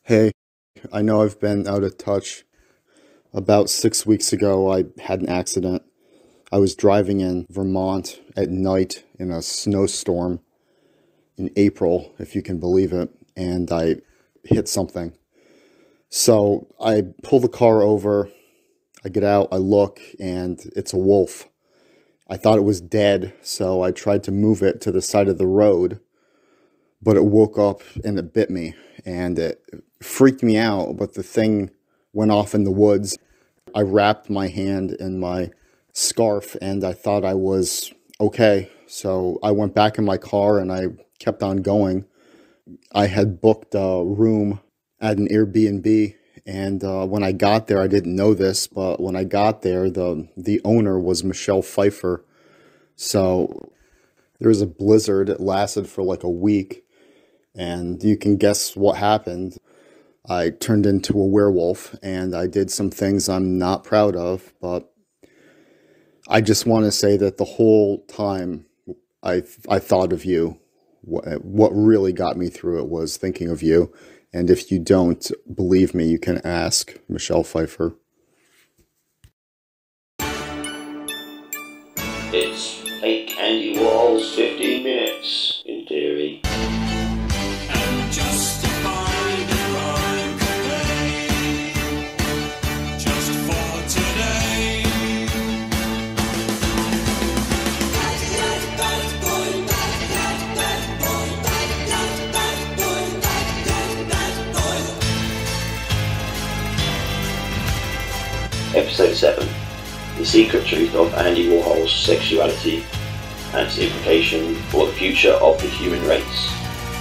Hey, I know I've been out of touch. About 6 weeks ago, I had an accident. I was driving in Vermont at night in a snowstorm in April, if you can believe it, and I hit something. So I pull the car over, I get out, I look, and it's a wolf. I thought it was dead, so I tried to move it to the side of the road, but it woke up and it bit me, and it freaked me out, but the thing went off in the woods. I wrapped my hand in my scarf and I thought I was okay. So I went back in my car and I kept on going. I had booked a room at an Airbnb, and when I got there, I didn't know this, but when I got there, the owner was Michelle Pfeiffer. So there was a blizzard. It lasted for like a week, and you can guess what happened. I turned into a werewolf, and I did some things I'm not proud of, but I just want to say that the whole time I thought of you. What really got me through it was thinking of you. And if you don't believe me, you can ask Michelle Pfeiffer. It's like Andy Warhol's 15 minutes, in theory. And justify the crime today, just for today. Episode 7. The Secret Truth of Andy Warhol's Sexuality and its implication for the future of the human race.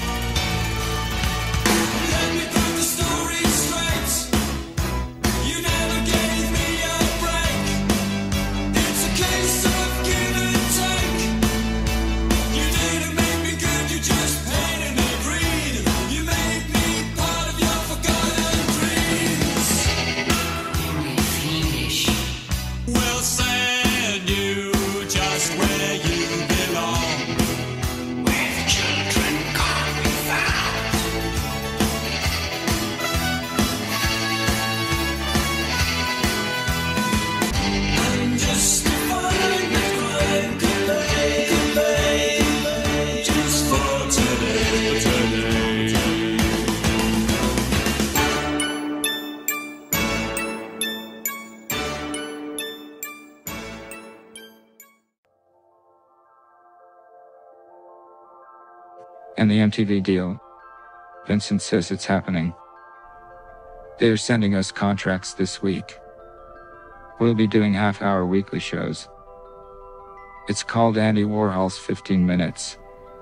Let me put the story straight. You never gave me a break. It's a case of give and take. You didn't make me good, you just painted me green. You made me part of your forgotten dreams. We'll send you just where you belong, where the children can't be found. I'm justifying the crime delay, just for today. And the MTV deal. Vincent says it's happening. They're sending us contracts this week. We'll be doing half-hour weekly shows. It's called Andy Warhol's 15 Minutes.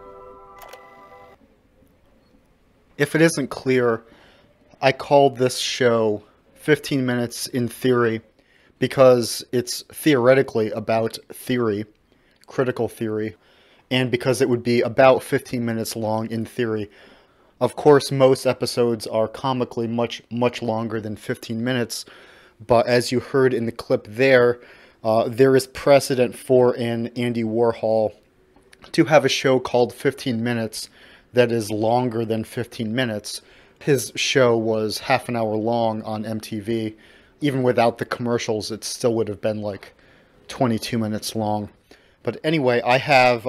If it isn't clear, I called this show 15 Minutes in Theory because it's theoretically about theory, critical theory, and because it would be about 15 minutes long in theory. Of course, most episodes are comically much longer than 15 minutes, but as you heard in the clip there is precedent for an Andy Warhol to have a show called 15 Minutes that is longer than 15 minutes. His show was half an hour long on MTV. Even without the commercials, it still would have been like 22 minutes long. But anyway, I have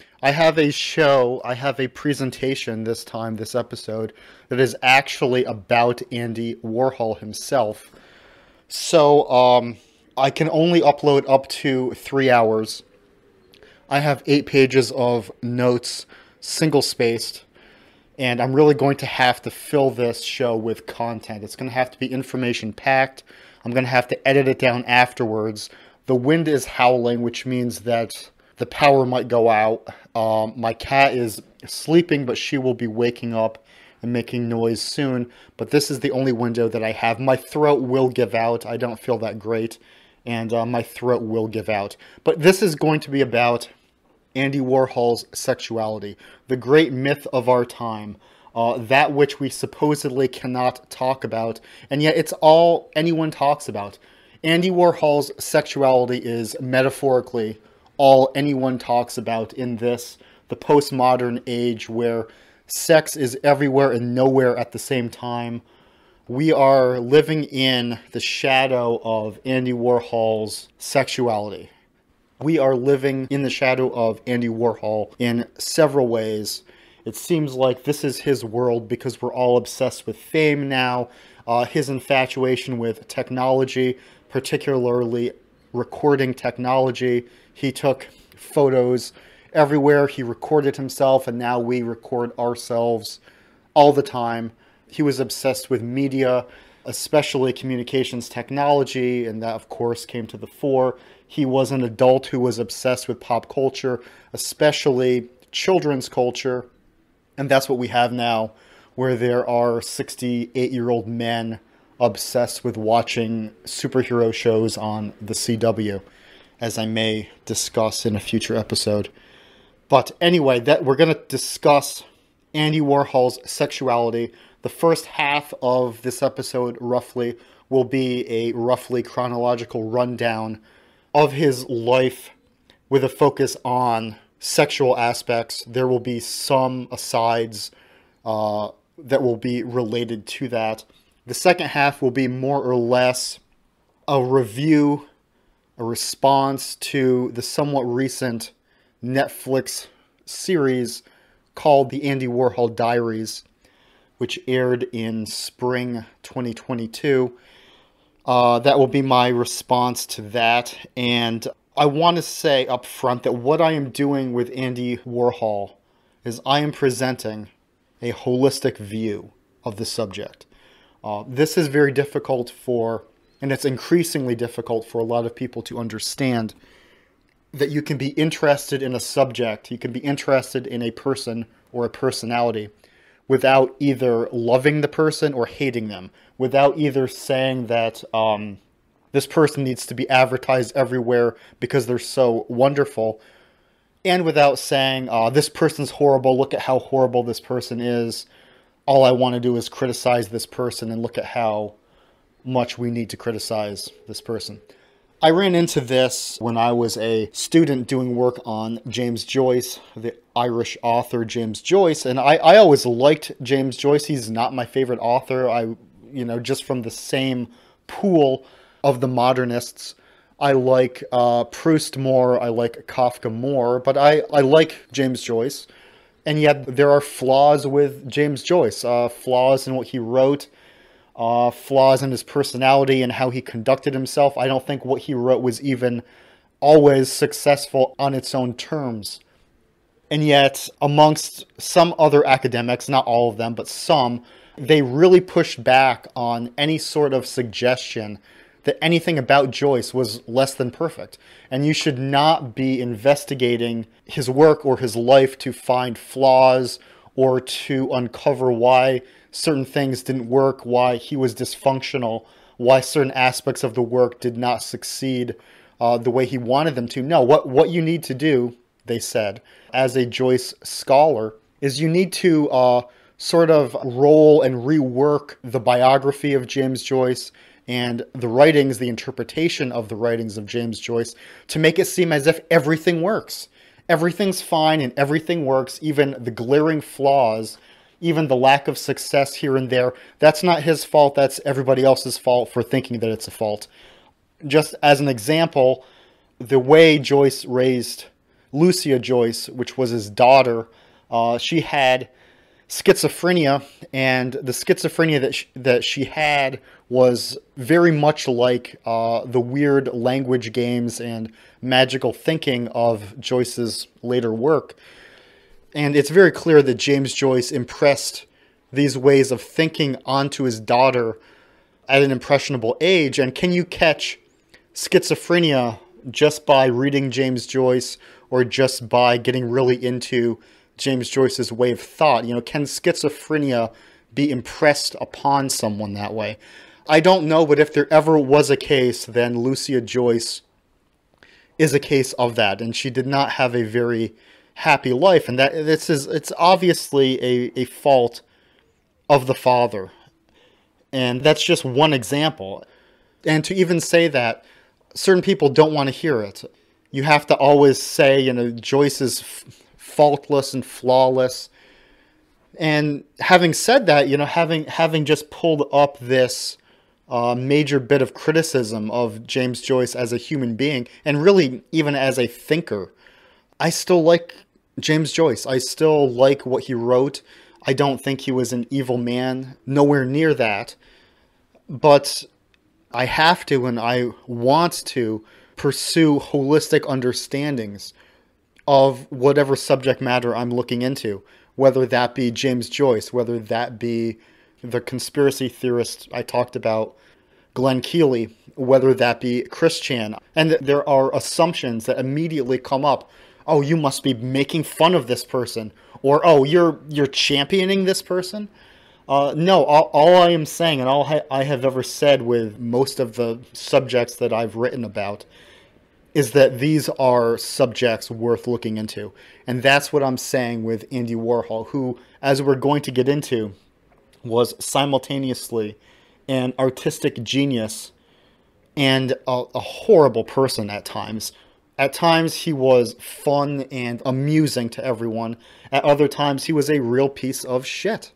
a presentation this episode, that is actually about Andy Warhol himself. So, I can only upload up to 3 hours. I have 8 pages of notes, single-spaced, and I'm really going to have to fill this show with content. It's going to have to be information-packed. I'm going to have to edit it down afterwards. The wind is howling, which means that the power might go out. My cat is sleeping, but she will be waking up and making noise soon. But this is the only window that I have. My throat will give out. I don't feel that great, and my throat will give out. But this is going to be about Andy Warhol's sexuality, the great myth of our time, that which we supposedly cannot talk about, and yet it's all anyone talks about. Andy Warhol's sexuality is metaphorically all anyone talks about in this, the postmodern age where Sex is everywhere and nowhere at the same time. We are living in the shadow of Andy Warhol's Sexuality. We are living in the shadow of Andy Warhol in several ways. It seems like this is his world because we're all obsessed with fame now. His infatuation with technology, particularly recording technology. He took photos everywhere. He recorded himself, and now we record ourselves all the time. He was obsessed with media, especially communications technology, and that, of course, came to the fore. He was an adult who was obsessed with pop culture, especially children's culture, and that's what we have now, where there are 68-year-old men obsessed with watching superhero shows on the CW, as I may discuss in a future episode. But anyway, that we're going to discuss Andy Warhol's Sexuality. The first half of this episode, roughly, will be a roughly chronological rundown of his life with a focus on sexual aspects. There will be some asides that will be related to that. The second half will be more or less a review, a response to the somewhat recent Netflix series called The Andy Warhol Diaries, which aired in spring 2022. That will be my response to that. And I want to say up front that what I am doing with Andy Warhol is I am presenting a holistic view of the subject. This is very difficult and it's increasingly difficult for a lot of people to understand that you can be interested in a subject, you can be interested in a person or a personality without either loving the person or hating them, without either saying that this person needs to be advertised everywhere because they're so wonderful, and without saying, this person's horrible, look at how horrible this person is. All I want to do is criticize this person and look at how much we need to criticize this person. I ran into this when I was a student doing work on James Joyce, the Irish author James Joyce, and I always liked James Joyce. He's not my favorite author. Just from the same pool of the modernists, I like Proust more, I like Kafka more, but I like James Joyce. And yet there are flaws with James Joyce, flaws in what he wrote, flaws in his personality and how he conducted himself. I don't think what he wrote was even always successful on its own terms. And yet, amongst some other academics, not all of them, but some, they really pushed back on any sort of suggestion that anything about Joyce was less than perfect. And you should not be investigating his work or his life to find flaws or to uncover why certain things didn't work, why he was dysfunctional, why certain aspects of the work did not succeed the way he wanted them to. No, what you need to do, they said, as a Joyce scholar, is you need to sort of roll and rework the biography of James Joyce and the writings, the interpretation of the writings of James Joyce, to make it seem as if everything works. Everything's fine and everything works, even the glaring flaws, even the lack of success here and there. That's not his fault, that's everybody else's fault for thinking that it's a fault. Just as an example, the way Joyce raised Lucia Joyce, which was his daughter, she had schizophrenia, and the schizophrenia that she had was very much like the weird language games and magical thinking of Joyce's later work. And it's very clear that James Joyce impressed these ways of thinking onto his daughter at an impressionable age. And can you catch schizophrenia just by reading James Joyce or just by getting really into James Joyce's way of thought? Can schizophrenia be impressed upon someone that way? I don't know, but if there ever was a case, then Lucia Joyce is a case of that, and she did not have a very happy life, and it's obviously a fault of the father, and that's just one example. And to even say that, certain people don't want to hear it. You have to always say, Joyce is faultless and flawless. And having said that, having just pulled up this major bit of criticism of James Joyce as a human being, and really even as a thinker, I still like James Joyce. I still like what he wrote. I don't think he was an evil man, nowhere near that. But I have to, and I want to, pursue holistic understandings of whatever subject matter I'm looking into, whether that be James Joyce, whether that be the conspiracy theorist I talked about, Glenn Keely, whether that be Chris Chan. And there are assumptions that immediately come up. Oh, you must be making fun of this person. Or, oh, you're championing this person. No, all I am saying, and all I have ever said with most of the subjects that I've written about, is that these are subjects worth looking into. And that's what I'm saying with Andy Warhol, who, as we're going to get into, was simultaneously an artistic genius and a horrible person at times. At times he was fun and amusing to everyone. At other times he was a real piece of shit.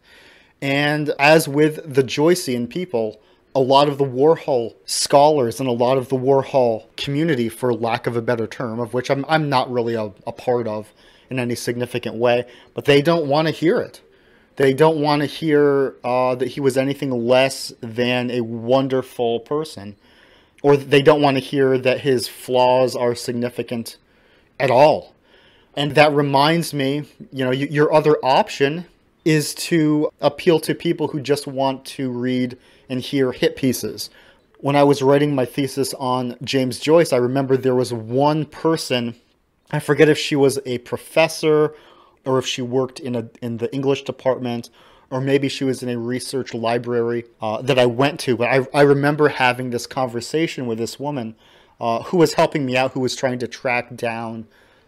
And as with the Joycean people, a lot of the Warhol scholars and a lot of the Warhol community, for lack of a better term, of which I'm not really a part of in any significant way, but they don't want to hear it. They don't want to hear that he was anything less than a wonderful person. Or they don't want to hear that his flaws are significant at all. And that reminds me, your other option is to appeal to people who just want to read and hear hit pieces. When I was writing my thesis on James Joyce, I remember there was one person, I forget if she was a professor or if she worked in the English department, or maybe she was in a research library that I went to. But I remember having this conversation with this woman who was helping me out, who was trying to track down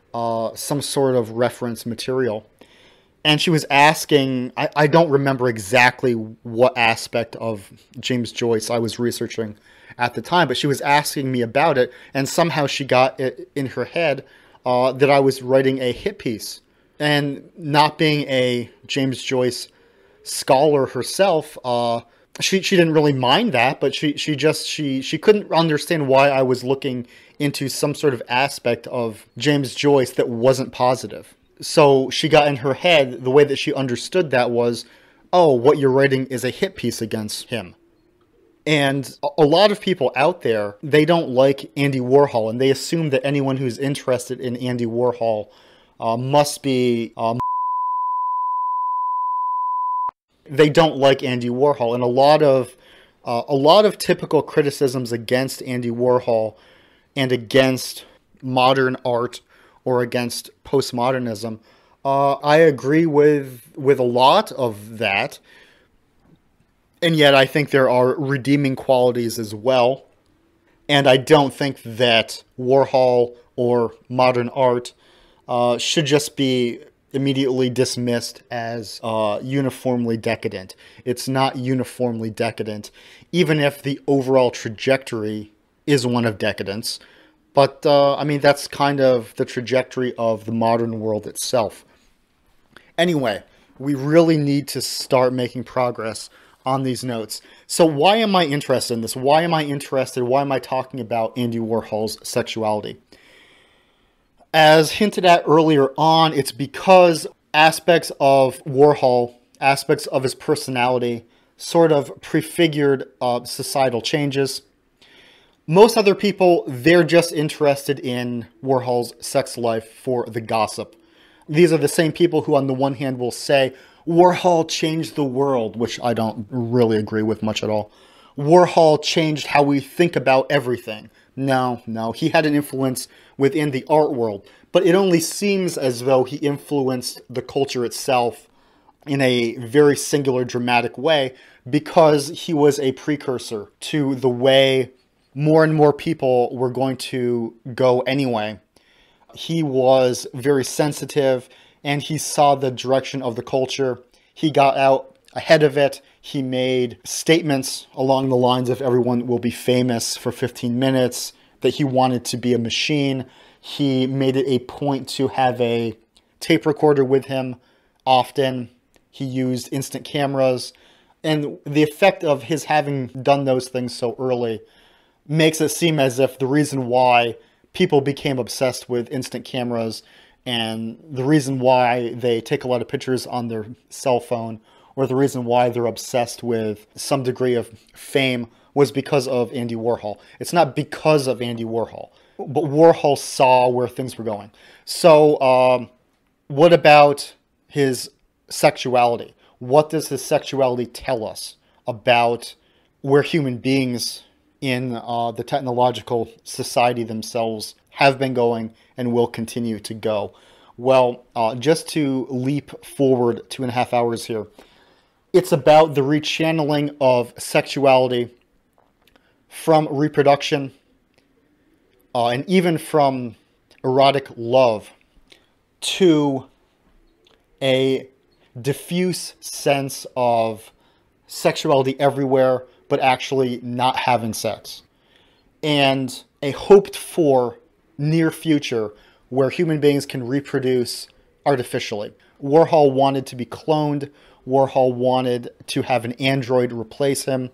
some sort of reference material. And she was asking, I don't remember exactly what aspect of James Joyce I was researching at the time, but she was asking me about it, and somehow she got it in her head that I was writing a hit piece. And not being a James Joyce scholar herself, she didn't really mind that, but she couldn't understand why I was looking into some sort of aspect of James Joyce that wasn't positive. So she got in her head, the way that she understood that was, oh, what you're writing is a hit piece against him. And a lot of people out there, they don't like Andy Warhol, and they assume that anyone who's interested in Andy Warhol must be... they don't like Andy Warhol. And a lot of typical criticisms against Andy Warhol and against modern art or against postmodernism, I agree with a lot of that. And yet I think there are redeeming qualities as well. And I don't think that Warhol or modern art should just be immediately dismissed as uniformly decadent. It's not uniformly decadent, even if the overall trajectory is one of decadence. But, that's kind of the trajectory of the modern world itself. Anyway, we really need to start making progress on these notes. So why am I interested in this? Why am I talking about Andy Warhol's sexuality? As hinted at earlier on, it's because aspects of Warhol, aspects of his personality, sort of prefigured societal changes. Most other people, they're just interested in Warhol's sex life for the gossip. These are the same people who on the one hand will say, Warhol changed the world, which I don't really agree with much at all. Warhol changed how we think about everything. No, he had an influence within the art world, but it only seems as though he influenced the culture itself in a very singular, dramatic way, because he was a precursor to the way more and more people were going to go anyway. He was very sensitive, and he saw the direction of the culture. He got out ahead of it. He made statements along the lines of everyone will be famous for 15 minutes, that he wanted to be a machine. He made it a point to have a tape recorder with him often. He used instant cameras. And the effect of his having done those things so early makes it seem as if the reason why people became obsessed with instant cameras and the reason why they take a lot of pictures on their cell phone, or the reason why they're obsessed with some degree of fame, was because of Andy Warhol. It's not because of Andy Warhol, but Warhol saw where things were going. So what about his sexuality? What does his sexuality tell us about where human beings in the technological society themselves have been going and will continue to go? Well, just to leap forward 2.5 hours here, it's about the rechanneling of sexuality from reproduction and even from erotic love to a diffuse sense of sexuality everywhere, but actually not having sex. And a hoped for near future where human beings can reproduce artificially. Warhol wanted to be cloned. Warhol wanted to have an android replace him.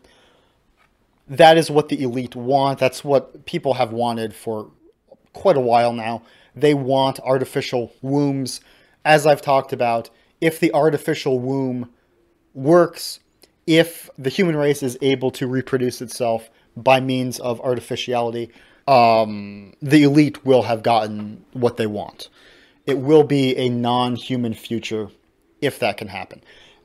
That is what the elite want. That's what people have wanted for quite a while now. They want artificial wombs. As I've talked about, if the artificial womb works, if the human race is able to reproduce itself by means of artificiality, the elite will have gotten what they want. It will be a non-human future if that can happen.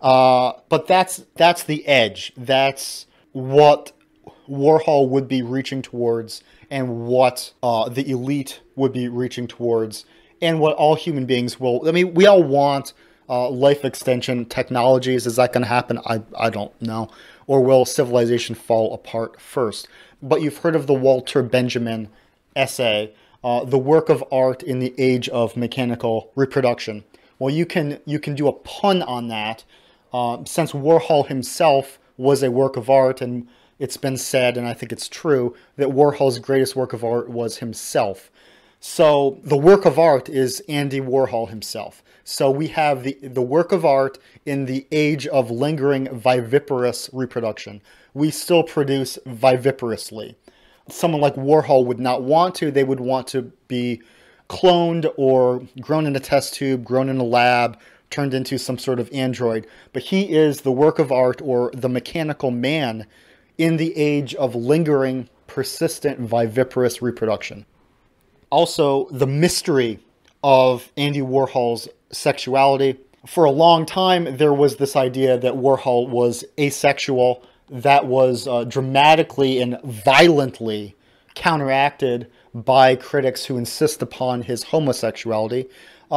But that's the edge. That's what Warhol would be reaching towards, and what the elite would be reaching towards, and what all human beings will. I mean, we all want life extension technologies. Is that going to happen? I don't know. Or will civilization fall apart first? But you've heard of the Walter Benjamin essay, The Work of Art in the Age of Mechanical Reproduction. Well, you can do a pun on that, since Warhol himself was a work of art, and it's been said, and I think it's true, that Warhol's greatest work of art was himself. So the work of art is Andy Warhol himself. So we have the work of art in the age of lingering viviparous reproduction. We still produce viviparously. Someone like Warhol would not want to. They would want to be cloned or grown in a test tube, grown in a lab, turned into some sort of android. But he is the work of art, or the mechanical man, in the age of lingering, persistent, viviparous reproduction. Also, the mystery of Andy Warhol's sexuality. For a long time, there was this idea that Warhol was asexual. That was dramatically and violently counteracted by critics who insist upon his homosexuality.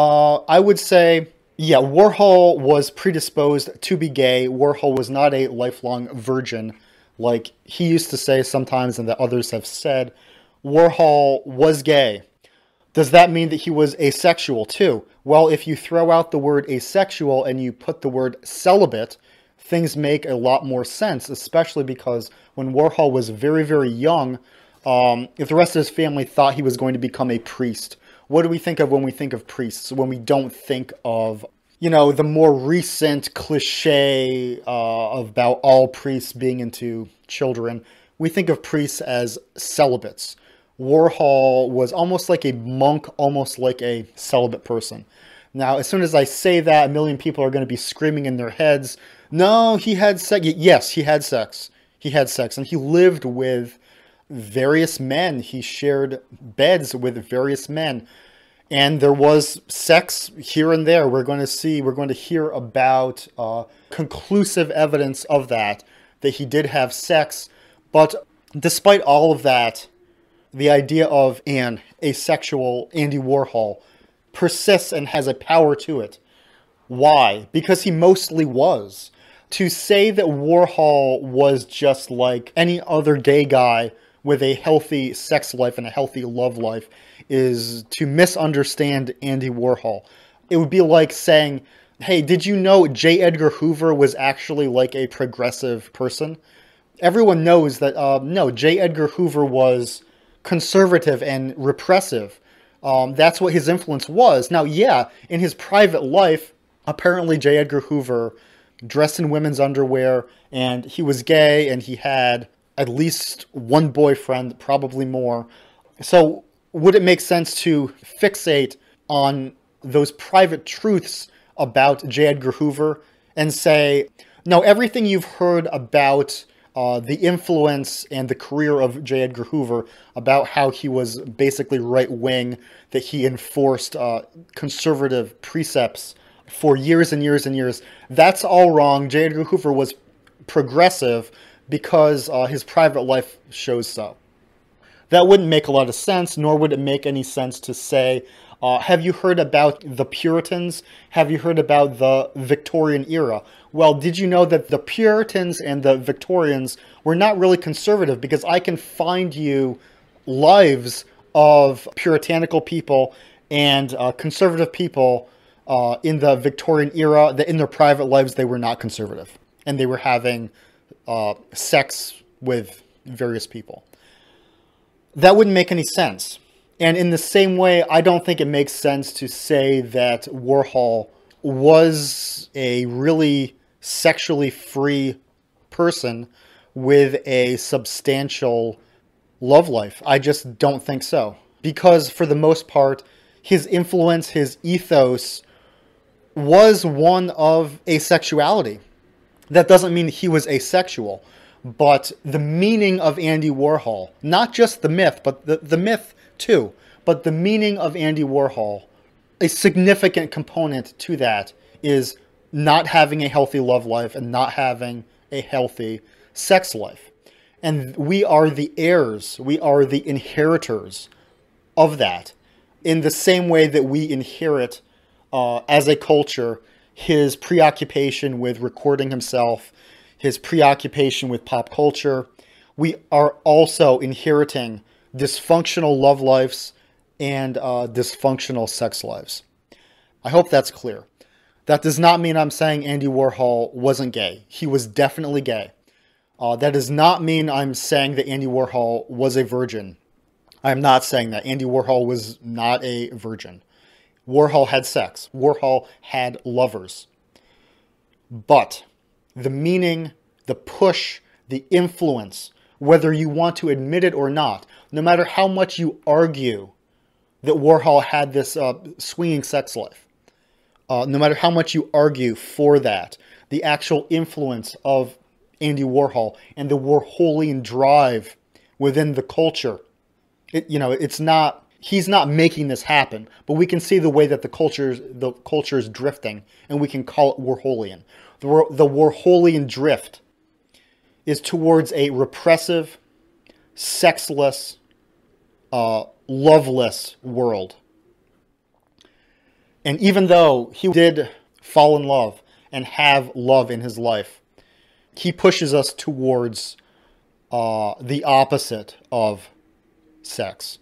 I would say, yeah, Warhol was predisposed to be gay. Warhol was not a lifelong virgin, like he used to say sometimes and that others have said. Warhol was gay. Does that mean that he was asexual too? Well, if you throw out the word asexual and you put the word celibate, things make a lot more sense, especially because when Warhol was very, very young, if the rest of his family thought he was going to become a priest, what do we think of when we think of priests? When we don't think of, you know, the more recent cliche about all priests being into children, we think of priests as celibates. Warhol was almost like a monk, almost like a celibate person. Now, as soon as I say that, a million people are going to be screaming in their heads, no, he had sex. Yes, he had sex. He had sex, and he lived with various men. He shared beds with various men. And there was sex here and there. We're going to hear about conclusive evidence of that he did have sex. But despite all of that, the idea of an asexual Andy Warhol persists and has a power to it. Why? Because he mostly was. To say that Warhol was just like any other gay guy with a healthy sex life and a healthy love life is to misunderstand Andy Warhol. It would be like saying, hey, did you know J. Edgar Hoover was actually like a progressive person? Everyone knows that, no, J. Edgar Hoover was conservative and repressive. That's what his influence was. Now, yeah, in his private life, apparently J. Edgar Hoover dressed in women's underwear, and he was gay, and he had at least one boyfriend, probably more. So would it make sense to fixate on those private truths about J. Edgar Hoover and say, no, everything you've heard about the influence and the career of J. Edgar Hoover, about how he was basically right-wing, that he enforced conservative precepts for years and years and years, that's all wrong. J. Edgar Hoover was progressive because his private life shows so. That wouldn't make a lot of sense, nor would it make any sense to say, have you heard about the Puritans? Have you heard about the Victorian era? Well, did you know that the Puritans and the Victorians were not really conservative? Because I can find you lives of puritanical people and conservative people in the Victorian era, that in their private lives they were not conservative. And they were having sex with various people. That wouldn't make any sense. And in the same way, I don't think it makes sense to say that Warhol was a really sexually free person with a substantial love life. I just don't think so. Because for the most part, his influence, his ethos was one of asexuality. That doesn't mean he was asexual, but the meaning of Andy Warhol, not just the myth, but the myth too, but the meaning of Andy Warhol, a significant component to that is not having a healthy love life and not having a healthy sex life. And we are the heirs, we are the inheritors of that, in the same way that we inherit as a culture his preoccupation with recording himself, his preoccupation with pop culture. We are also inheriting dysfunctional love lives and dysfunctional sex lives. I hope that's clear. That does not mean I'm saying Andy Warhol wasn't gay. He was definitely gay. That does not mean I'm saying that Andy Warhol was a virgin. I'm not saying that. Andy Warhol was not a virgin. Warhol had sex. Warhol had lovers. But the meaning, the push, the influence, whether you want to admit it or not, no matter how much you argue that Warhol had this swinging sex life, no matter how much you argue for that, the actual influence of Andy Warhol and the Warholian drive within the culture, it's not, he's not making this happen, but we can see the way that the culture is drifting, and we can call it Warholian. The Warholian drift is towards a repressive, sexless, loveless world. And even though he did fall in love and have love in his life, he pushes us towards the opposite of sex.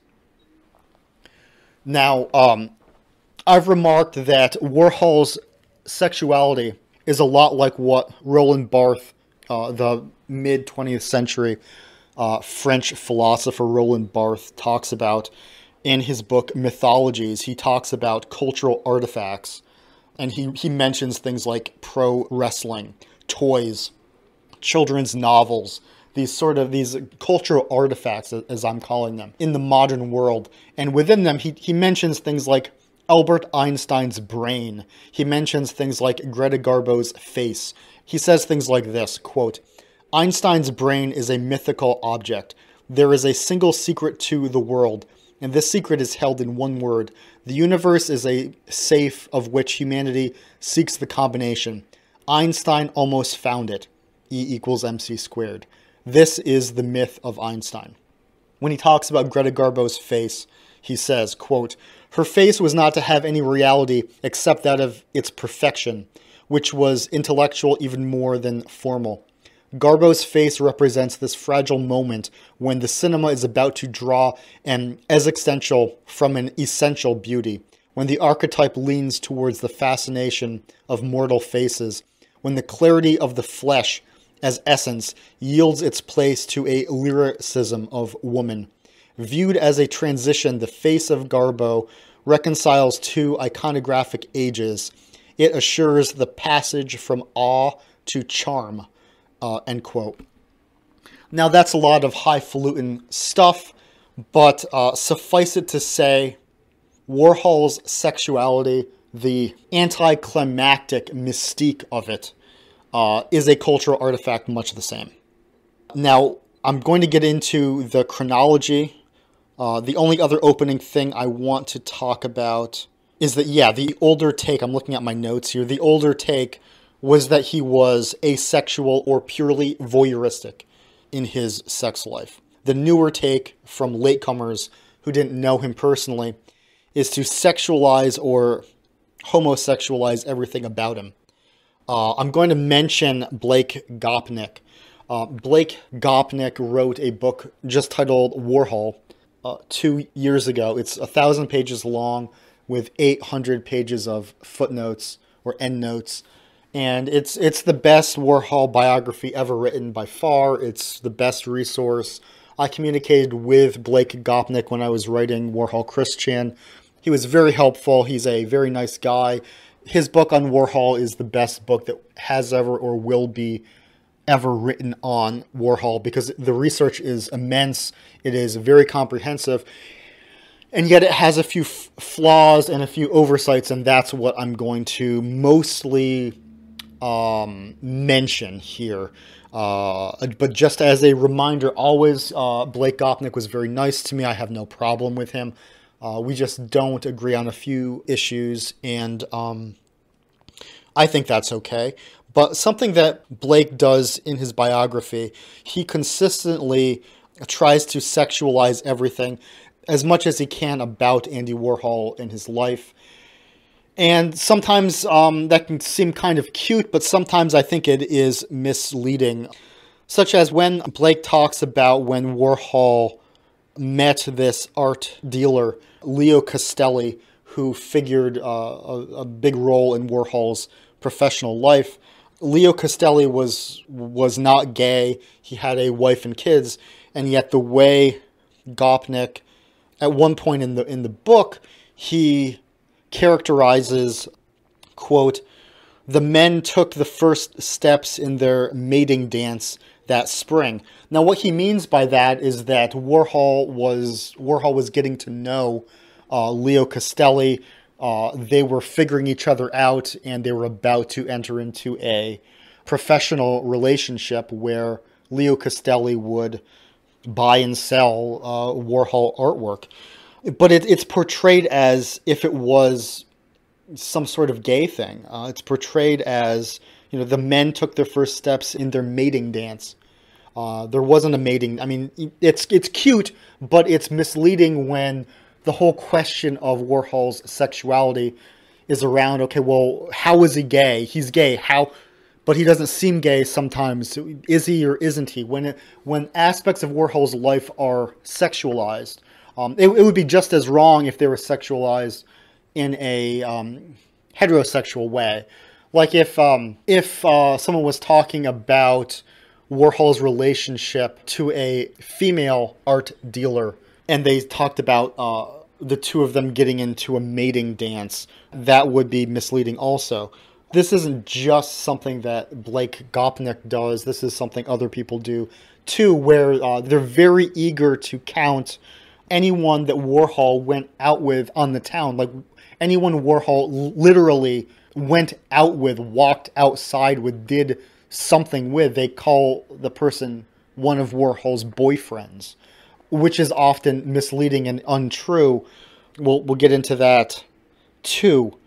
Now, I've remarked that Warhol's sexuality is a lot like what Roland Barthes, the mid-20th century French philosopher Roland Barthes, talks about in his book Mythologies. He talks about cultural artifacts, and he mentions things like pro wrestling, toys, children's novels, these cultural artifacts, as I'm calling them, in the modern world. And within them, he mentions things like Albert Einstein's brain. He mentions things like Greta Garbo's face. He says things like this, quote, "Einstein's brain is a mythical object. There is a single secret to the world, and this secret is held in one word. The universe is a safe of which humanity seeks the combination. Einstein almost found it. E=mc². This is the myth of Einstein." When he talks about Greta Garbo's face, he says, quote, "Her face was not to have any reality except that of its perfection, which was intellectual even more than formal. Garbo's face represents this fragile moment when the cinema is about to draw an existential from an essential beauty, when the archetype leans towards the fascination of mortal faces, when the clarity of the flesh as essence yields its place to a lyricism of woman. Viewed as a transition, the face of Garbo reconciles two iconographic ages, It assures the passage from awe to charm, end quote. Now, that's a lot of highfalutin stuff, but suffice it to say, Warhol's sexuality, the anticlimactic mystique of it, is a cultural artifact much the same. Now, I'm going to get into the chronology. The only other opening thing I want to talk about is that, the older take, I'm looking at my notes here, the older take was that he was asexual or purely voyeuristic in his sex life. The newer take from latecomers who didn't know him personally is to sexualize or homosexualize everything about him. I'm going to mention Blake Gopnik. Blake Gopnik wrote a book just titled Warhol 2 years ago. It's 1,000 pages long with 800 pages of footnotes or endnotes. And it's the best Warhol biography ever written by far. It's the best resource. I communicated with Blake Gopnik when I was writing Warhol Christian. He was very helpful. He's a very nice guy. His book on Warhol is the best book that has ever or will be ever written on Warhol, because the research is immense. It is very comprehensive. And yet it has a few flaws and a few oversights, and that's what I'm going to mostly mention here. But just as a reminder, always, Blake Gopnik was very nice to me. I have no problem with him. We just don't agree on a few issues, and I think that's okay. But something that Blake does in his biography, he consistently tries to sexualize everything as much as he can about Andy Warhol in his life. And sometimes that can seem kind of cute, but sometimes I think it is misleading. Such as when Blake talks about when Warhol met this art dealer, Leo Castelli, who figured a big role in Warhol's professional life. Leo Castelli was not gay. He had a wife and kids, and yet the way Gopnik, at one point in the book, he characterizes, quote, "The men took the first steps in their mating dance that spring." Now, what he means by that is that Warhol was getting to know Leo Castelli. They were figuring each other out, and they were about to enter into a professional relationship where Leo Castelli would buy and sell Warhol artwork. But it's portrayed as if it was some sort of gay thing. It's portrayed as, the men took their first steps in their mating dance. There wasn't a mating. I mean, it's cute, but it's misleading when the whole question of Warhol's sexuality is around, okay, well, how is he gay? He's gay. How? But he doesn't seem gay sometimes. Is he or isn't he? When aspects of Warhol's life are sexualized, it would be just as wrong if they were sexualized in a heterosexual way. Like if someone was talking about Warhol's relationship to a female art dealer, and they talked about the two of them getting into a mating dance, that would be misleading also. This isn't just something that Blake Gopnik does. This is something other people do too, where they're very eager to count anyone that Warhol went out with on the town. Like anyone Warhol literally went out with, walked outside with, did something with, they call the person one of Warhol's boyfriends, which is often misleading and untrue. We'll get into that too.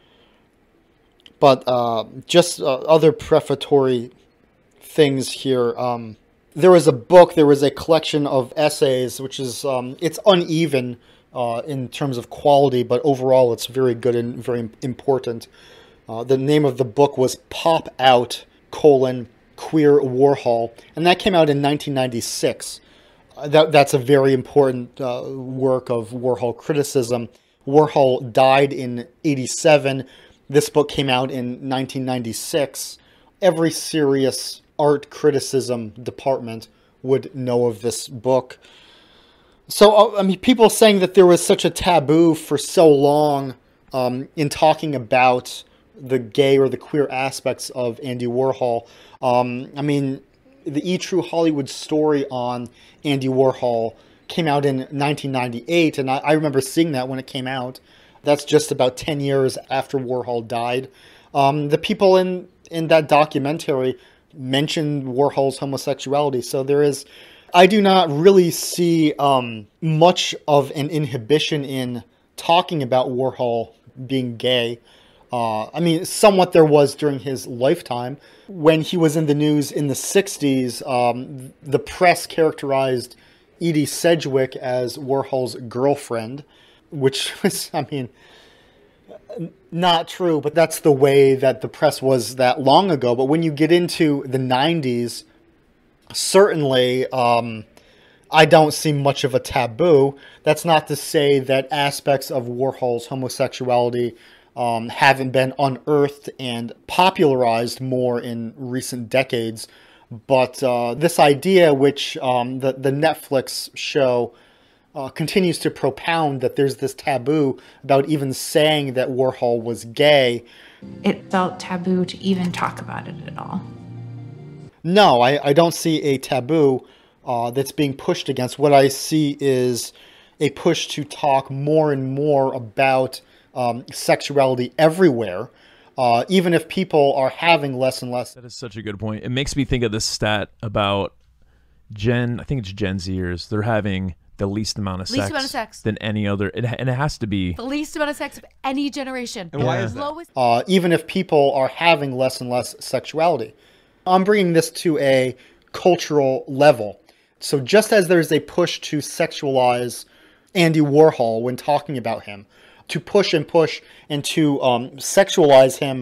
But just other prefatory things here. There was a collection of essays, which is, it's uneven in terms of quality, but overall it's very good and very important. The name of the book was Pop Out, Queer Warhol, and that came out in 1996. That's a very important work of Warhol criticism. Warhol died in 1987. This book came out in 1996. Every serious art criticism department would know of this book. So, I mean, people saying that there was such a taboo for so long in talking about the gay or the queer aspects of Andy Warhol. I mean, the E! True Hollywood story on Andy Warhol came out in 1998, and I remember seeing that when it came out. That's just about 10 years after Warhol died. The people in that documentary mentioned Warhol's homosexuality, so I do not really see much of an inhibition in talking about Warhol being gay. I mean, somewhat there was during his lifetime. When he was in the news in the 60s, the press characterized Edie Sedgwick as Warhol's girlfriend, which was, I mean, not true, but that's the way that the press was that long ago. But when you get into the 90s, certainly I don't see much of a taboo. That's not to say that aspects of Warhol's homosexuality haven't been unearthed and popularized more in recent decades. But this idea, which the Netflix show continues to propound, that there's this taboo about even saying that Warhol was gay. It felt taboo to even talk about it at all. No, I don't see a taboo that's being pushed against. What I see is a push to talk more and more about sexuality everywhere, even if people are having less and less. That is such a good point. It makes me think of this stat about I think it's Gen Zers. They're having the least amount of sex than any other. And it has to be the least amount of sex of any generation. And why is that? Even if people are having less and less sexuality. I'm bringing this to a cultural level. So just as there's a push to sexualize Andy Warhol when talking about him, to push and to sexualize him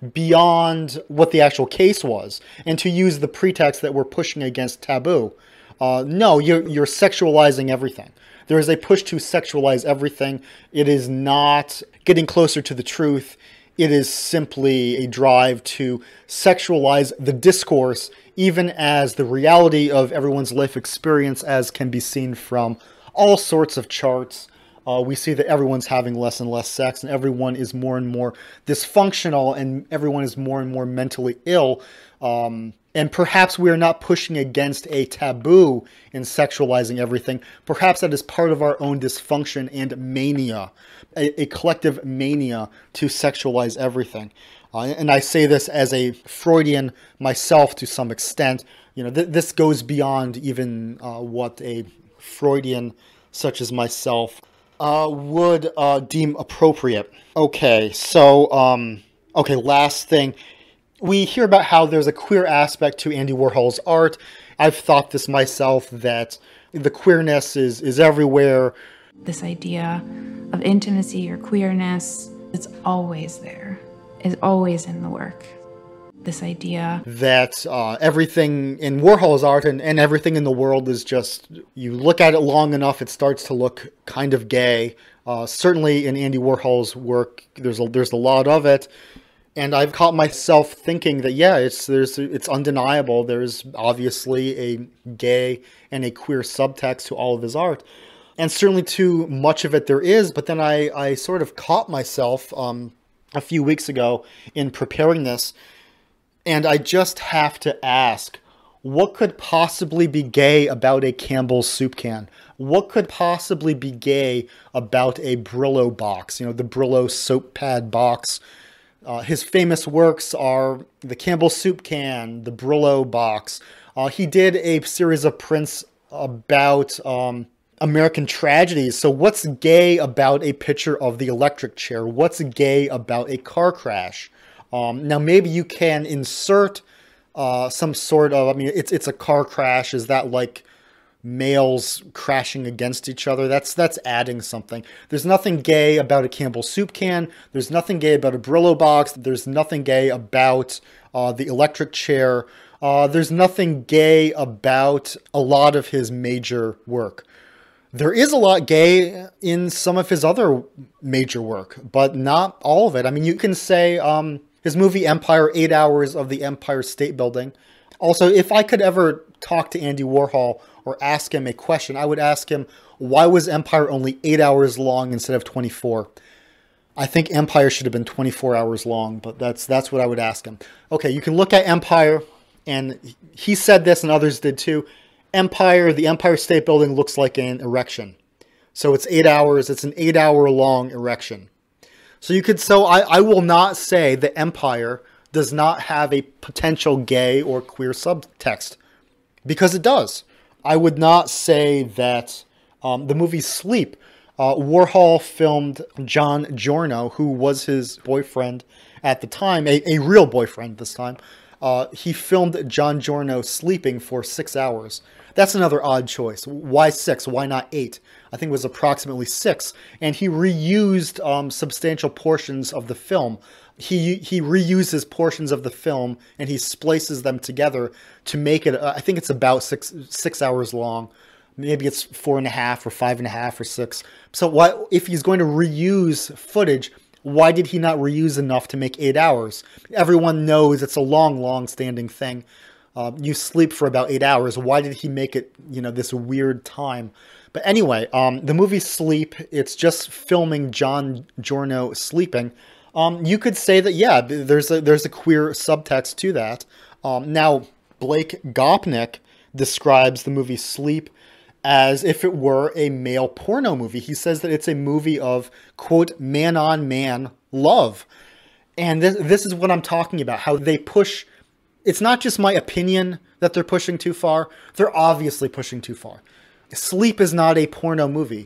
beyond what the actual case was, and to use the pretext that we're pushing against taboo. No, you're sexualizing everything. There is a push to sexualize everything. It is not getting closer to the truth. It is simply a drive to sexualize the discourse, even as the reality of everyone's life experience, as can be seen from all sorts of charts. We see that everyone's having less and less sex, and everyone is more and more dysfunctional, and everyone is more and more mentally ill. And perhaps we are not pushing against a taboo in sexualizing everything. Perhaps that is part of our own dysfunction and mania, a collective mania to sexualize everything. And I say this as a Freudian myself to some extent. You know, this goes beyond even what a Freudian such as myself would deem appropriate. Okay, so, last thing. We hear about how there's a queer aspect to Andy Warhol's art. I've thought this myself, that the queerness is everywhere. This idea of intimacy or queerness, it's always there, is always in the work. This idea that everything in Warhol's art and everything in the world is just, you look at it long enough, it starts to look kind of gay. Certainly in Andy Warhol's work, there's a lot of it. And I've caught myself thinking that, yeah, it's undeniable. There's obviously a gay and a queer subtext to all of his art. And certainly too much of it there is, but then I sort of caught myself a few weeks ago in preparing this, and I just have to ask, what could possibly be gay about a Campbell's soup can? What could possibly be gay about a Brillo box? You know, the Brillo soap pad box. His famous works are the Campbell's soup can, the Brillo box. He did a series of prints about American tragedies. So what's gay about a picture of the electric chair? What's gay about a car crash? Now maybe you can insert some sort of, I mean, it's a car crash. Is that like males crashing against each other? That's adding something. There's nothing gay about a Campbell's soup can. There's nothing gay about a Brillo box. There's nothing gay about the electric chair. There's nothing gay about a lot of his major work. There is a lot gay in some of his other major work, but not all of it. I mean, you can say his movie Empire, 8 hours of the Empire State Building. Also, if I could ever talk to Andy Warhol or ask him a question, I would ask him, why was Empire only 8 hours long instead of 24? I think Empire should have been 24 hours long, but that's what I would ask him. Okay, you can look at Empire, and he said this and others did too. Empire, the Empire State Building looks like an erection. So it's 8 hours. It's an 8 hour long erection. So I will not say that Empire does not have a potential gay or queer subtext, because it does. I would not say that the movie Sleep, Warhol filmed John Giorno, who was his boyfriend at the time, a real boyfriend this time. He filmed John Giorno sleeping for 6 hours. That's another odd choice. Why 6? Why not 8? I think it was approximately 6. And he reused substantial portions of the film. He reuses portions of the film and he splices them together to make it, I think it's about six hours long. Maybe it's 4.5 or 5.5 or 6. So why, if he's going to reuse footage, why did he not reuse enough to make 8 hours? Everyone knows it's a long standing thing. You sleep for about 8 hours. Why did he make it, this weird time? But anyway, the movie Sleep, it's just filming John Giorno sleeping. You could say that, yeah, there's a queer subtext to that. Now, Blake Gopnik describes the movie Sleep as if it were a male porno movie. He says that it's a movie of, quote, man-on-man love. And this is what I'm talking about, how they push. It's not just my opinion that they're pushing too far. They're obviously pushing too far. Sleep is not a porno movie.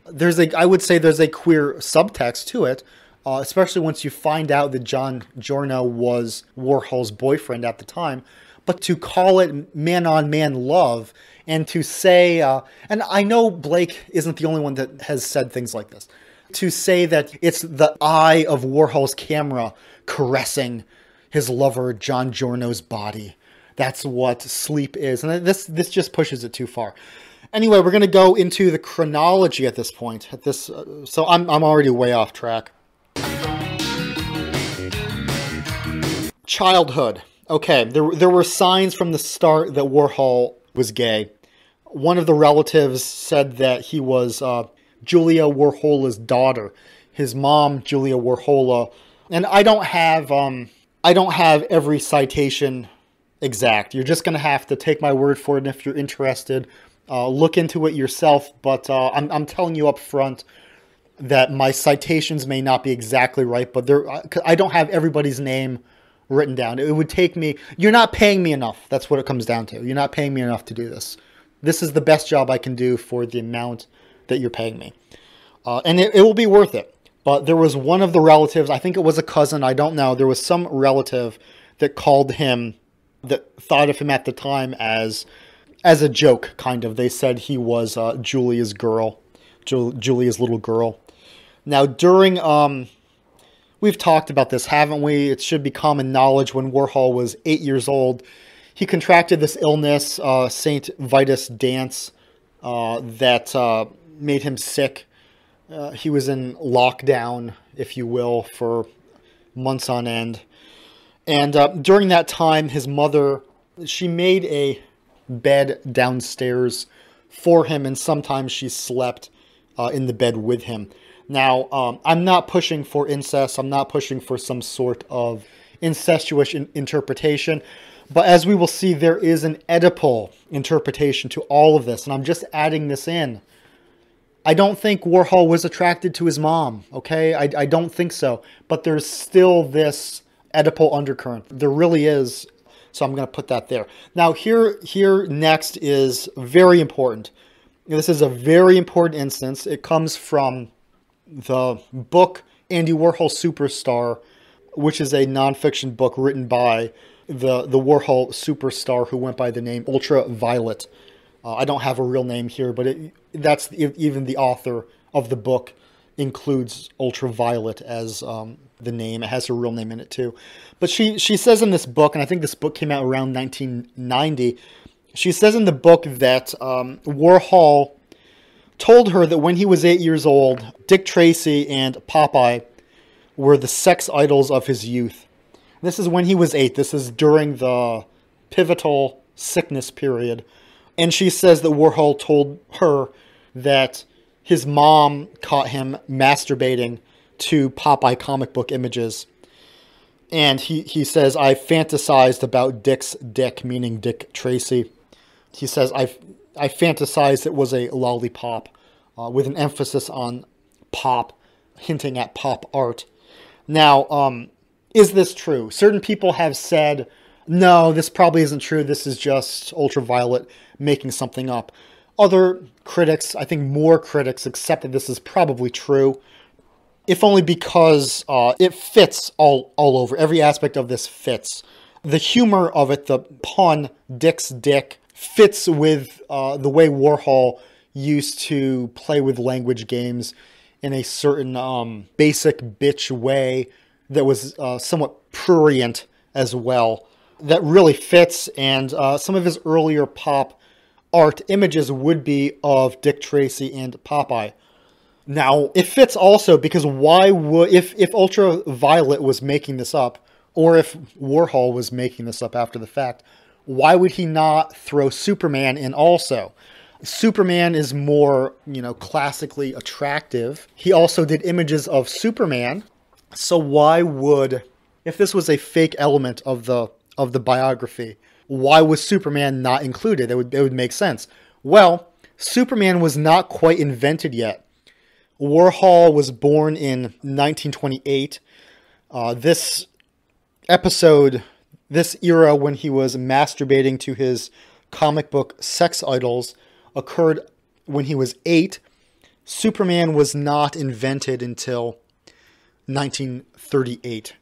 I would say there's a queer subtext to it, especially once you find out that John Giorno was Warhol's boyfriend at the time. But to call it man-on-man love, and to say, and I know Blake isn't the only one that has said things like this, to say that it's the eye of Warhol's camera caressing his lover John Giorno's body. That's what Sleep is. And this just pushes it too far. Anyway, we're going to go into the chronology at this point. So I'm already way off track. Childhood. Okay, there were signs from the start that Warhol was gay. One of the relatives said that he was Julia Warhola's daughter. His mom, Julia Warhola, and I don't have every citation exact. You're just going to have to take my word for it, and if you're interested, look into it yourself. But I'm telling you up front that my citations may not be exactly right, but I don't have everybody's name written down. It would take me. You're not paying me enough. That's what it comes down to. You're not paying me enough to do this. This is the best job I can do for the amount that you're paying me. And it will be worth it. But there was one of the relatives, I think it was a cousin, I don't know. There was some relative that called him, that thought of him at the time as a joke, kind of. They said he was Julia's girl, Julia's little girl. Now, we've talked about this, haven't we? It should be common knowledge when Warhol was 8 years old. He contracted this illness, St. Vitus dance, that made him sick. He was in lockdown, if you will, for months on end. And during that time, his mother, she made a bed downstairs for him, and sometimes she slept in the bed with him. Now, I'm not pushing for incest. I'm not pushing for some sort of incestuous interpretation. But as we will see, there is an Oedipal interpretation to all of this. And I'm just adding this in. I don't think Warhol was attracted to his mom, okay? I don't think so. But there's still this Oedipal undercurrent. There really is. So I'm going to put that there. Now, here next is very important. This is a very important instance. It comes from the book Andy Warhol Superstar, which is a nonfiction book written by the Warhol superstar who went by the name Ultraviolet. I don't have a real name here, but that's even the author of the book includes Ultraviolet as the name. It has her real name in it too. But she says in this book, and I think this book came out around 1990, she says in the book that Warhol told her that when he was 8 years old, Dick Tracy and Popeye were the sex idols of his youth. This is when he was 8. This is during the pivotal sickness period. And she says that Warhol told her that his mom caught him masturbating to Popeye comic book images. And he says, I fantasized about Dick's dick, meaning Dick Tracy. He says, I fantasized it was a lollipop, with an emphasis on pop, hinting at pop art. Now, is this true? Certain people have said, no, this probably isn't true. This is just Ultraviolet making something up. Other critics, I think more critics, accept that this is probably true, if only because it fits all over. Every aspect of this fits. The humor of it, the pun, Dick's dick, fits with the way Warhol used to play with language games in a certain basic bitch way that was somewhat prurient as well. That really fits, and some of his earlier pop art images would be of Dick Tracy and Popeye. Now, it fits also because why would, if Ultraviolet was making this up, or if Warhol was making this up after the fact, why would he not throw Superman in also? Superman is more, classically attractive. He also did images of Superman. So why would, if this was a fake element of the biography, why was Superman not included? It would make sense. Well, Superman was not quite invented yet. Warhol was born in 1928. This era when he was masturbating to his comic book sex idols occurred when he was 8. Superman was not invented until 1938.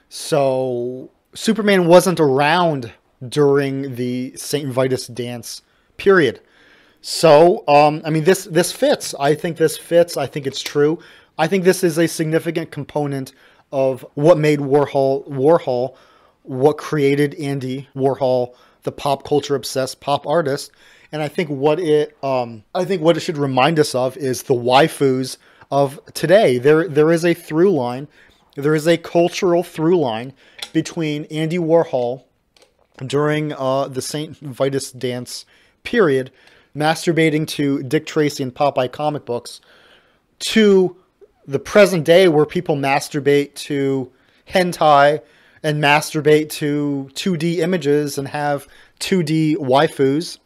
So Superman wasn't around during the St. Vitus dance period. So, this fits. I think this fits. I think it's true. I think this is a significant component of what made Warhol, what created Andy Warhol, the pop culture obsessed pop artist. And I think what it should remind us of is the waifus of today. There is a through line. There is a cultural through line between Andy Warhol during the St. Vitus dance period, masturbating to Dick Tracy and Popeye comic books, to the present day where people masturbate to hentai and masturbate to 2D images and have 2D waifus.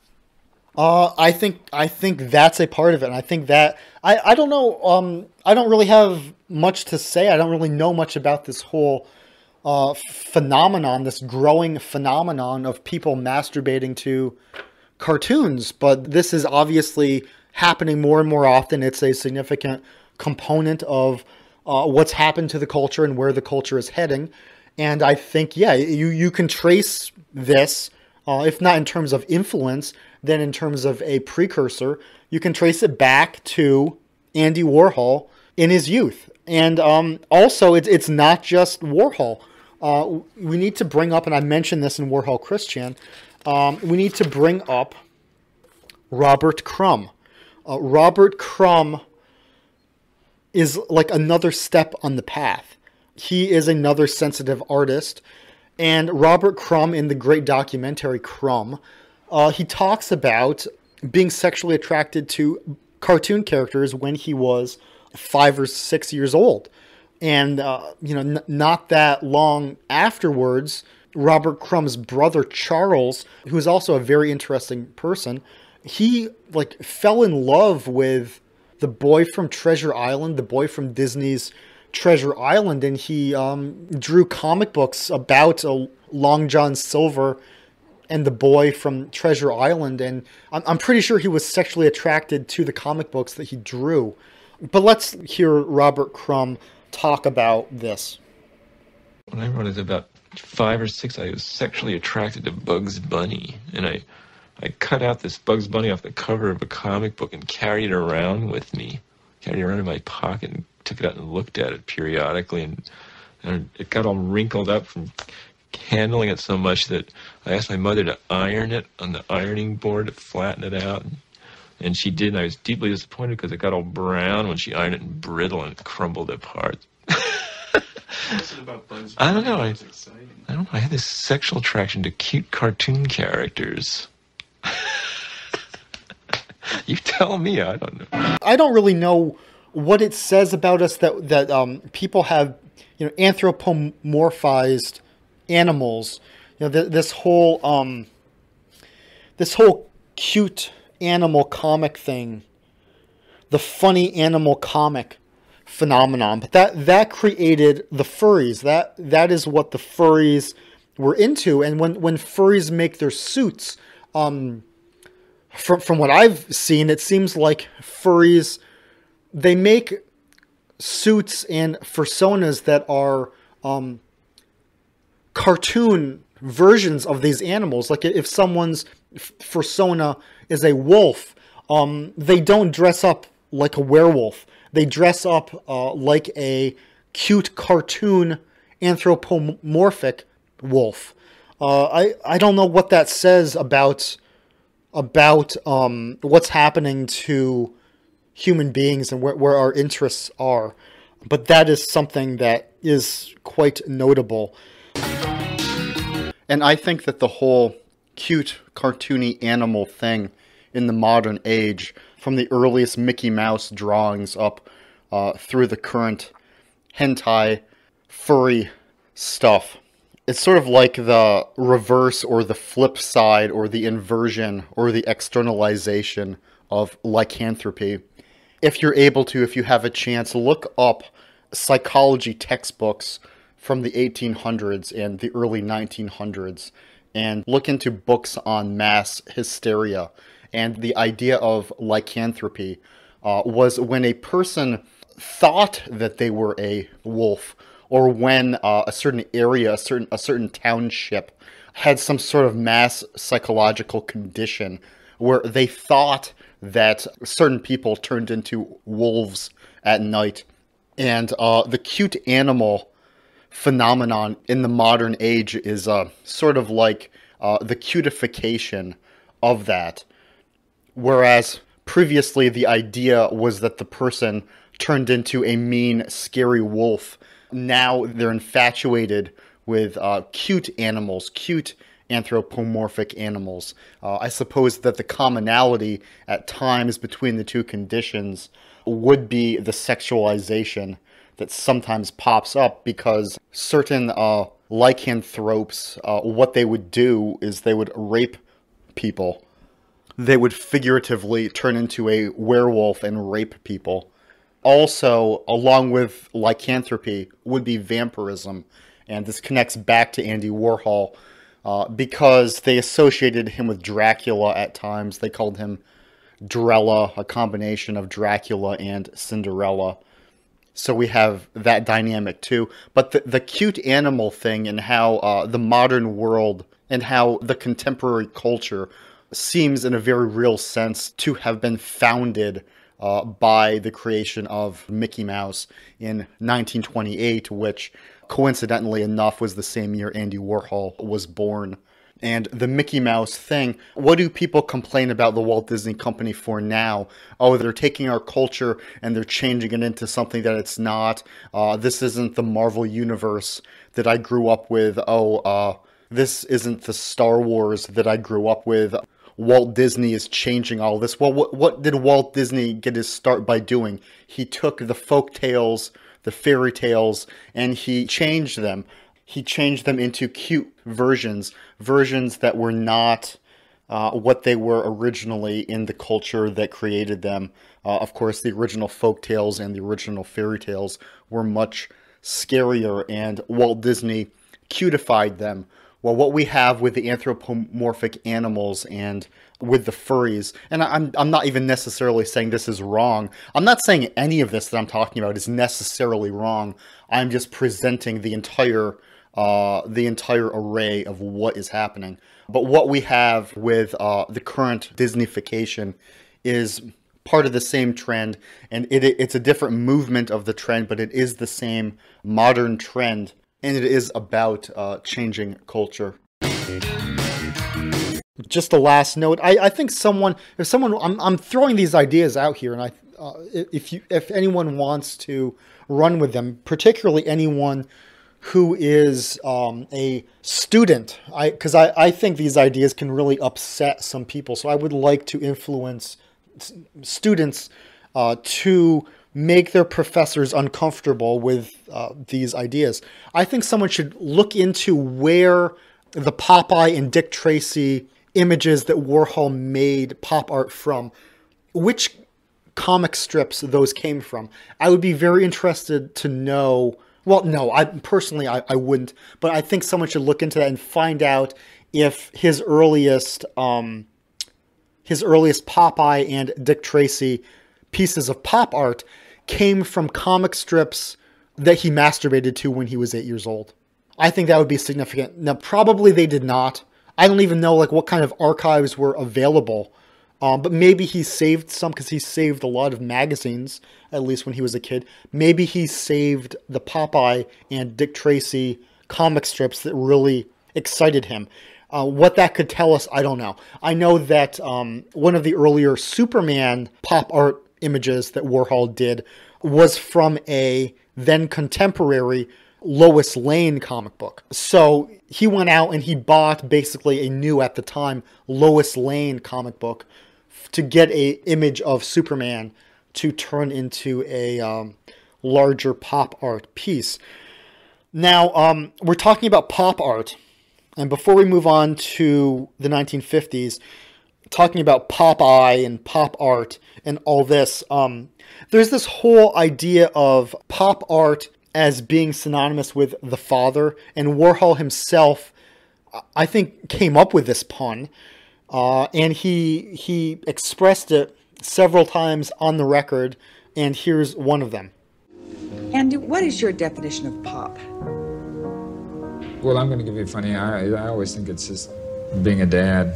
I think that's a part of it. And I think that I don't know. I don't really have much to say. I don't really know much about this whole phenomenon, this growing phenomenon of people masturbating to cartoons, but this is obviously happening more and more often. It's a significant component of what's happened to the culture and where the culture is heading. And I think, you can trace this, if not in terms of influence, then in terms of a precursor, you can trace it back to Andy Warhol in his youth. And also, it's not just Warhol. We need to bring up, and I mentioned this in Warhol Christian, we need to bring up Robert Crumb. Robert Crumb is like another step on the path. He is another sensitive artist. And Robert Crumb, in the great documentary Crumb, he talks about being sexually attracted to cartoon characters when he was 5 or 6 years old. And, not that long afterwards, Robert Crumb's brother, Charles, who is also a very interesting person, he fell in love with the boy from Treasure Island, the boy from Disney's Treasure Island. And he drew comic books about Long John Silver and the boy from Treasure Island. And I'm pretty sure he was sexually attracted to the comic books that he drew. But let's hear Robert Crumb talk about this. When I wrote it about 5 or 6, I was sexually attracted to Bugs Bunny, and I cut out this Bugs Bunny off the cover of a comic book and carried it around with me, carried it around in my pocket, and took it out and looked at it periodically, and it got all wrinkled up from handling it so much that I asked my mother to iron it on the ironing board to flatten it out, and she did, and I was deeply disappointed because it got all brown when she ironed it and brittle, and it crumbled apart. What's it about Bugs Bunny? I don't know. Exciting. I don't know. I had this sexual attraction to cute cartoon characters. You tell me. I don't know. I don't really know what it says about us that people have, anthropomorphized animals. This whole cute animal comic thing, the funny animal comic phenomenon. But that created the furries. That is what the furries were into. And when furries make their suits, from what I've seen, it seems like furries, they make suits and personas that are cartoon versions of these animals. Like if someone's persona is a wolf, they don't dress up like a werewolf. They dress up like a cute cartoon anthropomorphic wolf. I don't know what that says about what's happening to human beings and where our interests are, but that is something that is quite notable. And I think that the whole cute cartoony animal thing in the modern age, from the earliest Mickey Mouse drawings up through the current hentai furry stuff, it's sort of like the reverse or the flip side or the inversion or the externalization of lycanthropy. If you're able to, if you have a chance, look up psychology textbooks from the 1800s and the early 1900s and look into books on mass hysteria. And the idea of lycanthropy was when a person thought that they were a wolf, or when a certain area, a certain township had some sort of mass psychological condition where they thought that certain people turned into wolves at night. And the cute animal phenomenon in the modern age is sort of like the cutification of that. Whereas previously the idea was that the person turned into a mean, scary wolf. Now they're infatuated with cute animals, cute anthropomorphic animals. I suppose that the commonality at times between the two conditions would be the sexualization that sometimes pops up, because certain lycanthropes, what they would do is they would rape people. They would figuratively turn into a werewolf and rape people. Also, along with lycanthropy, would be vampirism. And this connects back to Andy Warhol, because they associated him with Dracula at times. They called him Drella, a combination of Dracula and Cinderella. So we have that dynamic too. But the cute animal thing, and how the modern world and how the contemporary culture seems in a very real sense to have been founded by the creation of Mickey Mouse in 1928, which coincidentally enough was the same year Andy Warhol was born. And the Mickey Mouse thing, what do people complain about the Walt Disney Company for now? Oh, they're taking our culture and they're changing it into something that it's not. This isn't the Marvel Universe that I grew up with. This isn't the Star Wars that I grew up with. Walt Disney is changing all this. Well, what did Walt Disney get his start by doing? He took the folk tales, the fairy tales, and he changed them. He changed them into cute versions that were not what they were originally in the culture that created them. Of course, the original folk tales and the original fairy tales were much scarier, and Walt Disney cutified them. Well, what we have with the anthropomorphic animals and with the furries, and I'm not even necessarily saying this is wrong. I'm not saying any of this that I'm talking about is necessarily wrong. I'm just presenting the entire array of what is happening. But what we have with the current Disneyfication is part of the same trend, and it's a different movement of the trend, but it is the same modern trend. And it is about changing culture. Just a last note. I think I'm throwing these ideas out here, and if anyone wants to run with them, particularly anyone who is a student, because I think these ideas can really upset some people. So I would like to influence students to make their professors uncomfortable with these ideas. I think someone should look into where the Popeye and Dick Tracy images that Warhol made pop art from, which comic strips those came from. I would be very interested to know. Well, no, I wouldn't, but I think someone should look into that and find out if his earliest Popeye and Dick Tracy pieces of pop art came from comic strips that he masturbated to when he was 8 years old. I think that would be significant. Now, probably they did not. I don't even know like what kind of archives were available, but maybe he saved some, because he saved a lot of magazines, at least when he was a kid. Maybe he saved the Popeye and Dick Tracy comic strips that really excited him. What that could tell us, I don't know. I know that one of the earlier Superman pop art images that Warhol did was from a then contemporary Lois Lane comic book. So he went out and he bought basically a new, at the time, Lois Lane comic book to get an image of Superman to turn into a larger pop art piece. Now, we're talking about pop art. And before we move on to the 1950s, talking about Popeye and pop art and all this, there's this whole idea of pop art as being synonymous with the father. And Warhol himself, I think, came up with this pun. And he expressed it several times on the record. And here's one of them. Andy, what is your definition of pop? Well, I'm going to give you a funny. I always think it's just being a dad.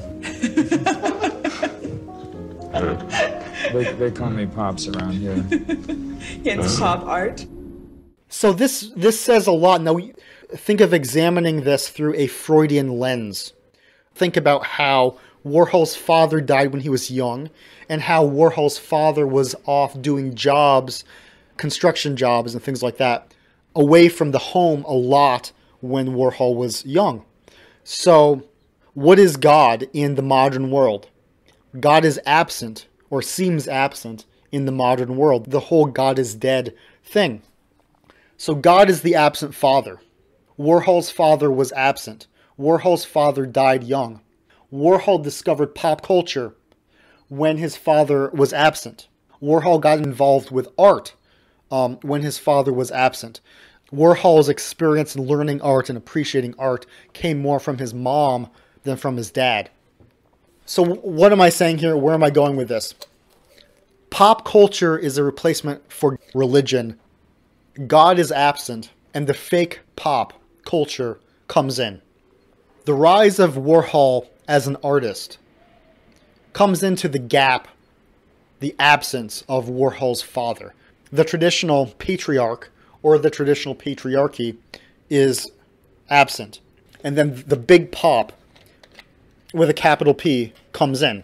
They call me Pops around here. It's pop art. So this says a lot. Now, think of examining this through a Freudian lens. Think about how Warhol's father died when he was young, and how Warhol's father was off doing jobs, construction jobs and things like that, away from the home a lot when Warhol was young. So, what is God in the modern world? God is absent, or seems absent, in the modern world. The whole God is dead thing. So God is the absent father. Warhol's father was absent. Warhol's father died young. Warhol discovered pop culture when his father was absent. Warhol got involved with art when his father was absent. Warhol's experience in learning art and appreciating art came more from his mom than from his dad. So what am I saying here? Where am I going with this? Pop culture is a replacement for religion. God is absent, and the fake pop culture comes in. The rise of Warhol as an artist comes into the gap, the absence of Warhol's father. The traditional patriarch or the traditional patriarchy is absent. And then the big pop with a capital P comes in.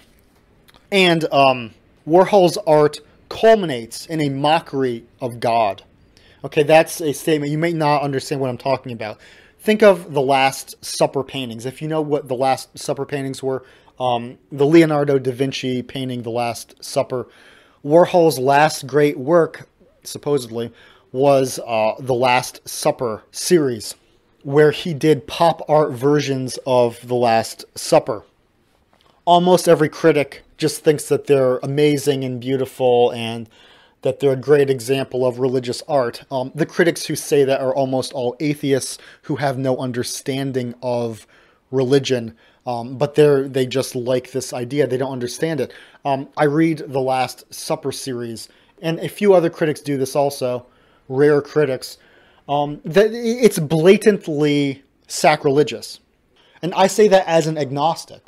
And Warhol's art culminates in a mockery of God. Okay, that's a statement. You may not understand what I'm talking about. Think of the Last Supper paintings. If you know what the Last Supper paintings were, the Leonardo da Vinci painting The Last Supper, Warhol's last great work, supposedly, was the Last Supper series, where he did pop art versions of The Last Supper. Almost every critic just thinks that they're amazing and beautiful and that they're a great example of religious art. The critics who say that are almost all atheists who have no understanding of religion, but they just like this idea. They don't understand it. I read the Last Supper series, and a few other critics do this also, rare critics, that it's blatantly sacrilegious. And I say that as an agnostic.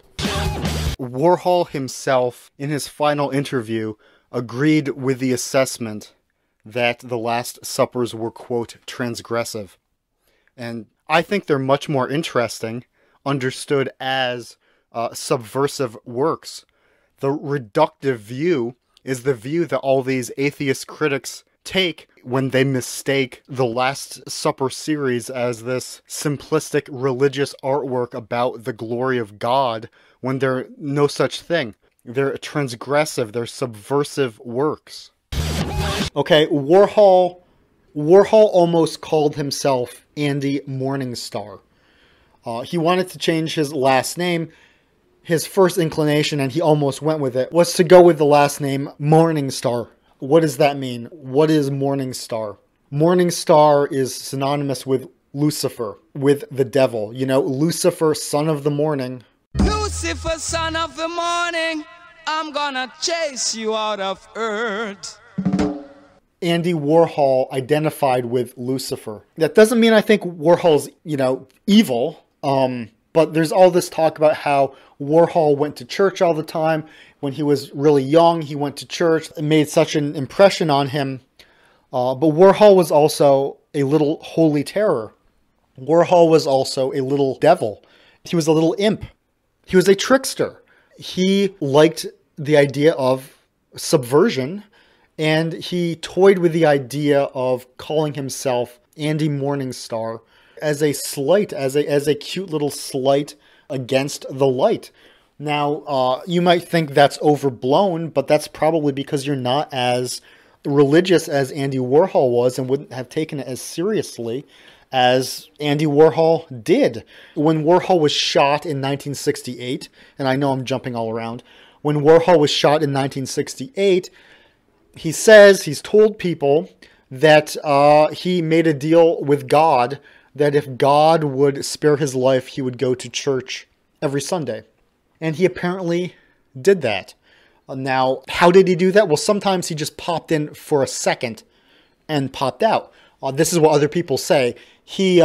Warhol himself, in his final interview, agreed with the assessment that the Last Suppers were, quote, transgressive. And I think they're much more interesting, understood as subversive works. The reductive view is the view that all these atheist critics take when they mistake the Last Supper series as this simplistic religious artwork about the glory of God, when they're no such thing. They're transgressive, they're subversive works. Okay, Warhol almost called himself Andy Morningstar. He wanted to change his last name. His first inclination, and he almost went with it, was to go with the last name Morningstar. What does that mean? What is Morningstar? Morningstar is synonymous with Lucifer, with the devil. You know, Lucifer, son of the morning. Lucifer, son of the morning, I'm gonna chase you out of earth. Andy Warhol identified with Lucifer. That doesn't mean I think Warhol's, evil. But there's all this talk about how Warhol went to church all the time. When he was really young, he went to church. It made such an impression on him. But Warhol was also a little holy terror. Warhol was also a little devil. He was a little imp. He was a trickster. He liked the idea of subversion, and he toyed with the idea of calling himself Andy Morningstar as a slight, as a cute little slight against the light. Now, you might think that's overblown, but that's probably because you're not as religious as Andy Warhol was and wouldn't have taken it as seriously as Andy Warhol did. When Warhol was shot in 1968, and I know I'm jumping all around, when Warhol was shot in 1968, he says, he's told people that he made a deal with God that if God would spare his life, he would go to church every Sunday. And he apparently did that. Now, how did he do that? Well, sometimes he just popped in for a second and popped out. This is what other people say. He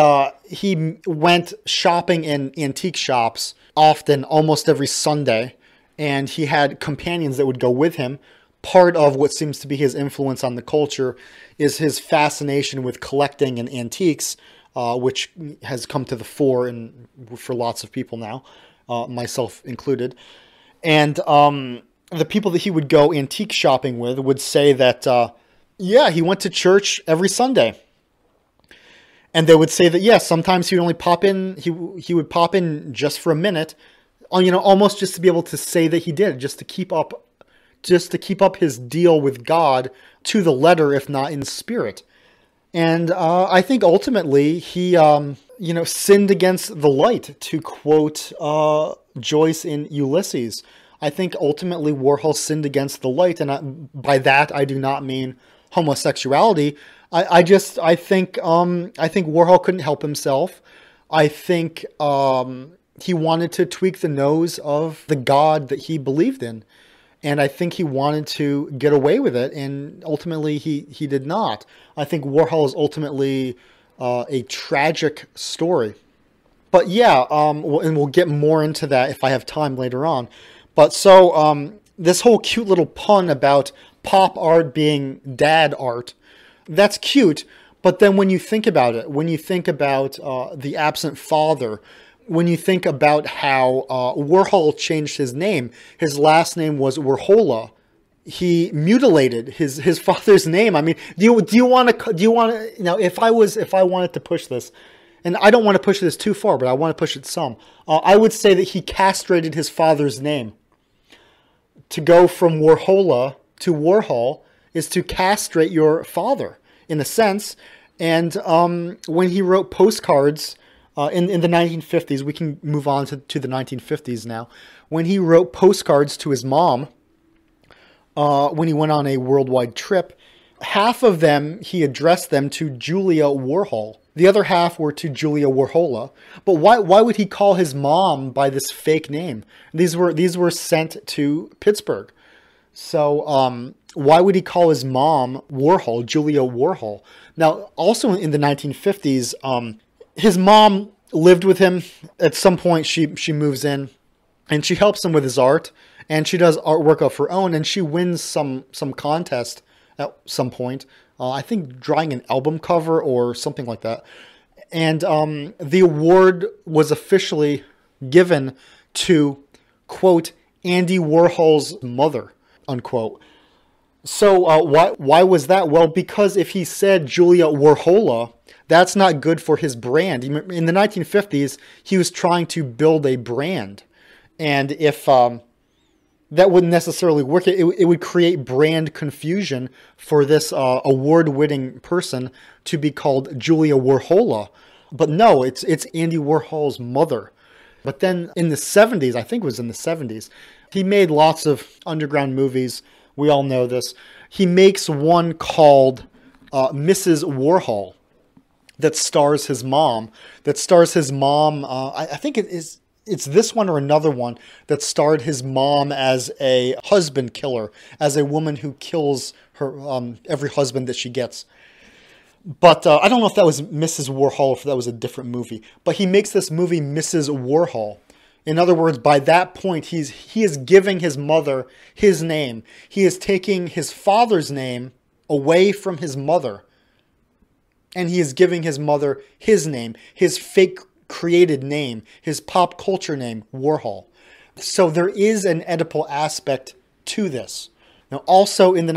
went shopping in antique shops often, almost every Sunday, and he had companions that would go with him. Part of what seems to be his influence on the culture is his fascination with collecting and antiques, which has come to the fore for lots of people now, myself included. And the people that he would go antique shopping with would say that, he went to church every Sunday. And they would say that, yes, sometimes he would only pop in, he would pop in just for a minute, almost just to be able to say that he did, just to keep up his deal with God to the letter, if not in spirit. And I think ultimately he, sinned against the light, to quote Joyce in Ulysses. I think ultimately Warhol sinned against the light, and by that I do not mean homosexuality. I think Warhol couldn't help himself. I think he wanted to tweak the nose of the God that he believed in. And I think he wanted to get away with it, and ultimately he did not. I think Warhol is ultimately a tragic story. But yeah, and we'll get more into that if I have time later on. But so this whole cute little pun about pop art being dad art, that's cute. But then when you think about it, when you think about the absent father, when you think about how Warhol changed his name, his last name was Warhola. He mutilated his father's name. I mean, do you want to if I wanted to push this, and I don't want to push this too far, but I want to push it some. I would say that he castrated his father's name. To go from Warhola to Warhol is to castrate your father, in a sense. And when he wrote postcards in the 1950s, we can move on to the 1950s now. When he wrote postcards to his mom, when he went on a worldwide trip, half of them, he addressed them to Julia Warhol. The other half were to Julia Warhola. But why would he call his mom by this fake name? These were sent to Pittsburgh. So why would he call his mom Warhol, Julia Warhol? Now, also in the 1950s, his mom lived with him. At some point, she moves in, and she helps him with his art, and she does artwork of her own, and she wins some contest at some point. I think drawing an album cover or something like that. And the award was officially given to, quote, Andy Warhol's mother, unquote. So why was that? Well, because if he said Julia Warhola, that's not good for his brand. In the 1950s, he was trying to build a brand. And if that wouldn't necessarily work. It would create brand confusion for this award-winning person to be called Julia Warhola. But no, it's Andy Warhol's mother. But then in the 70s, I think it was in the 70s, he made lots of underground movies. We all know this. He makes one called Mrs. Warhol that stars his mom. I think it's this one or another one that starred his mom as a husband killer, as a woman who kills her every husband that she gets. But I don't know if that was Mrs. Warhol or if that was a different movie. But he makes this movie Mrs. Warhol. In other words, by that point, he is giving his mother his name. He is taking his father's name away from his mother. And he is giving his mother his name, his fake created name, his pop culture name, Warhol. So there is an Oedipal aspect to this. Now, also in the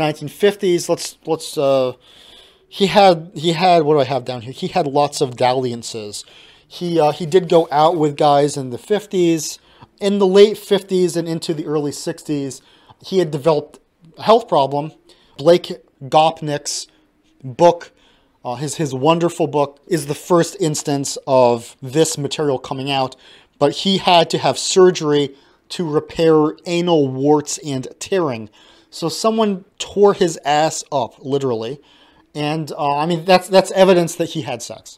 1950s, he had what do I have down here? He had lots of dalliances. He did go out with guys in the 50s. In the late 50s and into the early 60s, he had developed a health problem. Blake Gopnik's book, his wonderful book, is the first instance of this material coming out. But he had to have surgery to repair anal warts and tearing. So someone tore his ass up, literally. And I mean, that's evidence that he had sex.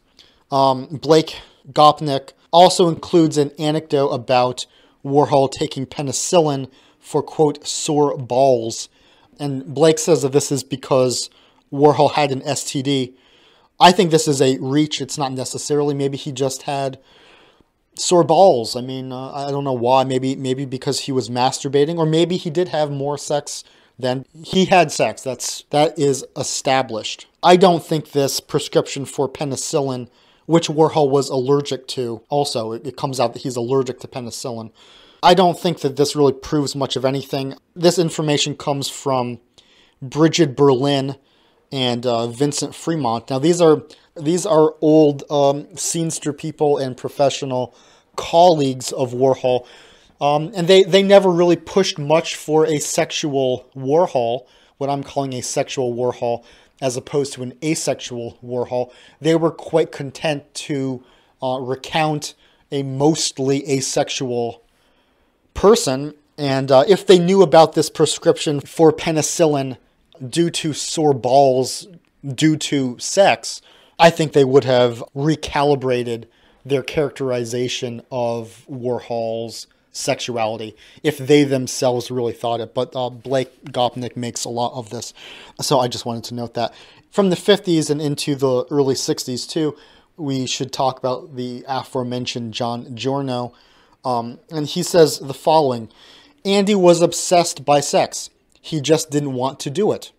Blake Gopnik also includes an anecdote about Warhol taking penicillin for, quote, sore balls. And Blake says that this is because Warhol had an STD. I think this is a reach. It's not necessarily. Maybe he just had sore balls. I mean, I don't know why. Maybe because he was masturbating, or maybe he did have more sex than he had sex. That is established. I don't think this prescription for penicillin, which Warhol was allergic to, also, it comes out that he's allergic to penicillin. I don't think that this really proves much of anything. This information comes from Bridget Berlin and Vincent Fremont. Now, these are old scenester people and professional colleagues of Warhol. And they never really pushed much for a sexual Warhol, what I'm calling a sexual Warhol, as opposed to an asexual Warhol. They were quite content to recount a mostly asexual person. And if they knew about this prescription for penicillin due to sore balls due to sex, I think they would have recalibrated their characterization of Warhol's sexuality if they themselves really thought it. But Blake Gopnik makes a lot of this. So I just wanted to note that. From the 50s and into the early 60s too, we should talk about the aforementioned John Giorno. And he says the following: Andy was obsessed by sex. He just didn't want to do it.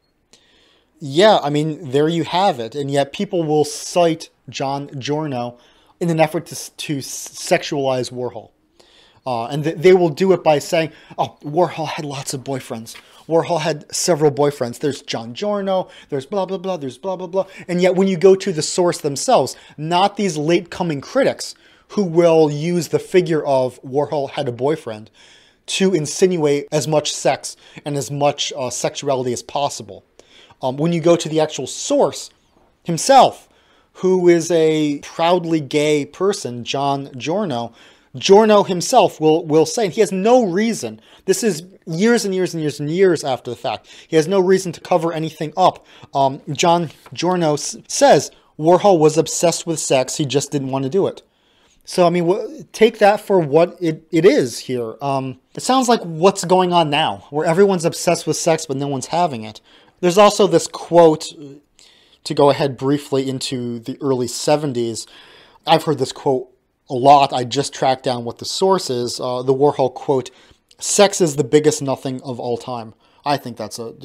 Yeah, I mean, there you have it. And yet people will cite John Giorno in an effort to sexualize Warhol. And they will do it by saying, oh, Warhol had lots of boyfriends. Warhol had several boyfriends. There's John Giorno, there's blah, blah, blah, there's blah, blah, blah. And yet when you go to the source themselves, not these late-coming critics who will use the figure of Warhol had a boyfriend to insinuate as much sex and as much sexuality as possible. When you go to the actual source himself, who is a proudly gay person, John Giorno, Giorno himself will say, and he has no reason, this is years and years and years and years after the fact, he has no reason to cover anything up. John Giorno says Warhol was obsessed with sex, he just didn't want to do it. So, I mean, take that for what it is here. It sounds like what's going on now, where everyone's obsessed with sex, but no one's having it. There's also this quote, to go ahead briefly into the early 70s. I've heard this quote a lot. I just tracked down what the source is. The Warhol quote, "Sex is the biggest nothing of all time." I think that's a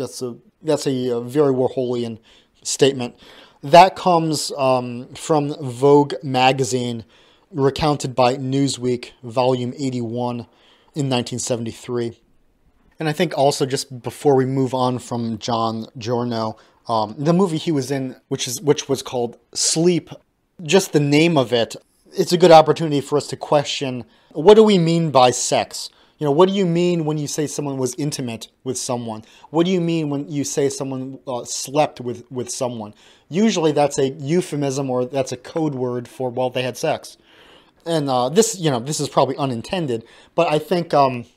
very Warholian statement. That comes from Vogue magazine, recounted by Newsweek, volume 81 in 1973. And I think also, just before we move on from John Giorno, the movie he was in, which was called Sleep, just the name of it, it's a good opportunity for us to question, what do we mean by sex? You know, what do you mean when you say someone was intimate with someone? What do you mean when you say someone slept with someone? Usually that's a euphemism, or that's a code word for, well, they had sex. And this is probably unintended, but I think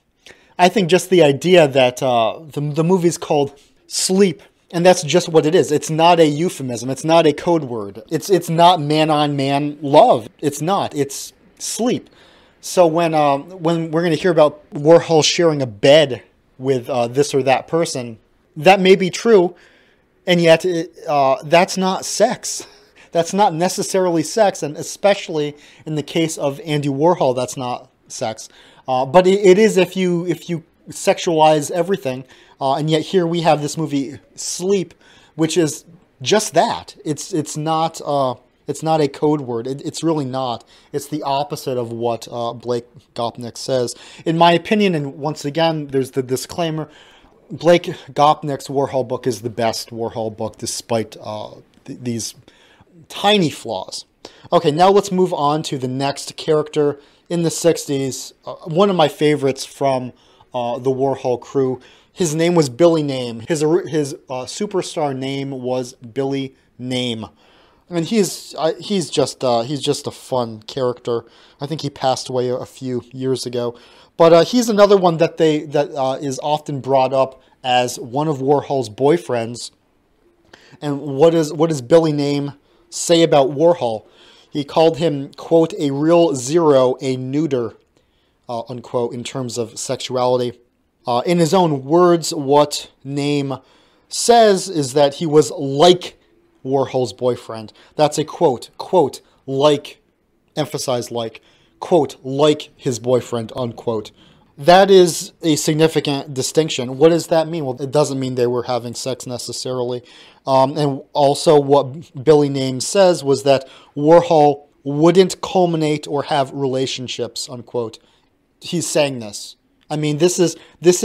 just the idea that the movie's called Sleep, and that's just what it is. It's not a euphemism. It's not a code word. It's not man-on-man love. It's not. It's sleep. So when we're going to hear about Warhol sharing a bed with this or that person, that may be true, and yet that's not sex. That's not necessarily sex, and especially in the case of Andy Warhol, that's not sex. But it is if you sexualize everything, and yet here we have this movie Sleep, which is just that. It's not a code word. It's really not. It's the opposite of what Blake Gopnik says. In my opinion, and once again, there's the disclaimer, Blake Gopnik's Warhol book is the best Warhol book, despite these tiny flaws. Okay, now let's move on to the next character in the 60s. One of my favorites from the Warhol crew. His name was Billy Name. His superstar name was Billy Name. And he's just a fun character. I think he passed away a few years ago, but he's another one that is often brought up as one of Warhol's boyfriends. And what does Billy Name say about Warhol? He called him, quote, a real zero, a neuter, unquote, in terms of sexuality. In his own words, what Name says is that he was like Warhol's boyfriend. That's a quote, like, emphasize like, quote, like his boyfriend, unquote. That is a significant distinction. What does that mean? Well, it doesn't mean they were having sex necessarily. And also what Billy Name says was that Warhol wouldn't culminate or have relationships, unquote. He's saying this. I mean, this is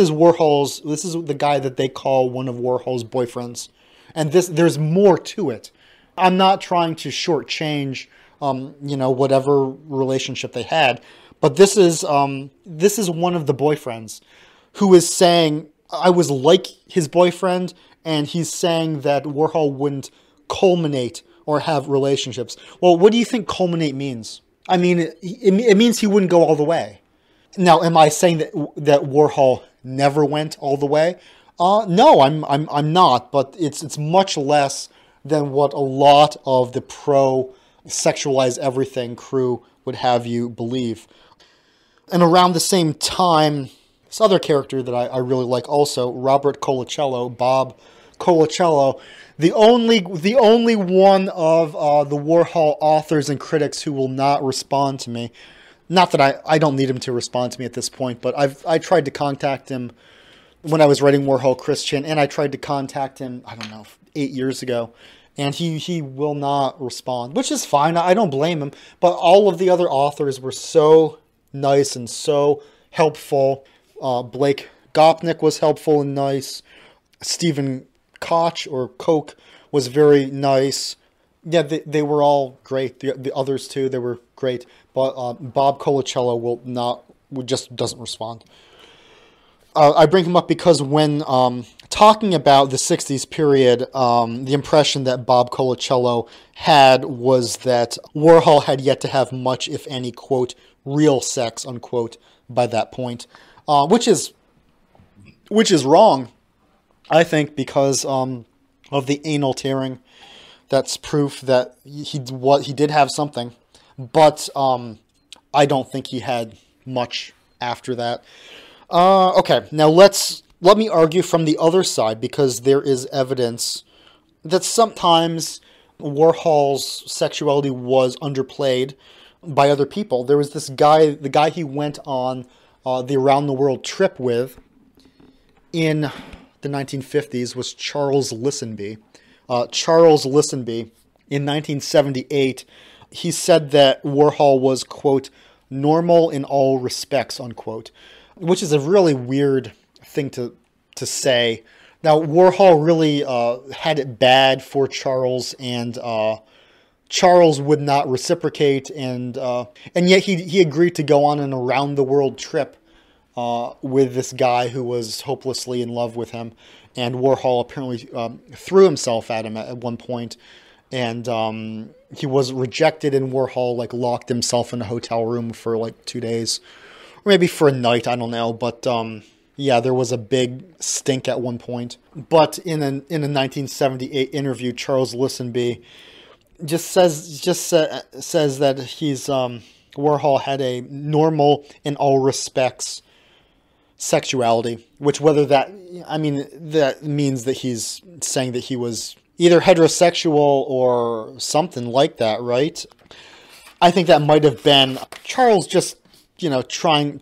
the guy that they call one of Warhol's boyfriends. And there's more to it. I'm not trying to shortchange, whatever relationship they had, but this is one of the boyfriends who is saying, I was like his boyfriend, and he's saying that Warhol wouldn't culminate or have relationships. Well, what do you think culminate means? I mean, it means he wouldn't go all the way. Now, am I saying that Warhol never went all the way? No, I'm not, but it's much less than what a lot of the pro-sexualize everything crew would have you believe. And around the same time, this other character that I really like also, Robert Colacello, Bob Colacello, the only one of the Warhol authors and critics who will not respond to me. Not that I don't need him to respond to me at this point, but I tried to contact him when I was writing Warhol Christian, and I tried to contact him, 8 years ago, and he will not respond, which is fine. I don't blame him, but all of the other authors were so nice and so helpful. Blake Gopnik was helpful and nice. Stephen Koch, or Koch, was very nice. Yeah, they were all great. The others too, they were great. But Bob Colacello just doesn't respond. I bring him up because when talking about the 60s period, the impression that Bob Colacello had was that Warhol had yet to have much, if any, quote, real sex, unquote, by that point. Which is wrong, I think, because of the anal tearing. That's proof that he did have something, but I don't think he had much after that. Okay, now let me argue from the other side, because there is evidence that sometimes Warhol's sexuality was underplayed by other people. There was this guy, the guy he went on the Around the World trip with in the 1950s was Charles Listenby. Charles Listenby, in 1978, he said that Warhol was, quote, normal in all respects, unquote, which is a really weird thing to say. Now, Warhol really had it bad for Charles, and Charles would not reciprocate, and yet he agreed to go on an around-the-world trip with this guy who was hopelessly in love with him. And Warhol apparently threw himself at him at one point. And he was rejected, and Warhol like locked himself in a hotel room for like 2 days. Or maybe for a night, I don't know. But yeah, there was a big stink at one point. But in a 1978 interview, Charles Listenby just says that he's Warhol had a normal in all respects sexuality, which whether that means that he's saying that he was either heterosexual or something like that, right? I think that might have been Charles just trying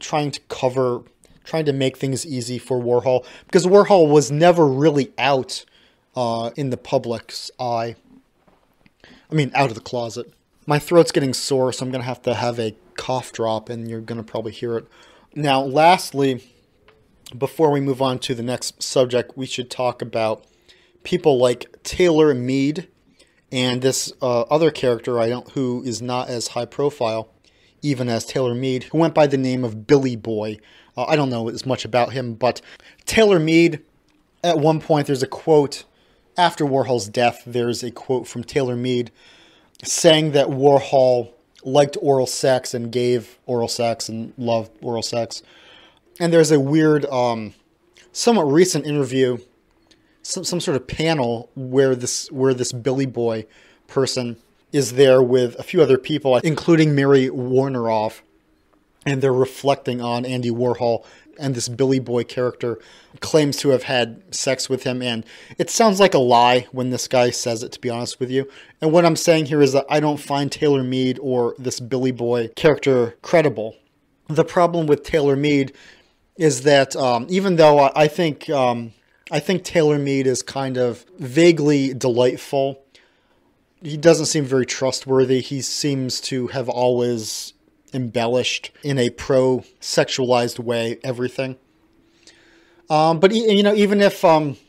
to make things easy for Warhol, because Warhol was never really out in the public's eye. I mean, out of the closet. My throat's getting sore, so I'm going to have a cough drop, and you're going to probably hear it. Now, lastly, before we move on to the next subject, we should talk about people like Taylor Mead and this other character who is not as high profile, even as Taylor Mead, who went by the name of Billy Boy. I don't know as much about him, but Taylor Mead, at one point, there's a quote, after Warhol's death, there's a quote from Taylor Mead saying that Warhol liked oral sex and gave oral sex and loved oral sex. And there's a weird, somewhat recent interview, some sort of panel where this Billy Boy person is there with a few other people, including Mary Warneroff, and they're reflecting on Andy Warhol, and this Billy Boy character claims to have had sex with him, and it sounds like a lie when this guy says it, to be honest with you. And what I'm saying here is that I don't find Taylor Mead or this Billy Boy character credible. The problem with Taylor Mead is that even though I think Taylor Mead is kind of vaguely delightful, he doesn't seem very trustworthy. He seems to have always embellished in a pro-sexualized way everything. But even if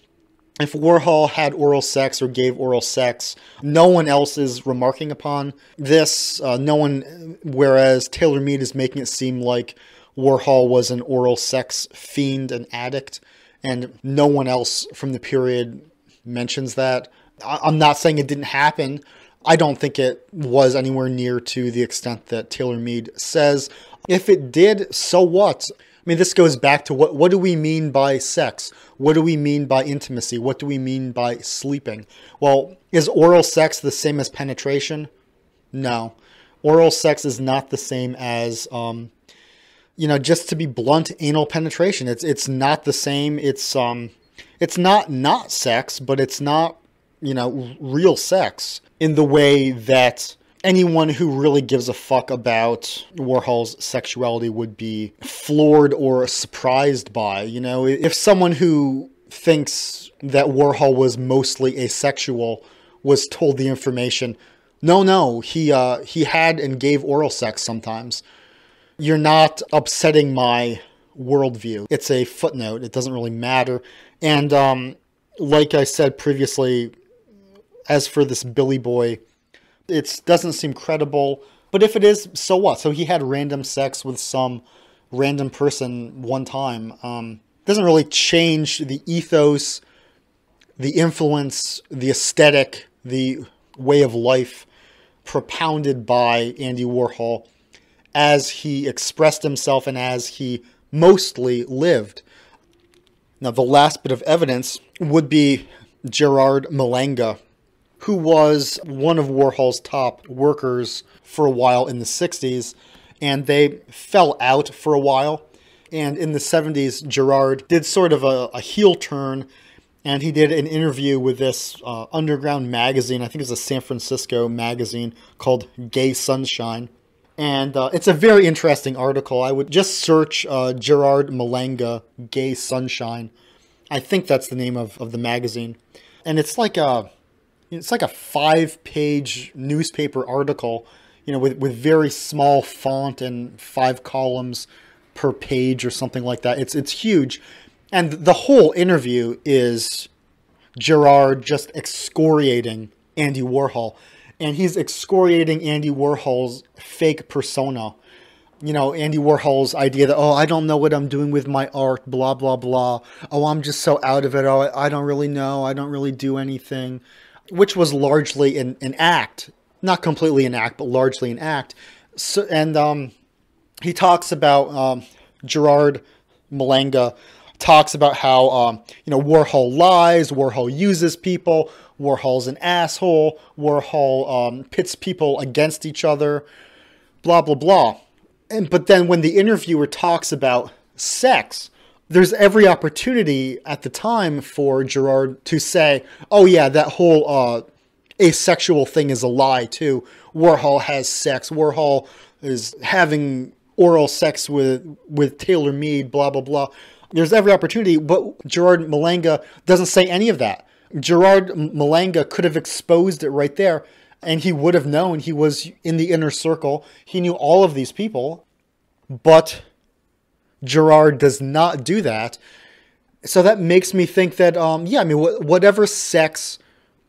Warhol had oral sex or gave oral sex, no one else is remarking upon this. Whereas Taylor Mead is making it seem like Warhol was an oral sex fiend and addict, and no one else from the period mentions that. I'm not saying it didn't happen. I don't think it was anywhere near to the extent that Taylor Mead says. If it did, so what? I mean, this goes back to what do we mean by sex? What do we mean by intimacy? What do we mean by sleeping? Well, is oral sex the same as penetration? No. Oral sex is not the same as, just to be blunt, anal penetration. It's not the same. It's not sex, but it's not, real sex in the way that anyone who really gives a fuck about Warhol's sexuality would be floored or surprised by. If someone who thinks that Warhol was mostly asexual was told the information, no, he had and gave oral sex sometimes, you're not upsetting my worldview. It's a footnote. It doesn't really matter. And like I said previously, as for this Billy Boy, it doesn't seem credible. But if it is, so what? So he had random sex with some random person one time. Doesn't really change the ethos, the influence, the aesthetic, the way of life propounded by Andy Warhol as he expressed himself and as he mostly lived. Now, the last bit of evidence would be Gerard Malanga, who was one of Warhol's top workers for a while in the 60s, and they fell out for a while. And in the 70s, Gerard did sort of a heel turn, and he did an interview with this underground magazine. I think it's a San Francisco magazine called Gay Sunshine. And it's a very interesting article. I would just search Gerard Malanga, Gay Sunshine. I think that's the name of the magazine. And it's like a 5-page newspaper article, with very small font and 5 columns per page or something like that. It's huge. And the whole interview is Gerard just excoriating Andy Warhol. And he's excoriating Andy Warhol's fake persona. you know, Andy Warhol's idea that, oh, I don't know what I'm doing with my art, blah, blah, blah. Oh, I'm just so out of it. Oh, I don't really know. I don't really do anything, which was largely an act, not completely an act, but largely an act. So, and he talks about Gerard Malanga talks about how, you know, Warhol lies, Warhol uses people, Warhol's an asshole, Warhol pits people against each other, blah, blah, blah. But then when the interviewer talks about sex, there's every opportunity at the time for Gerard to say, oh yeah, that whole asexual thing is a lie too. Warhol has sex. Warhol is having oral sex with Taylor Mead, blah, blah, blah. There's every opportunity, but Gerard Malanga doesn't say any of that. Gerard Malanga could have exposed it right there, and he would have known. He was in the inner circle. He knew all of these people, but Gerard does not do that. So that makes me think that, yeah, I mean, whatever sex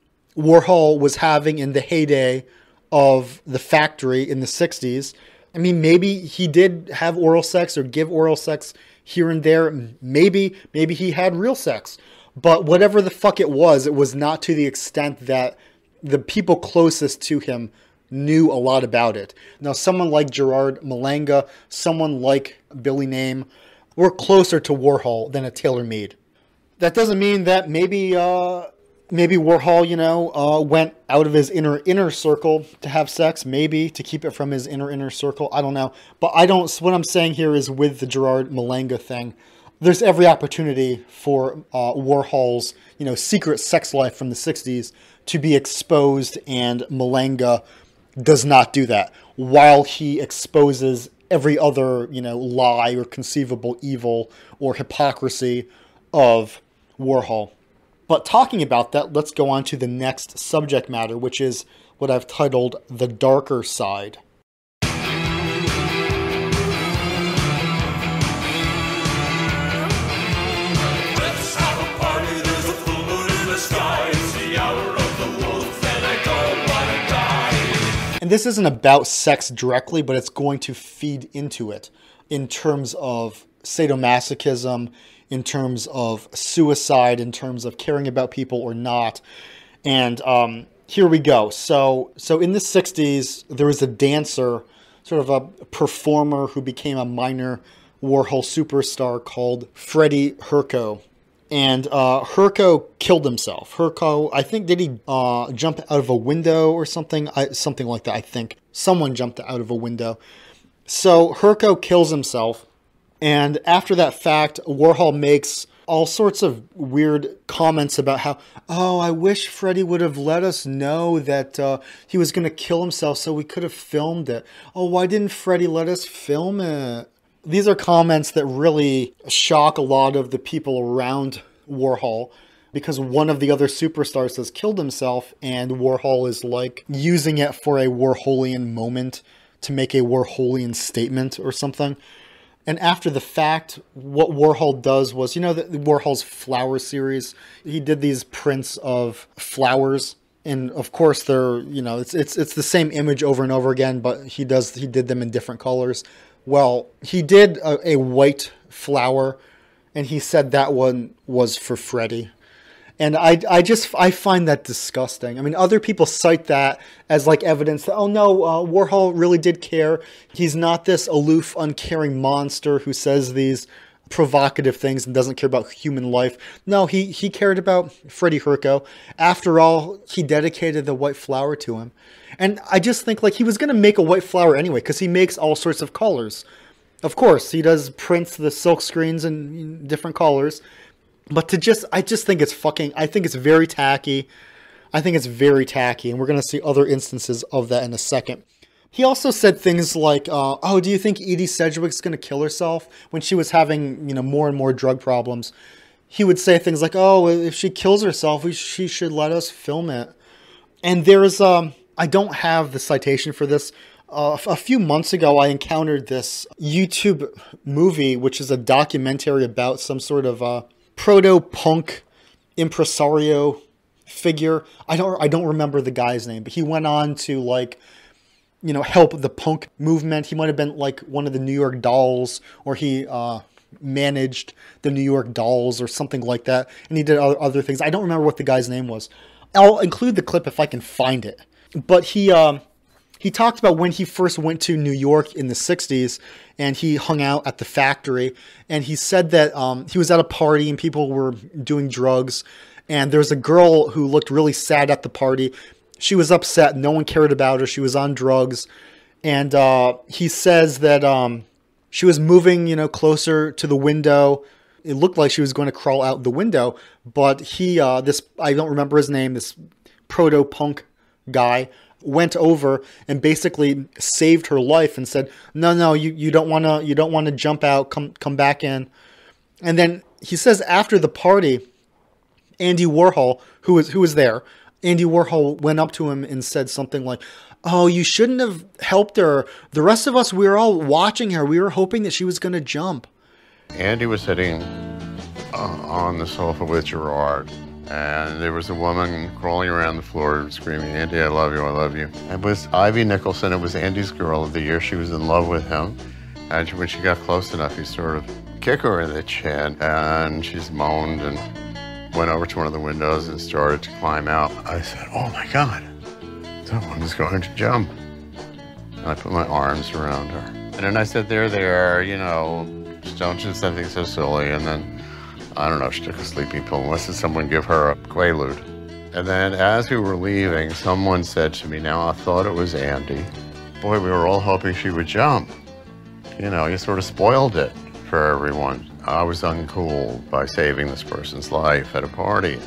Warhol was having in the heyday of the factory in the 60s, I mean, maybe he did have oral sex or give oral sex here and there. Maybe he had real sex. But whatever the fuck it was not to the extent that the people closest to him knew a lot about it. Now, someone like Gerard Malanga, someone like Billy Name, were closer to Warhol than a Taylor Mead. That doesn't mean that maybe Warhol, you know, went out of his inner circle to have sex, maybe to keep it from his inner circle. I don't know. But what I'm saying here is with the Gerard Malanga thing, there's every opportunity for Warhol's, you know, secret sex life from the 60s to be exposed, and Malanga does not do that, while he exposes every other, you know, lie or conceivable evil or hypocrisy of Warhol. But talking about that, let's go on to the next subject matter, which is what I've titled The Darker Side. Let's have a party, there's a full moon in the sky. It's the hour of the wolf, and I don't wanna die. And this isn't about sex directly, but it's going to feed into it in terms of sadomasochism, in terms of suicide, in terms of caring about people or not. And here we go. So in the 60s, there was a dancer, sort of a performer who became a minor Warhol superstar called Freddie Herco. And Herco killed himself. Herco, I think, did he jump out of a window or something? Something like that, I think. Someone jumped out of a window. So Herco kills himself. And after that fact, Warhol makes all sorts of weird comments about how, oh, I wish Freddie would have let us know that he was going to kill himself so we could have filmed it. Oh, why didn't Freddie let us film it? These are comments that really shock a lot of the people around Warhol, because one of the other superstars has killed himself, and Warhol is like using it for a Warholian moment to make a Warholian statement or something. And after the fact, what Warhol does was, you know, Warhol's flower series, he did these prints of flowers. And of course, they're, you know, it's the same image over and over again, but he did them in different colors. Well, he did a white flower, and he said that one was for Freddie. And I find that disgusting. I mean, other people cite that as like evidence that, oh no, Warhol really did care. He's not this aloof, uncaring monster who says these provocative things and doesn't care about human life. No, he cared about Freddie Herco. After all, he dedicated the white flower to him. And I just think like he was going to make a white flower anyway, because he makes all sorts of colors. Of course, he does prints, the silk screens in different colors. But I just think it's I think it's very tacky. I think it's very tacky, and we're going to see other instances of that in a second. He also said things like, oh, do you think Edie Sedgwick's going to kill herself? When she was having, you know, more and more drug problems. He would say things like, oh, if she kills herself, she should let us film it. And there's, I don't have the citation for this. A few months ago, I encountered this YouTube movie, which is a documentary about some sort of proto-punk impresario figure. I don't remember the guy's name, but he went on to like help the punk movement. He might have been like one of the New York Dolls, or he managed the New York Dolls or something like that. And he did other things. I don't remember what the guy's name was. I'll include the clip if I can find it. But he talked about when he first went to New York in the 60s, and he hung out at the factory. And he said that he was at a party and people were doing drugs. And there was a girl who looked really sad at the party. She was upset. No one cared about her. She was on drugs. And he says that she was moving, closer to the window. It looked like she was going to crawl out the window. But he, I don't remember his name, this proto-punk guy, went over and basically saved her life and said, no, you don't want to jump out, come back in. And then he says after the party, Andy Warhol, who was there, Andy Warhol went up to him and said something like, "Oh, you shouldn't have helped her. The rest of us, we were all watching her. We were hoping that she was going to jump." Andy was sitting on the sofa with Gerard, and there was a woman crawling around the floor screaming, "Andy, I love you, I love you." It was Ivy Nicholson. It was Andy's girl of the year. She was in love with him. And when she got close enough, he sort of kicked her in the chin, and she's moaned and went over to one of the windows and started to climb out. I said, "Oh my God, someone is going to jump." And I put my arms around her. And then I said, there, just don't do something so silly. And then, I don't know, she took a sleeping pill. Unless someone give her a Quaalude. And then as we were leaving, someone said to me, "Now I thought it was Andy. Boy, we were all hoping she would jump. You sort of spoiled it for everyone. I was uncool by saving this person's life at a party."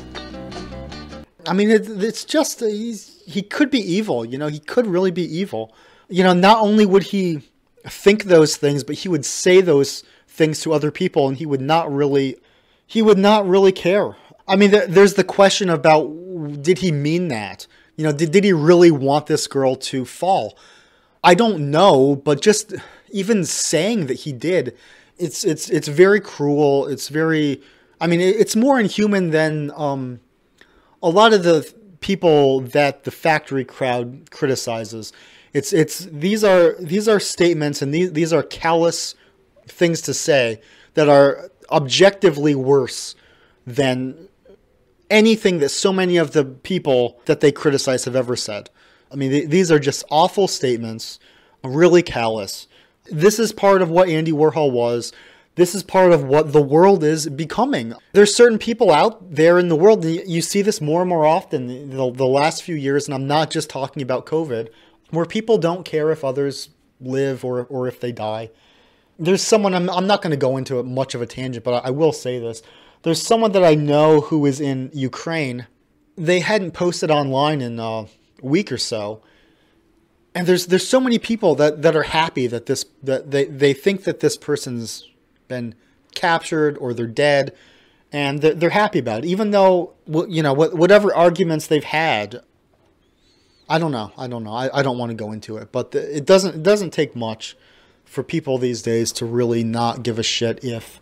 I mean, it's just, he could be evil, he could really be evil. Not only would he think those things, but he would say those things to other people, and he would not really care. I mean, there's the question about, did he mean that? Did he really want this girl to fall? I don't know, but just even saying that he did, it's very cruel. It's it's more inhuman than a lot of the people that the factory crowd criticizes. These are statements, and these are callous things to say that are objectively worse than anything that so many of the people that they criticize have ever said. I mean, these are just awful statements, really callous. This is part of what Andy Warhol was. This is part of what the world is becoming. There's certain people out there in the world, and you see this more and more often the last few years, and I'm not just talking about COVID, where people don't care if others live or if they die. There's someone, I'm not going to go into much of a tangent, but I will say this. There's someone that I know who is in Ukraine. They hadn't posted online in a week or so. And there's so many people that are happy that they think that this person's been captured or they're dead, and they're happy about it, even though whatever arguments they've had. I don't know. I don't want to go into it, but it doesn't take much for people these days to really not give a shit if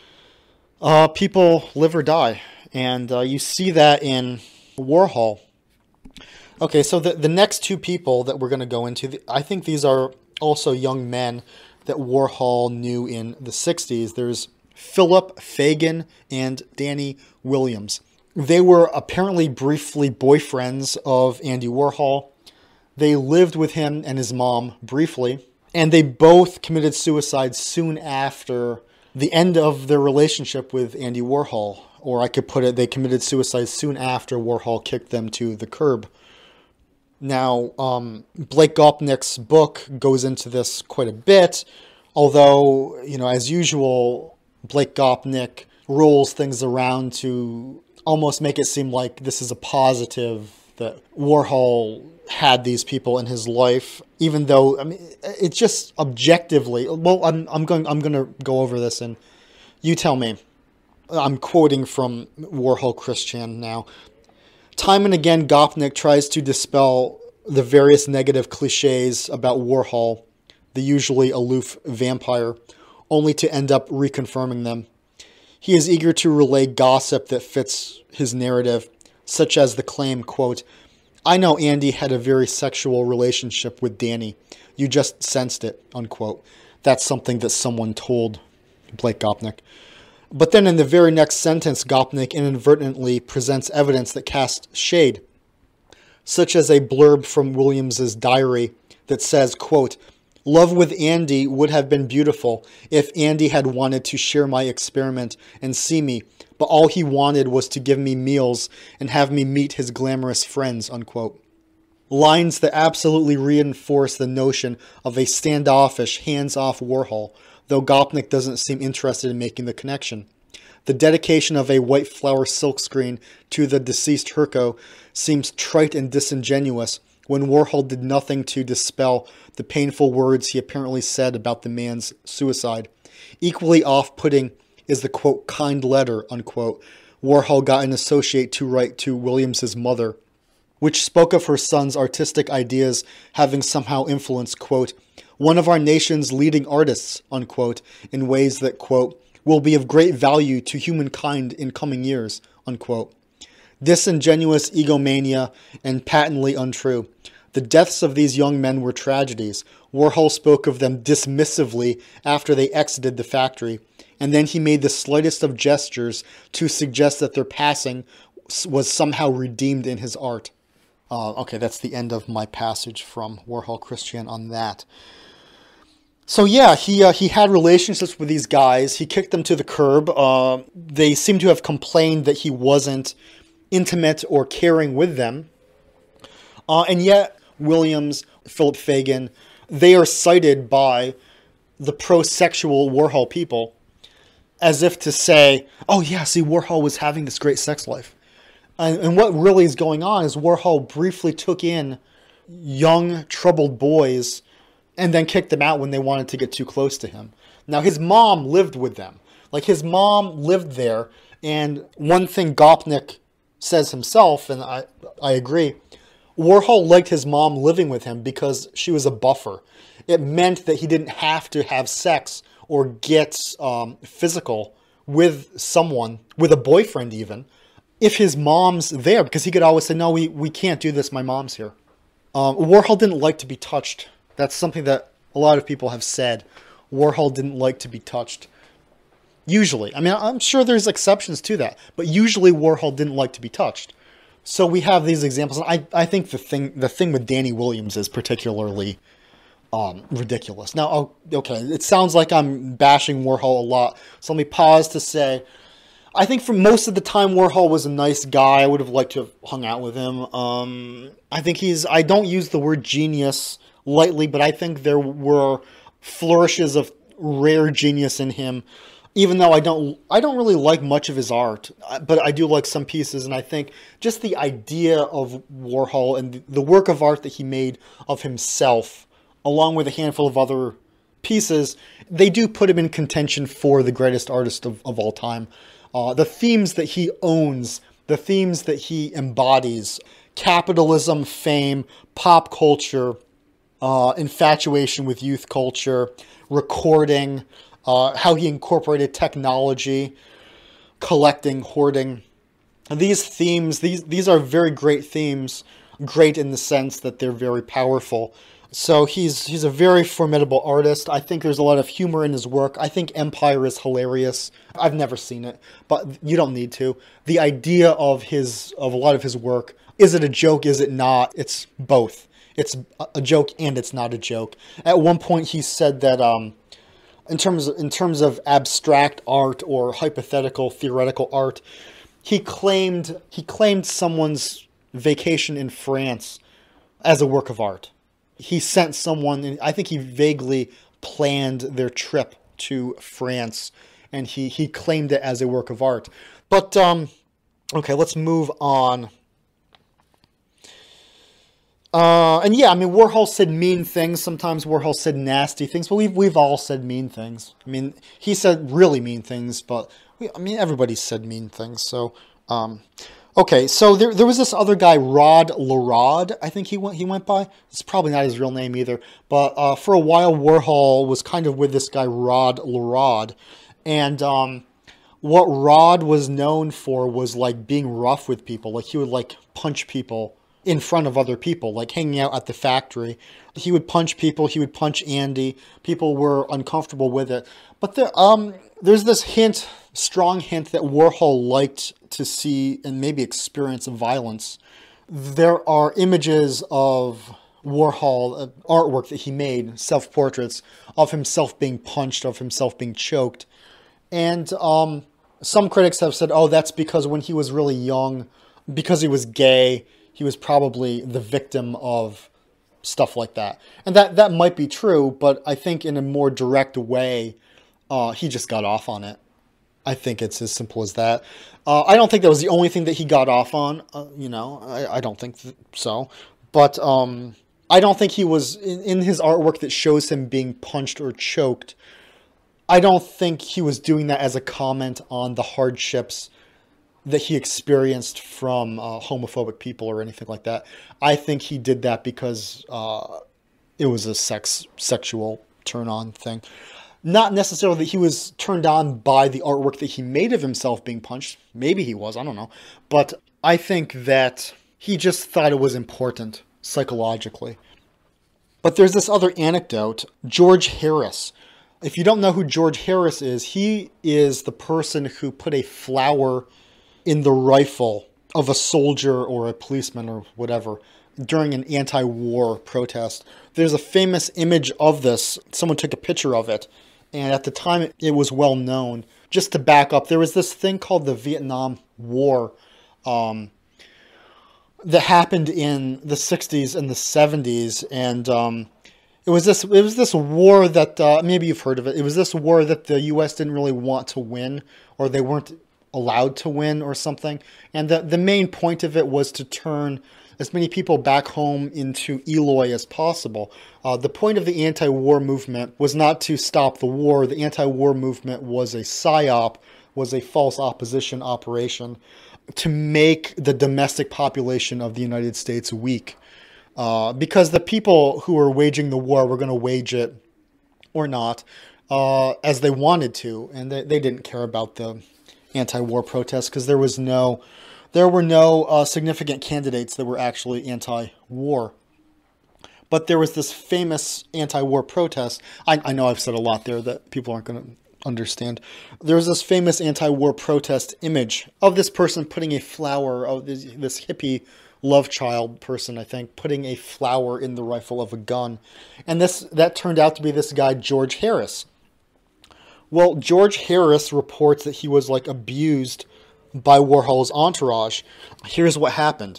people live or die, and you see that in Warhol. Okay, so the next two people that we're going to go into, I think these are also young men that Warhol knew in the 60s. There's Philip Fagan and Danny Williams. They were apparently briefly boyfriends of Andy Warhol. They lived with him and his mom briefly, and they both committed suicide soon after the end of their relationship with Andy Warhol. Or I could put it, they committed suicide soon after Warhol kicked them to the curb. Now, Blake Gopnik's book goes into this quite a bit, although, as usual, Blake Gopnik rolls things around to almost make it seem like this is a positive, that Warhol had these people in his life, even though, it's just objectively, well, I'm going to go over this and you tell me. I'm quoting from Warhol Christian now. Time and again, Gopnik tries to dispel the various negative cliches about Warhol, the usually aloof vampire, only to end up reconfirming them. He is eager to relay gossip that fits his narrative, such as the claim, quote, I know Andy had a very sexual relationship with Danny. You just sensed it, unquote. That's something that someone told Blake Gopnik. But then in the very next sentence, Gopnik inadvertently presents evidence that casts shade, such as a blurb from Williams's diary that says, quote, "Love with Andy would have been beautiful if Andy had wanted to share my experiment and see me, but all he wanted was to give me meals and have me meet his glamorous friends," unquote. Lines that absolutely reinforce the notion of a standoffish, hands-off Warhol, though Gopnik doesn't seem interested in making the connection. The dedication of a white flower silkscreen to the deceased Herco seems trite and disingenuous when Warhol did nothing to dispel the painful words he apparently said about the man's suicide. Equally off-putting is the, quote, "kind letter," unquote, Warhol got an associate to write to Williams's mother, which spoke of her son's artistic ideas having somehow influenced, quote, "one of our nation's leading artists," unquote, in ways that, quote, "will be of great value to humankind in coming years," unquote. Disingenuous egomania and patently untrue. The deaths of these young men were tragedies. Warhol spoke of them dismissively after they exited the factory, and then he made the slightest of gestures to suggest that their passing was somehow redeemed in his art. Okay, that's the end of my passage from Warhol Christian on that. So yeah, he had relationships with these guys. He kicked them to the curb. They seem to have complained that he wasn't intimate or caring with them. And yet, Williams, Philip Fagan, they are cited by the pro-sexual Warhol people as if to say, oh yeah, see, Warhol was having this great sex life. And what really is going on is Warhol briefly took in young, troubled boys and then kicked them out when they wanted to get too close to him. Now, his mom lived with them. Like, his mom lived there, and one thing Gopnik says himself, and I agree, Warhol liked his mom living with him because she was a buffer. It meant that he didn't have to have sex or get physical with someone, with a boyfriend even, if his mom's there, because he could always say, no, we can't do this, my mom's here. Warhol didn't like to be touched. That's something that a lot of people have said. Warhol didn't like to be touched. Usually. I mean, I'm sure there's exceptions to that, but usually Warhol didn't like to be touched. So we have these examples. I think the thing with Danny Williams is particularly ridiculous. Now, okay, it sounds like I'm bashing Warhol a lot, so let me pause to say, I think for most of the time Warhol was a nice guy. I would have liked to have hung out with him. I think I don't use the word genius lightly, but I think there were flourishes of rare genius in him, even though I don't really like much of his art, but I do like some pieces, and I think just the idea of Warhol and the work of art that he made of himself, along with a handful of other pieces, they do put him in contention for the greatest artist of all time. The themes that he owns, the themes that he embodies, capitalism, fame, pop culture, infatuation with youth culture, recording, how he incorporated technology, collecting, hoarding. These themes, these are very great themes, great in the sense that they're very powerful. So he's a very formidable artist. I think there's a lot of humor in his work. I think Empire is hilarious. I've never seen it, but you don't need to. The idea of a lot of his work, is it a joke, is it not? It's both. It's a joke and it's not a joke. At one point he said that in terms of abstract art or hypothetical theoretical art, he claimed someone's vacation in France as a work of art. He sent someone, and I think he vaguely planned their trip to France, and he claimed it as a work of art. But okay, let's move on. And yeah, I mean, Warhol said mean things. Sometimes Warhol said nasty things, but we've all said mean things. I mean, he said really mean things, but everybody said mean things. So, okay, so there was this other guy, Rod LaRod, I think he went by. It's probably not his real name either. But for a while, Warhol was kind of with this guy, Rod LaRod. And what Rod was known for was like being rough with people. Like he would like punch people in front of other people, like hanging out at the factory. He would punch people. He would punch Andy. People were uncomfortable with it. But there's this hint, strong hint, that Warhol liked to see and maybe experience violence. There are images of Warhol, artwork that he made, self-portraits, of himself being punched, of himself being choked. And some critics have said, oh, that's because when he was really young, because he was gay, he was probably the victim of stuff like that. And that might be true, but I think in a more direct way, he just got off on it. I think it's as simple as that. I don't think that was the only thing that he got off on. I don't think so. But I don't think he was, in his artwork that shows him being punched or choked, I don't think he was doing that as a comment on the hardships that he experienced from homophobic people or anything like that. I think he did that because it was a sexual turn-on thing. Not necessarily that he was turned on by the artwork that he made of himself being punched. Maybe he was, I don't know. But I think that he just thought it was important psychologically. But there's this other anecdote, George Harris. If you don't know who George Harris is, he is the person who put a flower in the rifle of a soldier or a policeman or whatever during an anti-war protest. There's a famous image of this. Someone took a picture of it, and at the time it was well known. Just to back up, there was this thing called the Vietnam War that happened in the 60s and the 70s, and it was this war that maybe you've heard of it. It was this war that the U.S. didn't really want to win, or they weren't allowed to win or something. And the main point of it was to turn as many people back home into Eloy as possible. The point of the anti-war movement was not to stop the war. The anti-war movement was a psyop, was a false opposition operation to make the domestic population of the United States weak. Because the people who were waging the war were going to wage it or not as they wanted to. And they didn't care about the anti-war protests because there were no significant candidates that were actually anti-war. But there was this famous anti-war protest. I know I've said a lot there that people aren't going to understand. There was this famous anti-war protest image of this person putting a flower, of this hippie love child person, I think, putting a flower in the rifle of a gun. And that turned out to be this guy, George Harris. Well, George Harris reports that he was abused by Warhol's entourage. Here's what happened.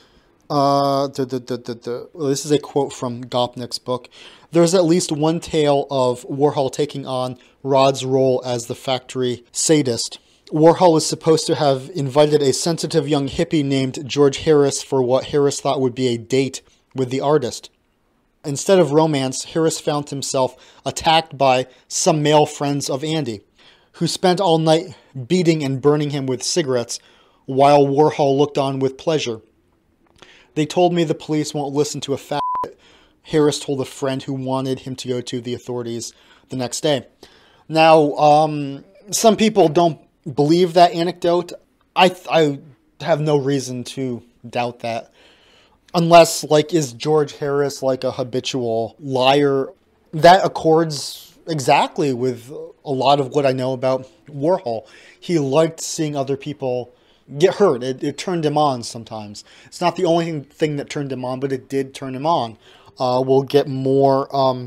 This is a quote from Gopnik's book. There's at least one tale of Warhol taking on Rod's role as the factory sadist. Warhol is supposed to have invited a sensitive young hippie named George Harris for what Harris thought would be a date with the artist. Instead of romance, Harris found himself attacked by some male friends of Andy, who spent all night beating and burning him with cigarettes while Warhol looked on with pleasure. They told me the police won't listen to a faggot, Harris told a friend who wanted him to go to the authorities the next day. Now, some people don't believe that anecdote. I have no reason to doubt that. Unless, is George Harris a habitual liar? That accords exactly with a lot of what I know about Warhol. He liked seeing other people get hurt. It turned him on sometimes. It's not the only thing that turned him on, but it did turn him on. We'll get more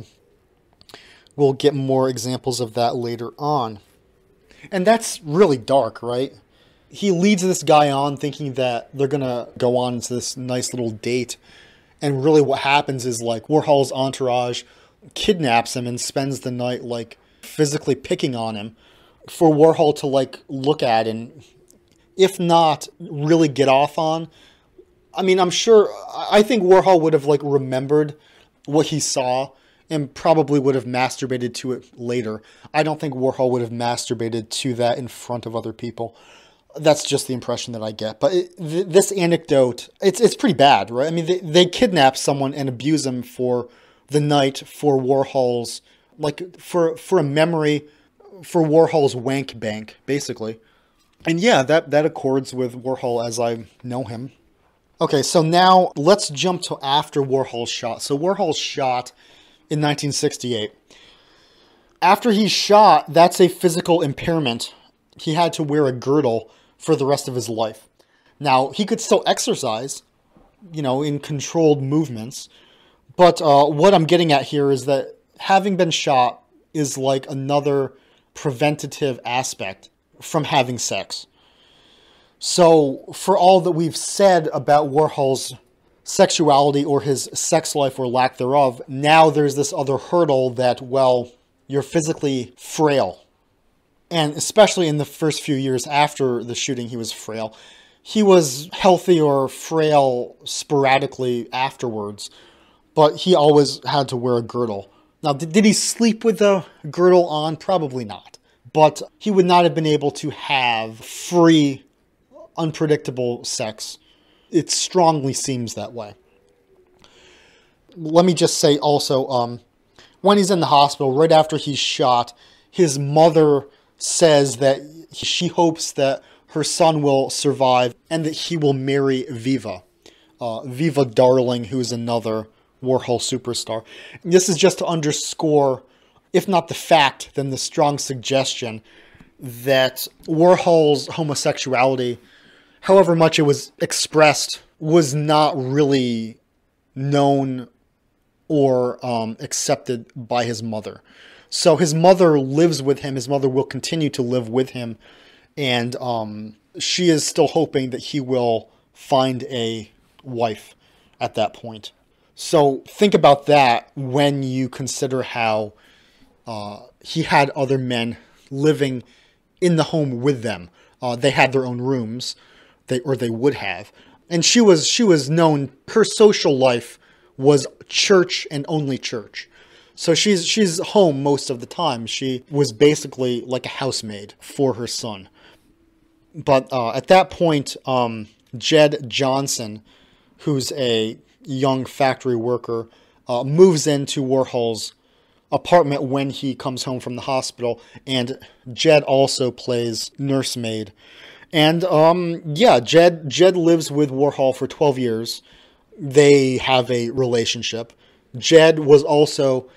examples of that later on. And that's really dark, right? He leads this guy on thinking that they're going to go on to this nice little date. And really what happens is Warhol's entourage kidnaps him and spends the night physically picking on him for Warhol to look at and, if not really get off on. I mean, I think Warhol would have remembered what he saw and probably would have masturbated to it later. I don't think Warhol would have masturbated to that in front of other people. That's just the impression that I get. But this anecdote, it's pretty bad, right? I mean, they kidnap someone and abuse him for the night for Warhol's, for a memory, for Warhol's wank bank, basically. And yeah, that accords with Warhol as I know him. Okay, so now let's jump to after Warhol's shot. So Warhol's shot in 1968. After he's shot, that's a physical impairment. He had to wear a girdle for the rest of his life. Now, he could still exercise, in controlled movements. But what I'm getting at here is that having been shot is like another preventative aspect from having sex. So for all that we've said about Warhol's sexuality or his sex life or lack thereof, now there's this other hurdle that, well, you're physically frail. And especially in the first few years after the shooting, he was frail. He was healthy or frail sporadically afterwards, but he always had to wear a girdle. Now, did he sleep with the girdle on? Probably not. But he would not have been able to have free, unpredictable sex. It strongly seems that way. Let me just say also, when he's in the hospital, right after he's shot, his mother says that she hopes that her son will survive and that he will marry Viva. Viva Darling, who's another Warhol superstar. This is just to underscore, if not the fact, then the strong suggestion that Warhol's homosexuality, however much it was expressed, was not really known or accepted by his mother. So his mother lives with him. His mother will continue to live with him. And she is still hoping that he will find a wife at that point. So think about that when you consider how he had other men living in the home with them. They had their own rooms, they would have. And she was known, her social life was church and only church. So she's home most of the time. She was basically like a housemaid for her son. But at that point, Jed Johnson, who's a young factory worker, moves into Warhol's apartment when he comes home from the hospital, and Jed also plays nursemaid. And Jed lives with Warhol for 12 years. They have a relationship. Jed was also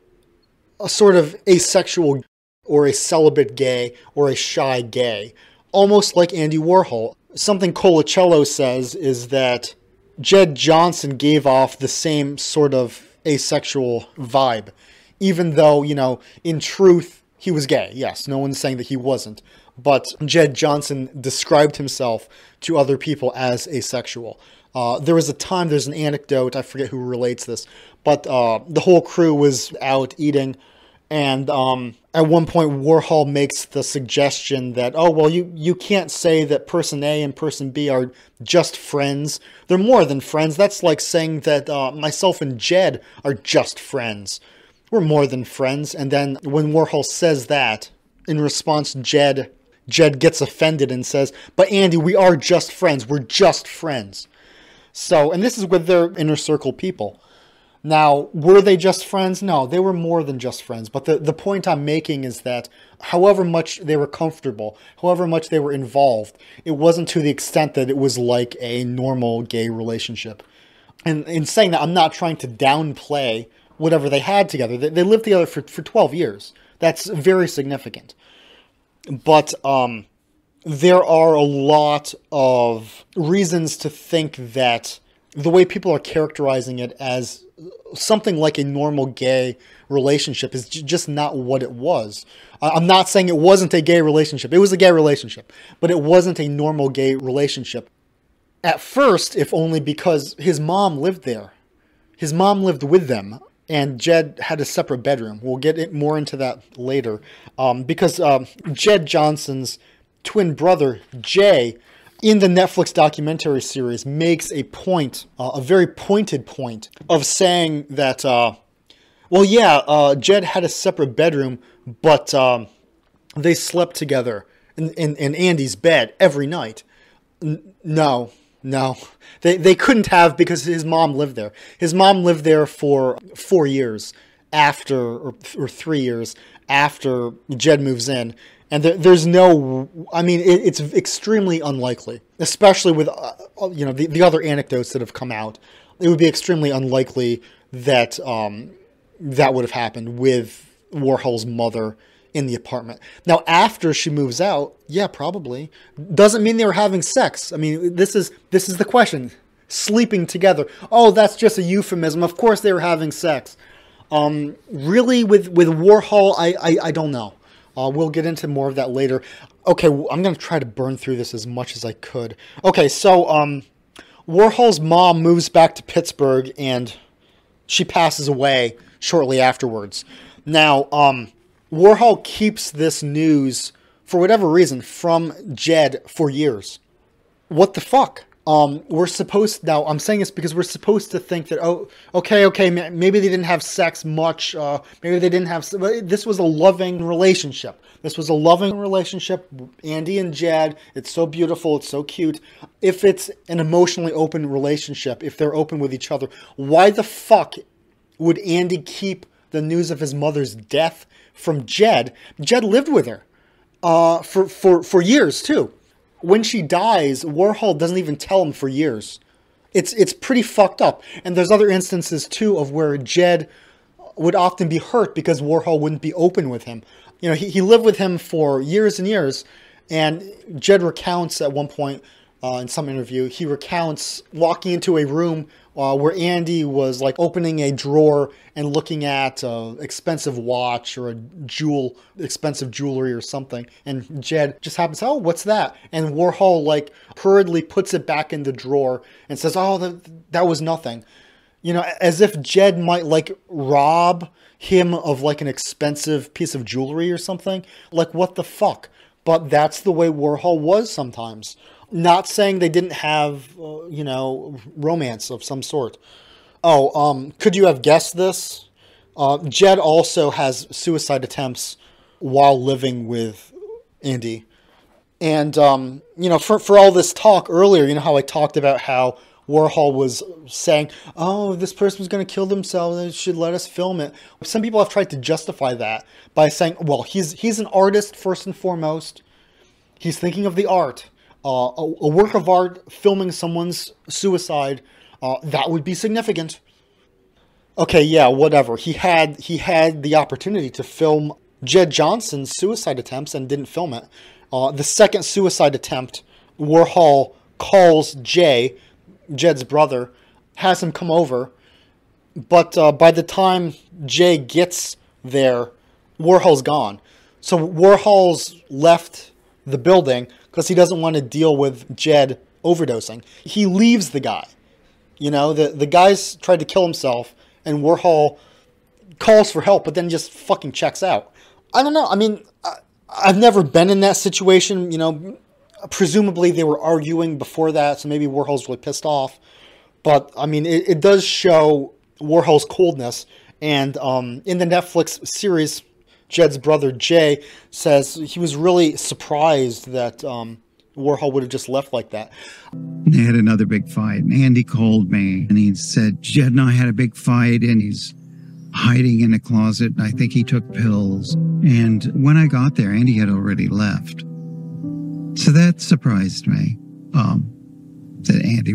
a sort of asexual or a celibate gay or a shy gay, almost like Andy Warhol. Something Colacello says is that Jed Johnson gave off the same sort of asexual vibe, even though, in truth, he was gay. Yes, no one's saying that he wasn't. But Jed Johnson described himself to other people as asexual. There was a time, there's an anecdote, I forget who relates this, but the whole crew was out eating, and at one point Warhol makes the suggestion that, oh, well, you can't say that person A and person B are just friends. They're more than friends. That's like saying that myself and Jed are just friends. We're more than friends. And then when Warhol says that, in response, Jed gets offended and says, but Andy, we are just friends. We're just friends. So, and this is with their inner circle people. Now, were they just friends? No, they were more than just friends. But the point I'm making is that however much they were comfortable, however much they were involved, it wasn't to the extent that it was like a normal gay relationship. And in saying that, I'm not trying to downplay whatever they had together. They lived together for 12 years. That's very significant. But there are a lot of reasons to think that the way people are characterizing it as something like a normal gay relationship is just not what it was. I'm not saying it wasn't a gay relationship. It was a gay relationship, but it wasn't a normal gay relationship. At first, if only because his mom lived there. His mom lived with them, and Jed had a separate bedroom. We'll get more into that later. Because Jed Johnson's twin brother, Jay, in the Netflix documentary series, makes a point, a very pointed point, of saying that, Jed had a separate bedroom, but they slept together in Andy's bed every night. No. They couldn't have, because his mom lived there. His mom lived there for 4 years after, or 3 years after Jed moves in. And there's no, I mean, it's extremely unlikely, especially with, the other anecdotes that have come out. It would be extremely unlikely that that would have happened with Warhol's mother in the apartment. Now, after she moves out, yeah, probably. Doesn't mean they were having sex. I mean, this is the question. Sleeping together. Oh, that's just a euphemism. Of course they were having sex. Really, with Warhol, I don't know. We'll get into more of that later. Okay, I'm going to try to burn through this as much as I could. Okay, so Warhol's mom moves back to Pittsburgh, and she passes away shortly afterwards. Now, Warhol keeps this news, for whatever reason, from Jed for years. What the fuck? We're supposed, now I'm saying this because we're supposed to think that, oh, okay, maybe they didn't have sex much, maybe they didn't have, this was a loving relationship. This was a loving relationship, Andy and Jed, it's so beautiful, it's so cute. If it's an emotionally open relationship, if they're open with each other, why the fuck would Andy keep the news of his mother's death from Jed? Jed lived with her for years too. When she dies, Warhol doesn't even tell him for years. It's pretty fucked up. And there's other instances too of where Jed would often be hurt because Warhol wouldn't be open with him. You know, he lived with him for years and years, and Jed recounts at one point in some interview, he recounts walking into a room where Andy was like opening a drawer and looking at an expensive watch or expensive jewelry or something. And Jed just happens, oh, what's that? And Warhol like hurriedly puts it back in the drawer and says, oh, that was nothing. You know, as if Jed might like rob him of like an expensive piece of jewelry or something. Like, what the fuck? But that's the way Warhol was sometimes. Not saying they didn't have, romance of some sort. Oh, could you have guessed this? Jed also has suicide attempts while living with Andy. And, for all this talk earlier, you know how I talked about how Warhol was saying, oh, this person was going to kill themselves, they should let us film it. Some people have tried to justify that by saying, well, he's an artist first and foremost. He's thinking of the art. A work of art filming someone's suicide, that would be significant. Okay, yeah, whatever. He had the opportunity to film Jed Johnson's suicide attempts and didn't film it. The second suicide attempt, Warhol calls Jed's brother, has him come over, but by the time Jay gets there, Warhol's gone. So Warhol's left the building because he doesn't want to deal with Jed overdosing. He leaves the guy. You know, the guy's tried to kill himself, and Warhol calls for help, but then just fucking checks out. I don't know. I mean, I've never been in that situation. You know, presumably they were arguing before that, so maybe Warhol's really pissed off. But, I mean, it does show Warhol's coldness. And in the Netflix series, Jed's brother, Jay, says he was really surprised that Warhol would have just left like that. They had another big fight, and Andy called me, and he said, Jed and I had a big fight, and he's hiding in a closet. I think he took pills. And when I got there, Andy had already left. So that surprised me, that Andy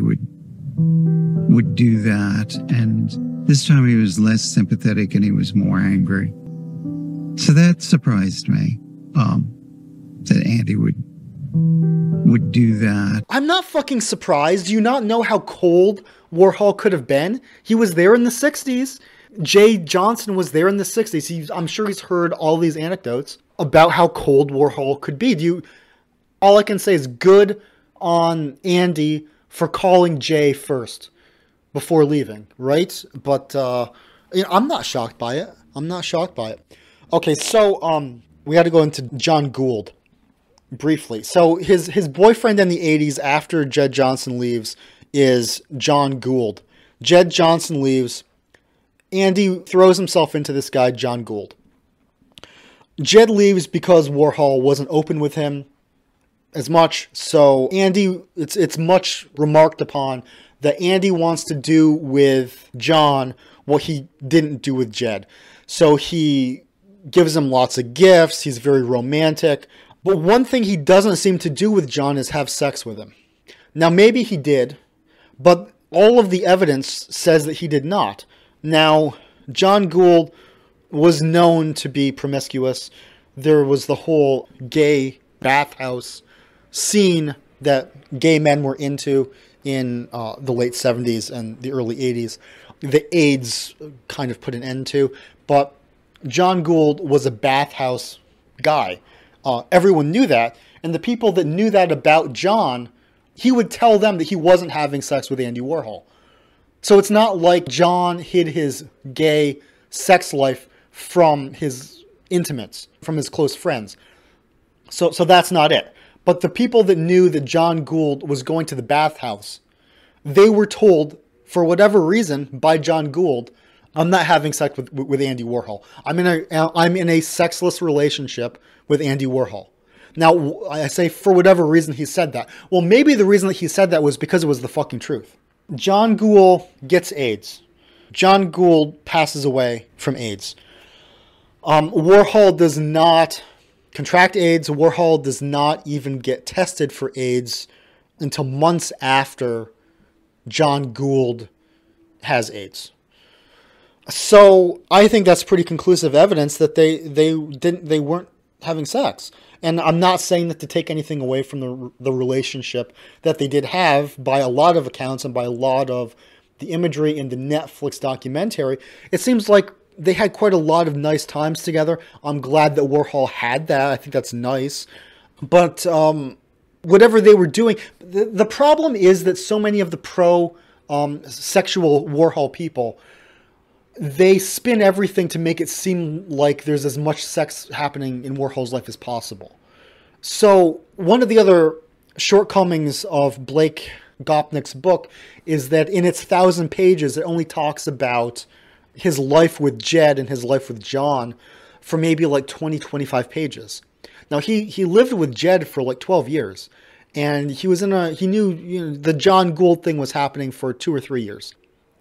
would do that. And this time he was less sympathetic and he was more angry. So that surprised me, that Andy would do that. I'm not fucking surprised. Do you not know how cold Warhol could have been? He was there in the 60s. Jay Johnson was there in the 60s. I'm sure he's heard all these anecdotes about how cold Warhol could be. All I can say is good on Andy for calling Jay first before leaving, right? But I'm not shocked by it. I'm not shocked by it. Okay, so we had to go into John Gould briefly. So his boyfriend in the 80s after Jed Johnson leaves is John Gould. Jed Johnson leaves. Andy throws himself into this guy, John Gould. Jed leaves because Warhol wasn't open with him as much. So Andy, it's much remarked upon that Andy wants to do with John what he didn't do with Jed. So he gives him lots of gifts. He's very romantic. But one thing he doesn't seem to do with John is have sex with him. Now, maybe he did, but all of the evidence says that he did not. Now, John Gould was known to be promiscuous. There was the whole gay bathhouse scene that gay men were into in the late 70s and the early 80s. The AIDS kind of put an end to. But John Gould was a bathhouse guy. Everyone knew that. And the people that knew that about John, he would tell them that he wasn't having sex with Andy Warhol. So it's not like John hid his gay sex life from his intimates, from his close friends. So that's not it. But the people that knew that John Gould was going to the bathhouse, they were told, for whatever reason, by John Gould, I'm not having sex with Andy Warhol. I'm in a sexless relationship with Andy Warhol. Now, I say for whatever reason he said that. Well, maybe the reason that he said that was because it was the fucking truth. John Gould gets AIDS. John Gould passes away from AIDS. Warhol does not contract AIDS. Warhol does not even get tested for AIDS until months after John Gould has AIDS. So I think that's pretty conclusive evidence that they weren't having sex. And I'm not saying that to take anything away from the relationship that they did have by a lot of accounts and by a lot of the imagery in the Netflix documentary. It seems like they had quite a lot of nice times together. I'm glad that Warhol had that. I think that's nice. But whatever they were doing, the problem is that so many of the pro-sexual Warhol people, they spin everything to make it seem like there's as much sex happening in Warhol's life as possible. So one of the other shortcomings of Blake Gopnik's book is that in its 1,000 pages, it only talks about his life with Jed and his life with John for maybe like 20, 25 pages. Now, he lived with Jed for like 12 years. And he knew the John Gould thing was happening for 2 or 3 years.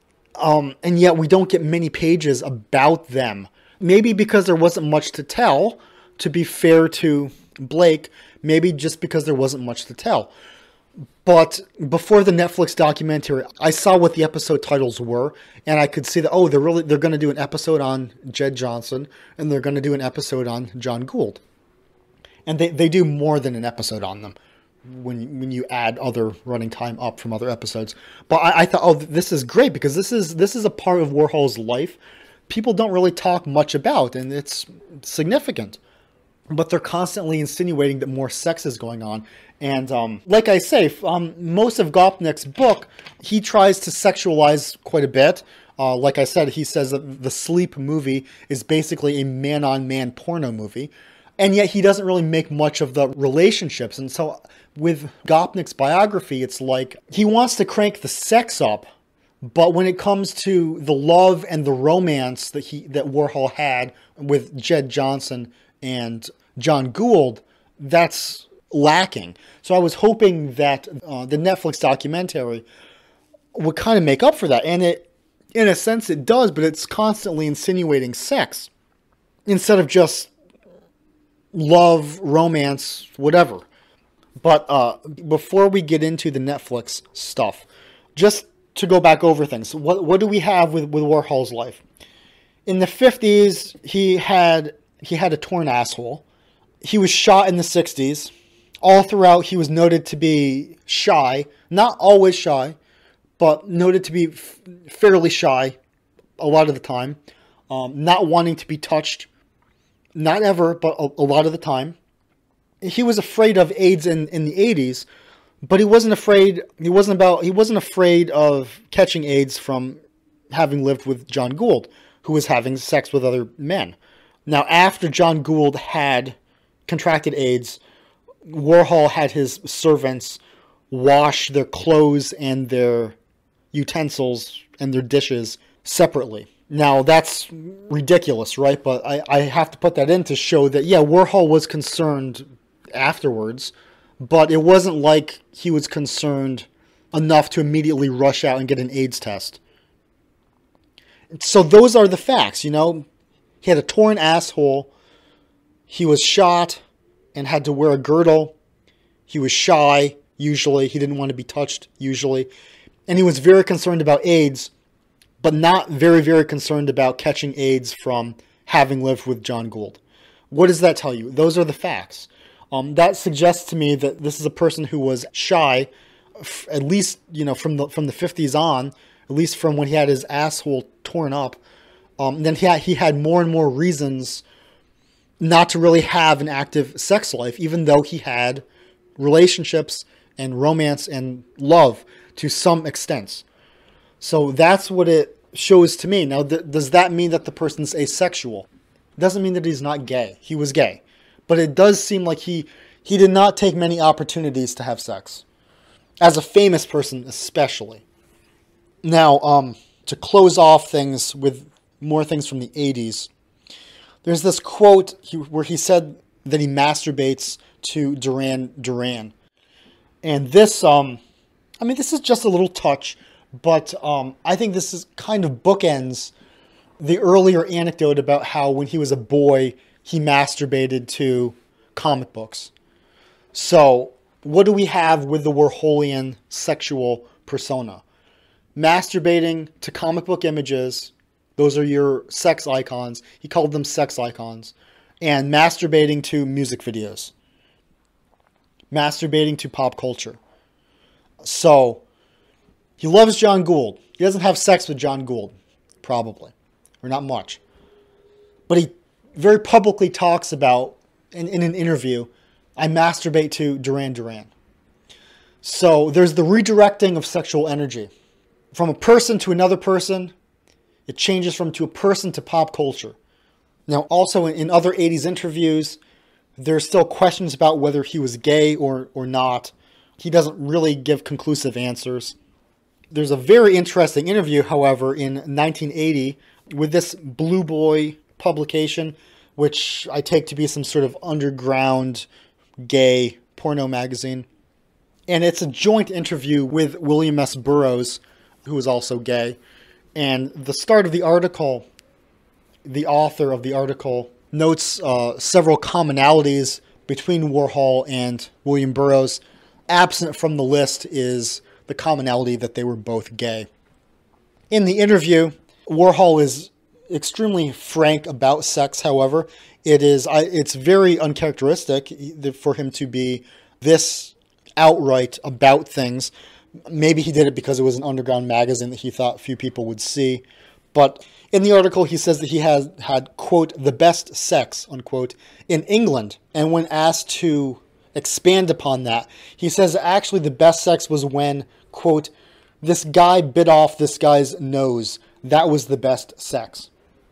And yet we don't get many pages about them. Maybe because there wasn't much to tell, to be fair to Blake, maybe just because there wasn't much to tell. But before the Netflix documentary, I saw what the episode titles were, and I could see that, they're going to do an episode on Jed Johnson, and they're going to do an episode on John Gould. And they do more than an episode on them when you add other running time up from other episodes. But I thought, this is great, because this is a part of Warhol's life people don't really talk much about, and it's significant. But they're constantly insinuating that more sex is going on. And like I say, most of Gopnik's book, he tries to sexualize quite a bit. Like I said, he says that the Sleep movie is basically a man-on-man porno movie. And yet he doesn't really make much of the relationships. And so with Gopnik's biography, it's like he wants to crank the sex up. But when it comes to the love and the romance that Warhol had with Jed Johnson and John Gould, that's lacking. So I was hoping that the Netflix documentary would kind of make up for that. And it, in a sense, it does, but it's constantly insinuating sex instead of just love, romance, whatever. But before we get into the Netflix stuff, just to go back over things, what do we have with Warhol's life? In the 50s, he had a torn asshole. He was shot in the 60s. All throughout, he was noted to be shy. Not always shy, but noted to be fairly shy a lot of the time. Not wanting to be touched. Not ever, but a lot of the time. He was afraid of AIDS in the 80s, but he wasn't afraid. He wasn't afraid of catching AIDS from having lived with John Gould, who was having sex with other men. Now, after John Gould had contracted AIDS, Warhol had his servants wash their clothes and their utensils and their dishes separately. Now, that's ridiculous, right? But I have to put that in to show that, yeah, Warhol was concerned afterwards, but it wasn't like he was concerned enough to immediately rush out and get an AIDS test. So those are the facts, He had a torn asshole. He was shot and had to wear a girdle. He was shy, usually. He didn't want to be touched, usually. And he was very concerned about AIDS, but not very, very concerned about catching AIDS from having lived with John Gould. What does that tell you? Those are the facts. That suggests to me that this is a person who was shy, at least, from the 50s on, at least from when he had his asshole torn up. Then he had more and more reasons not to really have an active sex life, even though he had relationships and romance and love to some extent. So that's what it shows to me. Now, does that mean that the person's asexual? It doesn't mean that he's not gay. He was gay. But it does seem like he did not take many opportunities to have sex. As a famous person, especially. Now, to close off things with more things from the 80s, there's this quote where he said that he masturbates to Duran Duran. And this, this is just a little touch, but I think this is kind of bookends the earlier anecdote about how when he was a boy, he masturbated to comic books. So, what do we have with the Warholian sexual persona? Masturbating to comic book images, those are your sex icons. He called them sex icons. And masturbating to music videos. Masturbating to pop culture. So, he loves John Gould. He doesn't have sex with John Gould, probably. Or not much. But he very publicly talks about, in an interview, I masturbate to Duran Duran. So there's the redirecting of sexual energy. From a person to another person, it changes from to a person to pop culture. Now also in other 80s interviews, there's still questions about whether he was gay or not. He doesn't really give conclusive answers. There's a very interesting interview, however, in 1980 with this Blue Boy publication, which I take to be some sort of underground gay porno magazine. And it's a joint interview with William S. Burroughs, who is also gay. And the start of the article, the author of the article notes several commonalities between Warhol and William Burroughs. Absent from the list is the commonality that they were both gay. In the interview, Warhol is extremely frank about sex, however. It's very uncharacteristic for him to be this outright about things. Maybe he did it because it was an underground magazine that he thought few people would see. But in the article, he says that he has had, quote, the best sex, unquote, in England. And when asked to expand upon that, he says actually the best sex was when, quote, this guy bit off this guy's nose. That was the best sex.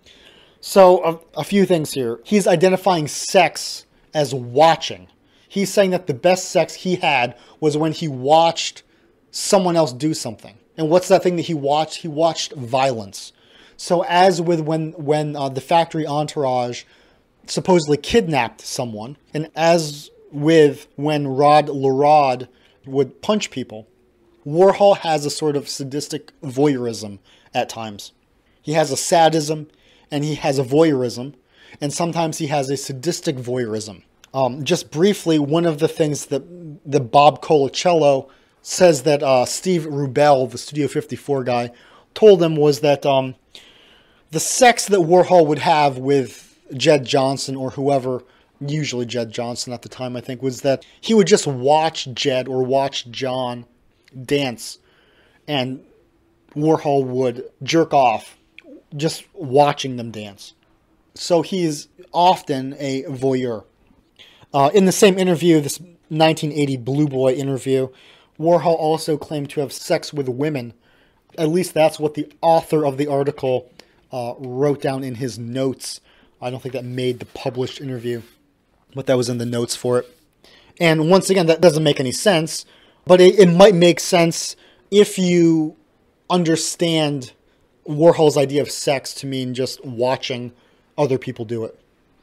So a few things here. He's identifying sex as watching. He's saying that the best sex he had was when he watched someone else do something. And what's that thing that he watched? He watched violence. So as with when the factory entourage supposedly kidnapped someone, and as with when Rod Lerod would punch people, Warhol has a sort of sadistic voyeurism at times. He has a sadism, and he has a voyeurism, and sometimes he has a sadistic voyeurism. Just briefly, one of the things that the Bob Colacello says that Steve Rubell, the Studio 54 guy, told him was that the sex that Warhol would have with Jed Johnson or whoever, usually Jed Johnson at the time, I think, was that he would just watch Jed or watch John dance, and Warhol would jerk off just watching them dance. So he's often a voyeur. In the same interview, this 1980 Blue Boy interview, Warhol also claimed to have sex with women. At least that's what the author of the article wrote down in his notes. I don't think that made the published interview, but that was in the notes for it. And once again, that doesn't make any sense, but it might make sense if you understand Warhol's idea of sex to mean just watching other people do it.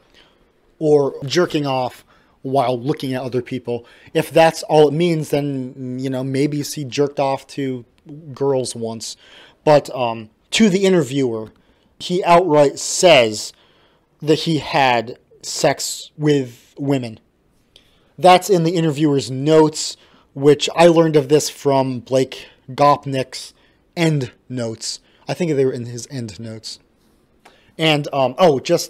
Or jerking off while looking at other people. If that's all it means, then, maybe he jerked off to girls once. But to the interviewer, he outright says that he had sex with women. That's in the interviewer's notes, which I learned of this from Blake Gopnik's end notes. I think they were in his end notes. And, just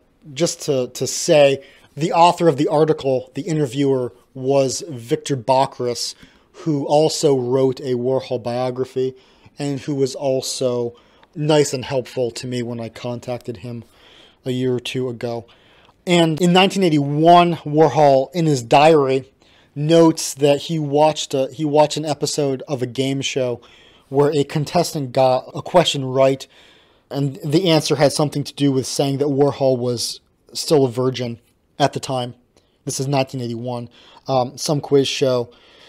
to say, the author of the article, the interviewer, was Victor Bachrus, who also wrote a Warhol biography and who was also nice and helpful to me when I contacted him a year or two ago. And in 1981, Warhol, in his diary, notes that he watched an episode of a game show where a contestant got a question right, and the answer had something to do with saying that Warhol was still a virgin at the time. This is 1981, some quiz show.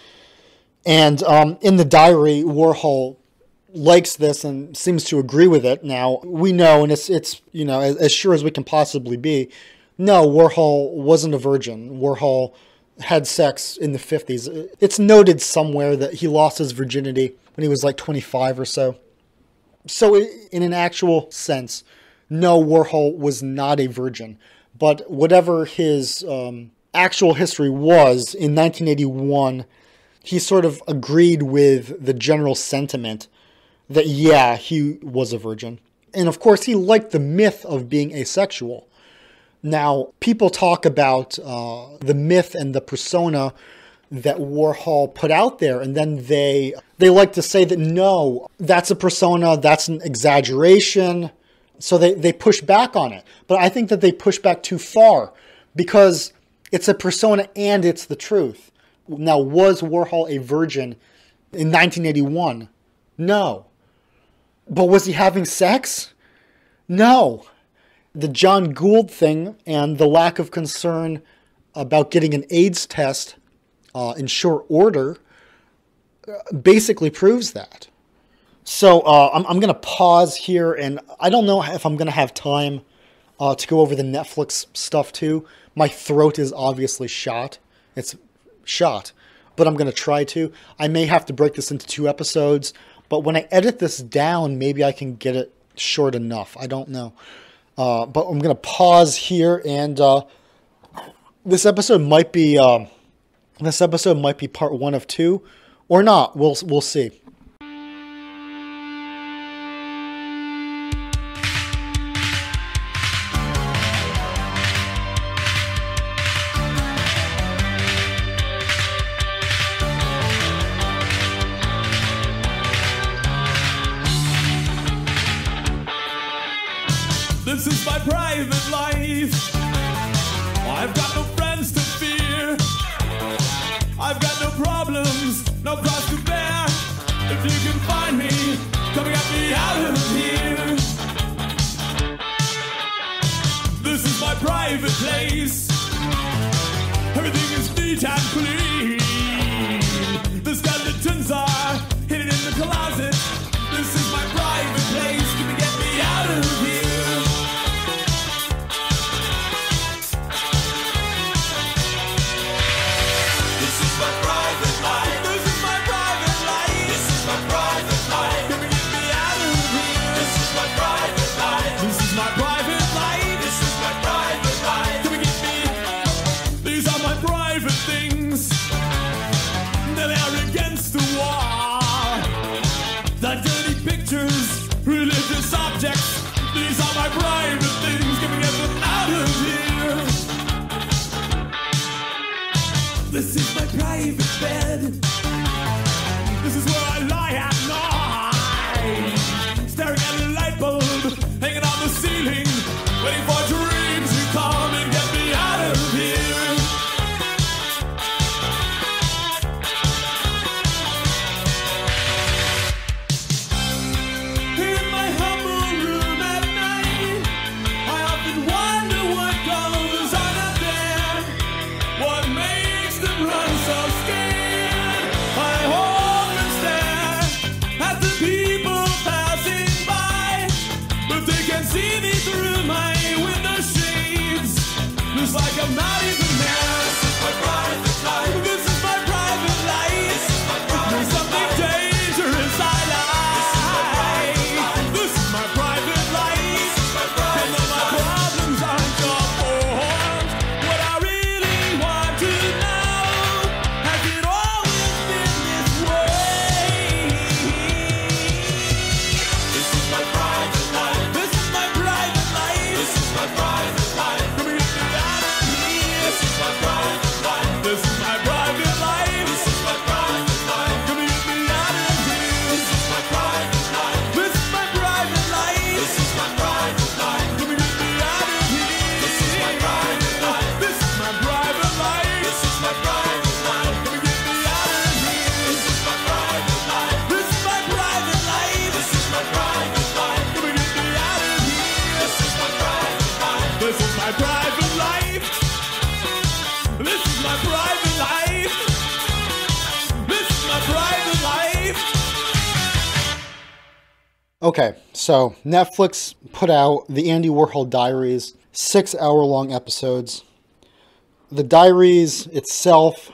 And in the diary, Warhol likes this and seems to agree with it. Now, we know, and it's as sure as we can possibly be, no, Warhol wasn't a virgin. Warhol had sex in the 50s. It's noted somewhere that he lost his virginity when he was like 25 or so. So in an actual sense, no, Warhol was not a virgin. But whatever his actual history was, in 1981, he sort of agreed with the general sentiment that, yeah, he was a virgin. And of course, he liked the myth of being asexual. Now, people talk about the myth and the persona that Warhol put out there, and then they like to say that, no, that's a persona, that's an exaggeration. So they push back on it. But I think that they push back too far, because it's a persona and it's the truth. Now, was Warhol a virgin in 1981? No. But was he having sex? No. The John Gould thing and the lack of concern about getting an AIDS test in short order basically proves that. So I'm going to pause here, and I don't know if I'm going to have time to go over the Netflix stuff too. My throat is obviously shot. It's shot, but I'm going to try to. I may have to break this into 2 episodes, but when I edit this down, maybe I can get it short enough. I don't know. But I'm going to pause here, and this episode might be part 1 of 2, or not. We'll see. This is my private life. I've got no friends to fear. I've got no problems, no cross to bear. If you can find me, come and get me out of here. This is my private place. Everything is neat and clean. The skeletons are hidden in the closet. This is my private place. Come and get me out of here. Religious objects, these are my private things. Can we get them out of here? This is my private bed. This is where I lie at night, staring at a light bulb hanging on the ceiling, waiting for dreams to come and get me out of here. Like I'm not even there. This is my private life. This is my private life. This is my private There's something life. Dangerous I like. This is my private life. This is my private life. And all my problems aren't Okay, so Netflix put out the Andy Warhol Diaries, 6-hour-long episodes. The diaries itself,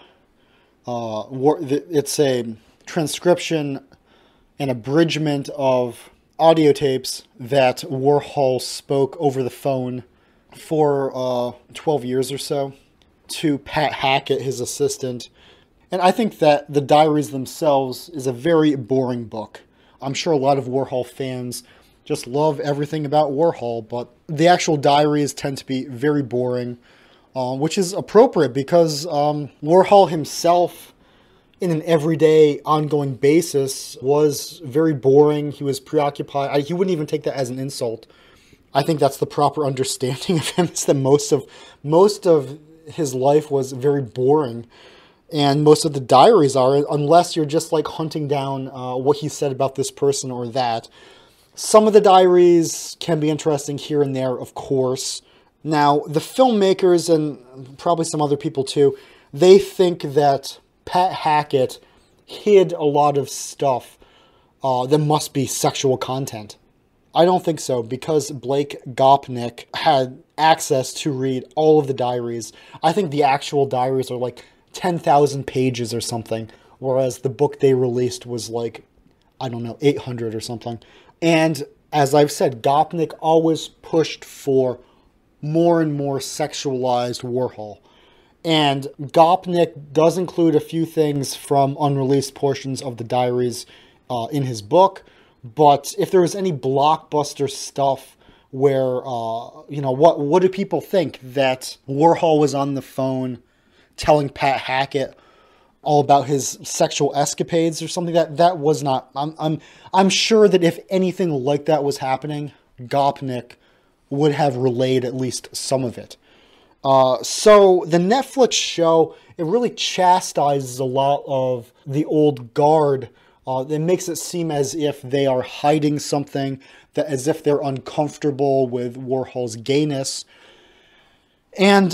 it's a transcription and abridgment of audio tapes that Warhol spoke over the phone for 12 years or so to Pat Hackett, his assistant. And I think that the diaries themselves is a very boring book. I'm sure a lot of Warhol fans just love everything about Warhol, but the actual diaries tend to be very boring, which is appropriate because Warhol himself, in an everyday, ongoing basis, was very boring. He was preoccupied. He wouldn't even take that as an insult. I think that's the proper understanding of him, is that most of his life was very boring. And most of the diaries are, unless you're just like hunting down what he said about this person or that. Some of the diaries can be interesting here and there, of course. Now, the filmmakers, and probably some other people too, they think that Pat Hackett hid a lot of stuff that must be sexual content. I don't think so, because Blake Gopnik had access to read all of the diaries. I think the actual diaries are like 10,000 pages or something, whereas the book they released was like, I don't know, 800 or something. And as I've said, Gopnik always pushed for more and more sexualized Warhol. And Gopnik does include a few things from unreleased portions of the diaries in his book, but if there was any blockbuster stuff where, what do people think? That Warhol was on the phone telling Pat Hackett all about his sexual escapades or something, that was not. I'm sure that if anything like that was happening, Gopnik would have relayed at least some of it. So the Netflix show, it really chastises a lot of the old guard. It makes it seem as if they are hiding something, as if they're uncomfortable with Warhol's gayness. And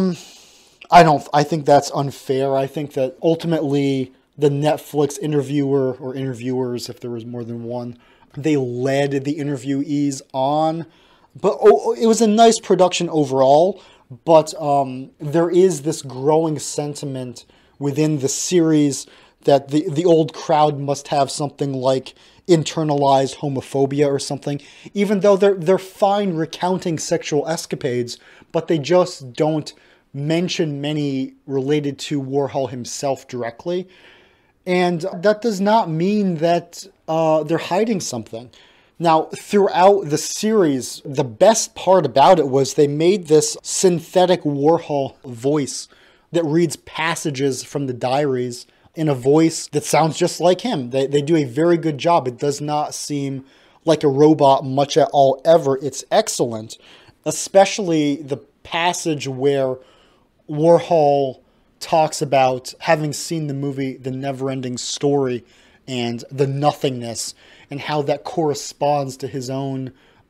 I think that's unfair. I think that ultimately the Netflix interviewer or interviewers, if there was more than one, they led the interviewees on. But it was a nice production overall. But there is this growing sentiment within the series that the old crowd must have something like internalized homophobia or something, even though they're fine recounting sexual escapades, but they just don't mention many related to Warhol himself directly. And that does not mean that they're hiding something. Now, throughout the series, the best part about it was they made this synthetic Warhol voice that reads passages from the diaries in a voice that sounds just like him. They do a very good job. It does not seem like a robot much at all ever. It's excellent, especially the passage where Warhol talks about having seen the movie The Neverending Story and the nothingness, and how that corresponds to his own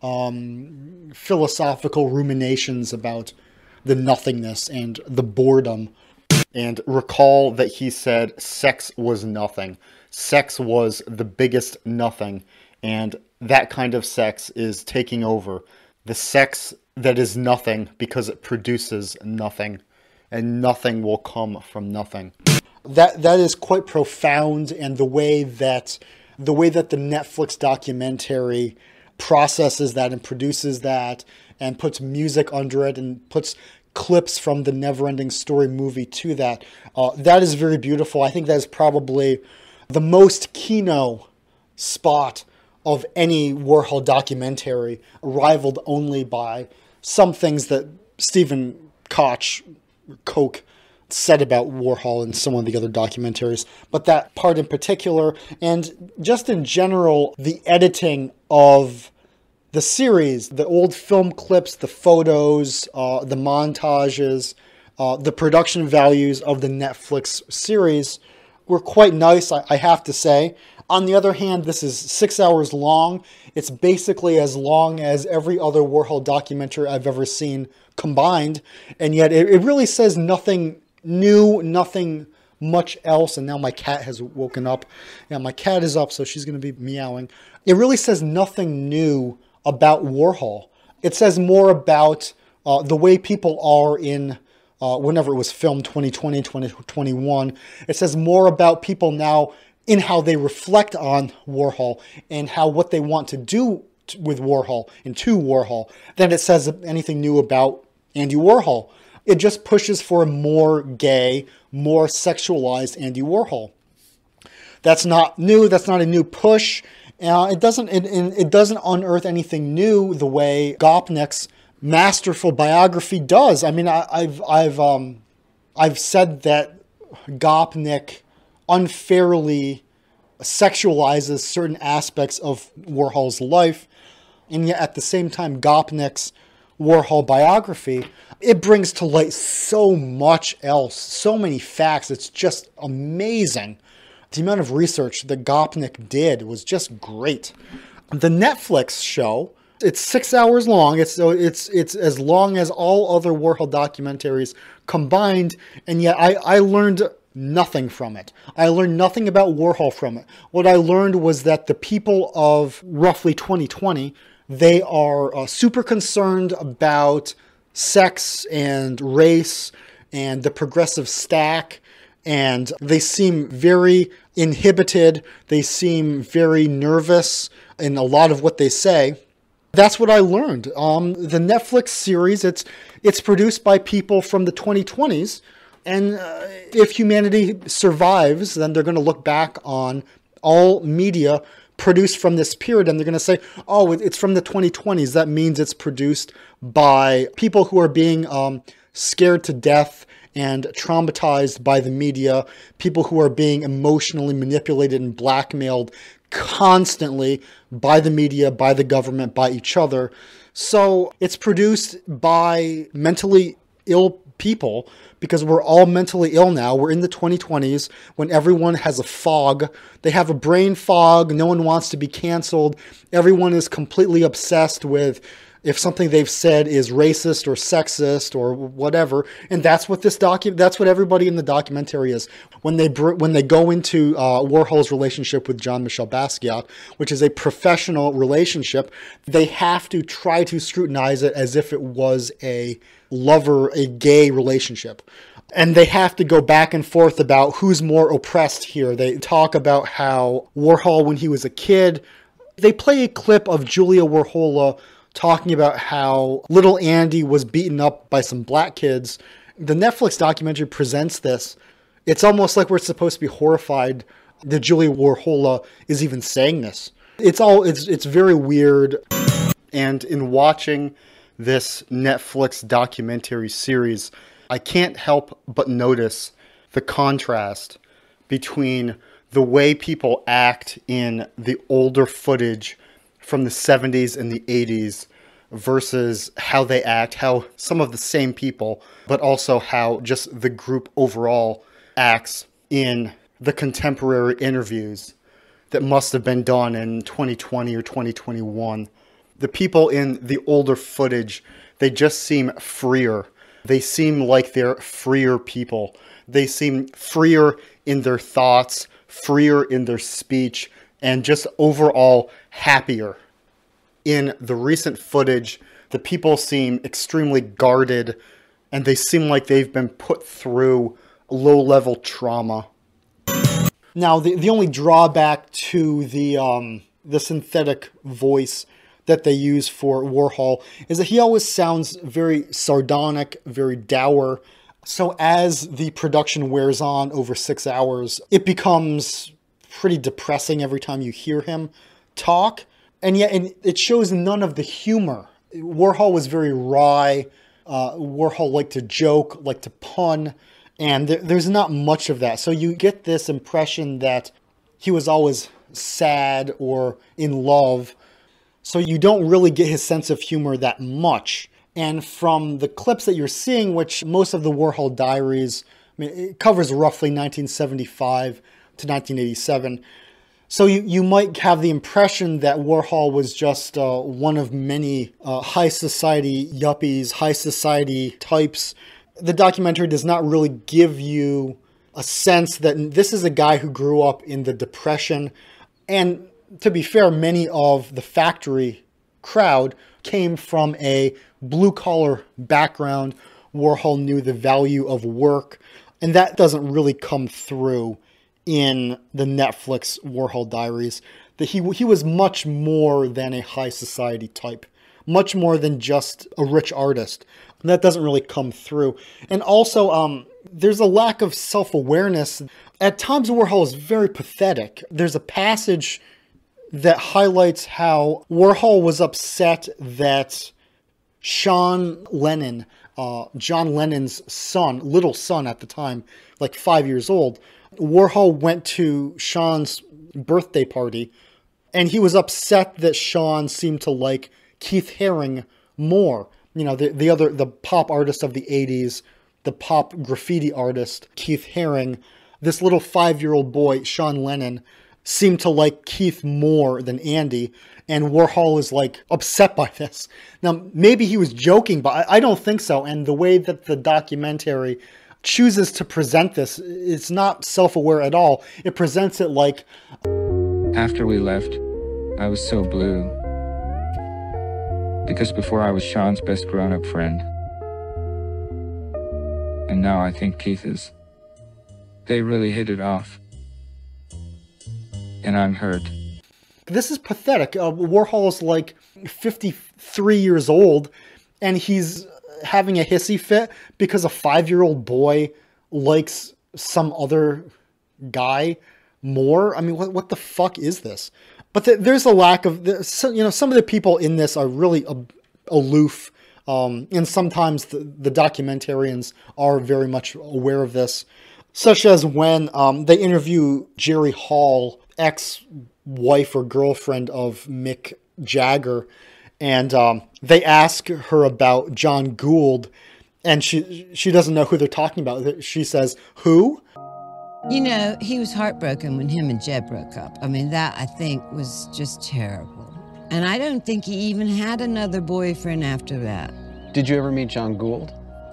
philosophical ruminations about the nothingness and the boredom. And recall that he said sex was nothing. Sex was the biggest nothing. And that kind of sex is taking over. The sex that is nothing because it produces nothing. And nothing will come from nothing. That is quite profound, and the way that the Netflix documentary processes that and produces that and puts music under it and puts clips from the Neverending Story movie to that, that is very beautiful. I think that is probably the most keynote spot of any Warhol documentary, rivaled only by some things that Stephen Koch said about Warhol in some of the other documentaries, but that part in particular, and just in general, the editing of the series, the old film clips, the photos, the montages, the production values of the Netflix series were quite nice, I have to say. On the other hand, this is 6 hours long. It's basically as long as every other Warhol documentary I've ever seen combined, and yet it really says nothing new, nothing much else. And now my cat has woken up. Yeah, my cat is up, so she's going to be meowing. It really says nothing new about Warhol. It says more about the way people are in, whenever it was filmed, 2020, 2021. It says more about people now in how they reflect on Warhol and how what they want to do with Warhol and to Warhol than it says anything new about Andy Warhol. It just pushes for a more gay, more sexualized Andy Warhol. That's not new. That's not a new push. It doesn't unearth anything new the way Gopnik's masterful biography does. I mean, I've said that Gopnik unfairly sexualizes certain aspects of Warhol's life, and yet at the same time, Gopnik's Warhol biography, it brings to light so much else, so many facts. It's just amazing. The amount of research that Gopnik did was just great. The Netflix show, it's 6 hours long. It's as long as all other Warhol documentaries combined, and yet I learned nothing from it. I learned nothing about Warhol from it. What I learned was that the people of roughly 2020, they are super concerned about sex and race and the progressive stack, and they seem very inhibited. They seem very nervous in a lot of what they say. That's what I learned. The Netflix series, it's produced by people from the 2020s, and if humanity survives, then they're going to look back on all media produced from this period, and they're going to say, oh, it's from the 2020s. That means it's produced by people who are being scared to death and traumatized by the media, people who are being emotionally manipulated and blackmailed constantly by the media, by the government, by each other. So it's produced by mentally ill people, because we're all mentally ill now. We're in the 2020s when everyone has a fog. They have a brain fog. No one wants to be canceled. Everyone is completely obsessed with if something they've said is racist or sexist or whatever. And that's what that's what everybody in the documentary is. When they go into Warhol's relationship with Jean-Michel Basquiat, which is a professional relationship, they have to try to scrutinize it as if it was a gay relationship. And they have to go back and forth about who's more oppressed here. They talk about how Warhol, when he was a kid, they play a clip of Julia Warhola talking about how little Andy was beaten up by some black kids. The Netflix documentary presents this. It's almost like we're supposed to be horrified that Julia Warhola is even saying this. It's very weird. And in watching this Netflix documentary series, I can't help but notice the contrast between the way people act in the older footage from the 70s and the 80s versus how they act, how some of the same people, but also how just the group overall acts in the contemporary interviews that must have been done in 2020 or 2021. The people in the older footage, they just seem freer. They seem like they're freer people. They seem freer in their thoughts, freer in their speech, and just overall happier. In the recent footage, the people seem extremely guarded, and they seem like they've been put through low-level trauma. Now, the only drawback to the synthetic voice that they use for Warhol is that he always sounds very sardonic, very dour. So as the production wears on over 6 hours, it becomes pretty depressing every time you hear him talk. And yet it shows none of the humor. Warhol was very wry. Warhol liked to joke, liked to pun. And there's not much of that. So you get this impression that he was always sad or in love. So you don't really get his sense of humor that much. And from the clips that you're seeing, which most of the Warhol Diaries, I mean, it covers roughly 1975 to 1987. So you might have the impression that Warhol was just one of many high society yuppies, high society types. The documentary does not really give you a sense that this is a guy who grew up in the Depression. And to be fair, many of the factory crowd came from a blue-collar background. Warhol knew the value of work, and that doesn't really come through in the Netflix Warhol Diaries. That he was much more than a high society type, much more than just a rich artist. And that doesn't really come through. And also, there's a lack of self-awareness. At times, Warhol is very pathetic. There's a passage that highlights how Warhol was upset that Sean Lennon, John Lennon's son, little son at the time, like 5 years old, Warhol went to Sean's birthday party, and he was upset that Sean seemed to like Keith Haring more. You know, the pop artist of the 80s, the pop graffiti artist, Keith Haring. This little 5-year-old boy, Sean Lennon, seemed to like Keith more than Andy, and Warhol is like upset by this. Now, maybe he was joking, but I don't think so. And the way that the documentary chooses to present this, it's not self-aware at all. It presents it like, after we left, I was so blue. Because before I was Sean's best grown-up friend. And now I think Keith is. They really hit it off. And I'm hurt. This is pathetic. Warhol is like 53 years old, and he's having a hissy fit because a 5-year-old boy likes some other guy more. I mean, what the fuck is this? But there's a lack of, some of the people in this are really aloof, and sometimes the documentarians are very much aware of this, such as when they interview Jerry Hall, ex-wife or girlfriend of Mick Jagger, and they ask her about John Gould, and she doesn't know who they're talking about. She says, "Who?" You know, he was heartbroken when him and Jeb broke up. I mean, that, I think, was just terrible. And I don't think he even had another boyfriend after that. Did you ever meet John Gould?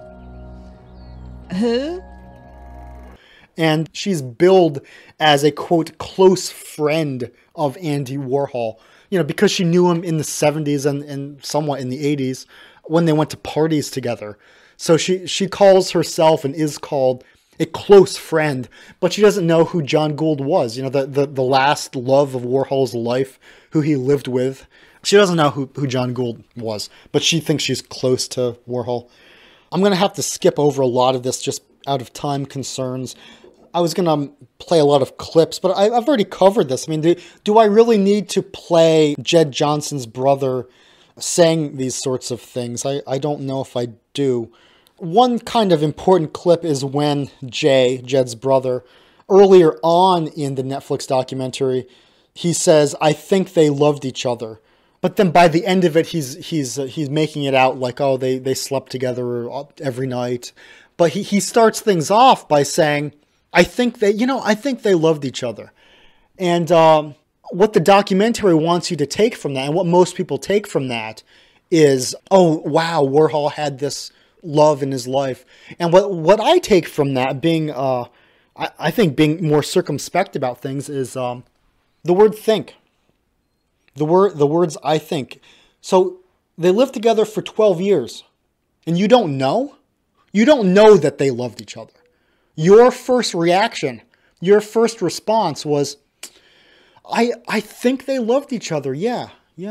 Who? And she's billed as a, quote, close friend of Andy Warhol. You know, because she knew him in the 70s and somewhat in the 80s when they went to parties together. So she calls herself and is called a close friend, but she doesn't know who John Gould was. You know, the last love of Warhol's life, who he lived with. She doesn't know who John Gould was, but she thinks she's close to Warhol. I'm going to have to skip over a lot of this just out of time concerns. I was going to play a lot of clips, but I've already covered this. I mean, do I really need to play Jed Johnson's brother saying these sorts of things? I don't know if I do. One kind of important clip is when Jed's brother, earlier on in the Netflix documentary, he says, "I think they loved each other." But then by the end of it, he's making it out like, oh, they slept together every night. But he starts things off by saying, I think they loved each other. And what the documentary wants you to take from that, and what most people take from that, is, oh, wow, Warhol had this love in his life. And what I take from that, being I think being more circumspect about things, is the word think. The words "I think." So they lived together for 12 years, and you don't know that they loved each other. Your first reaction, your first response was, I think they loved each other. Yeah.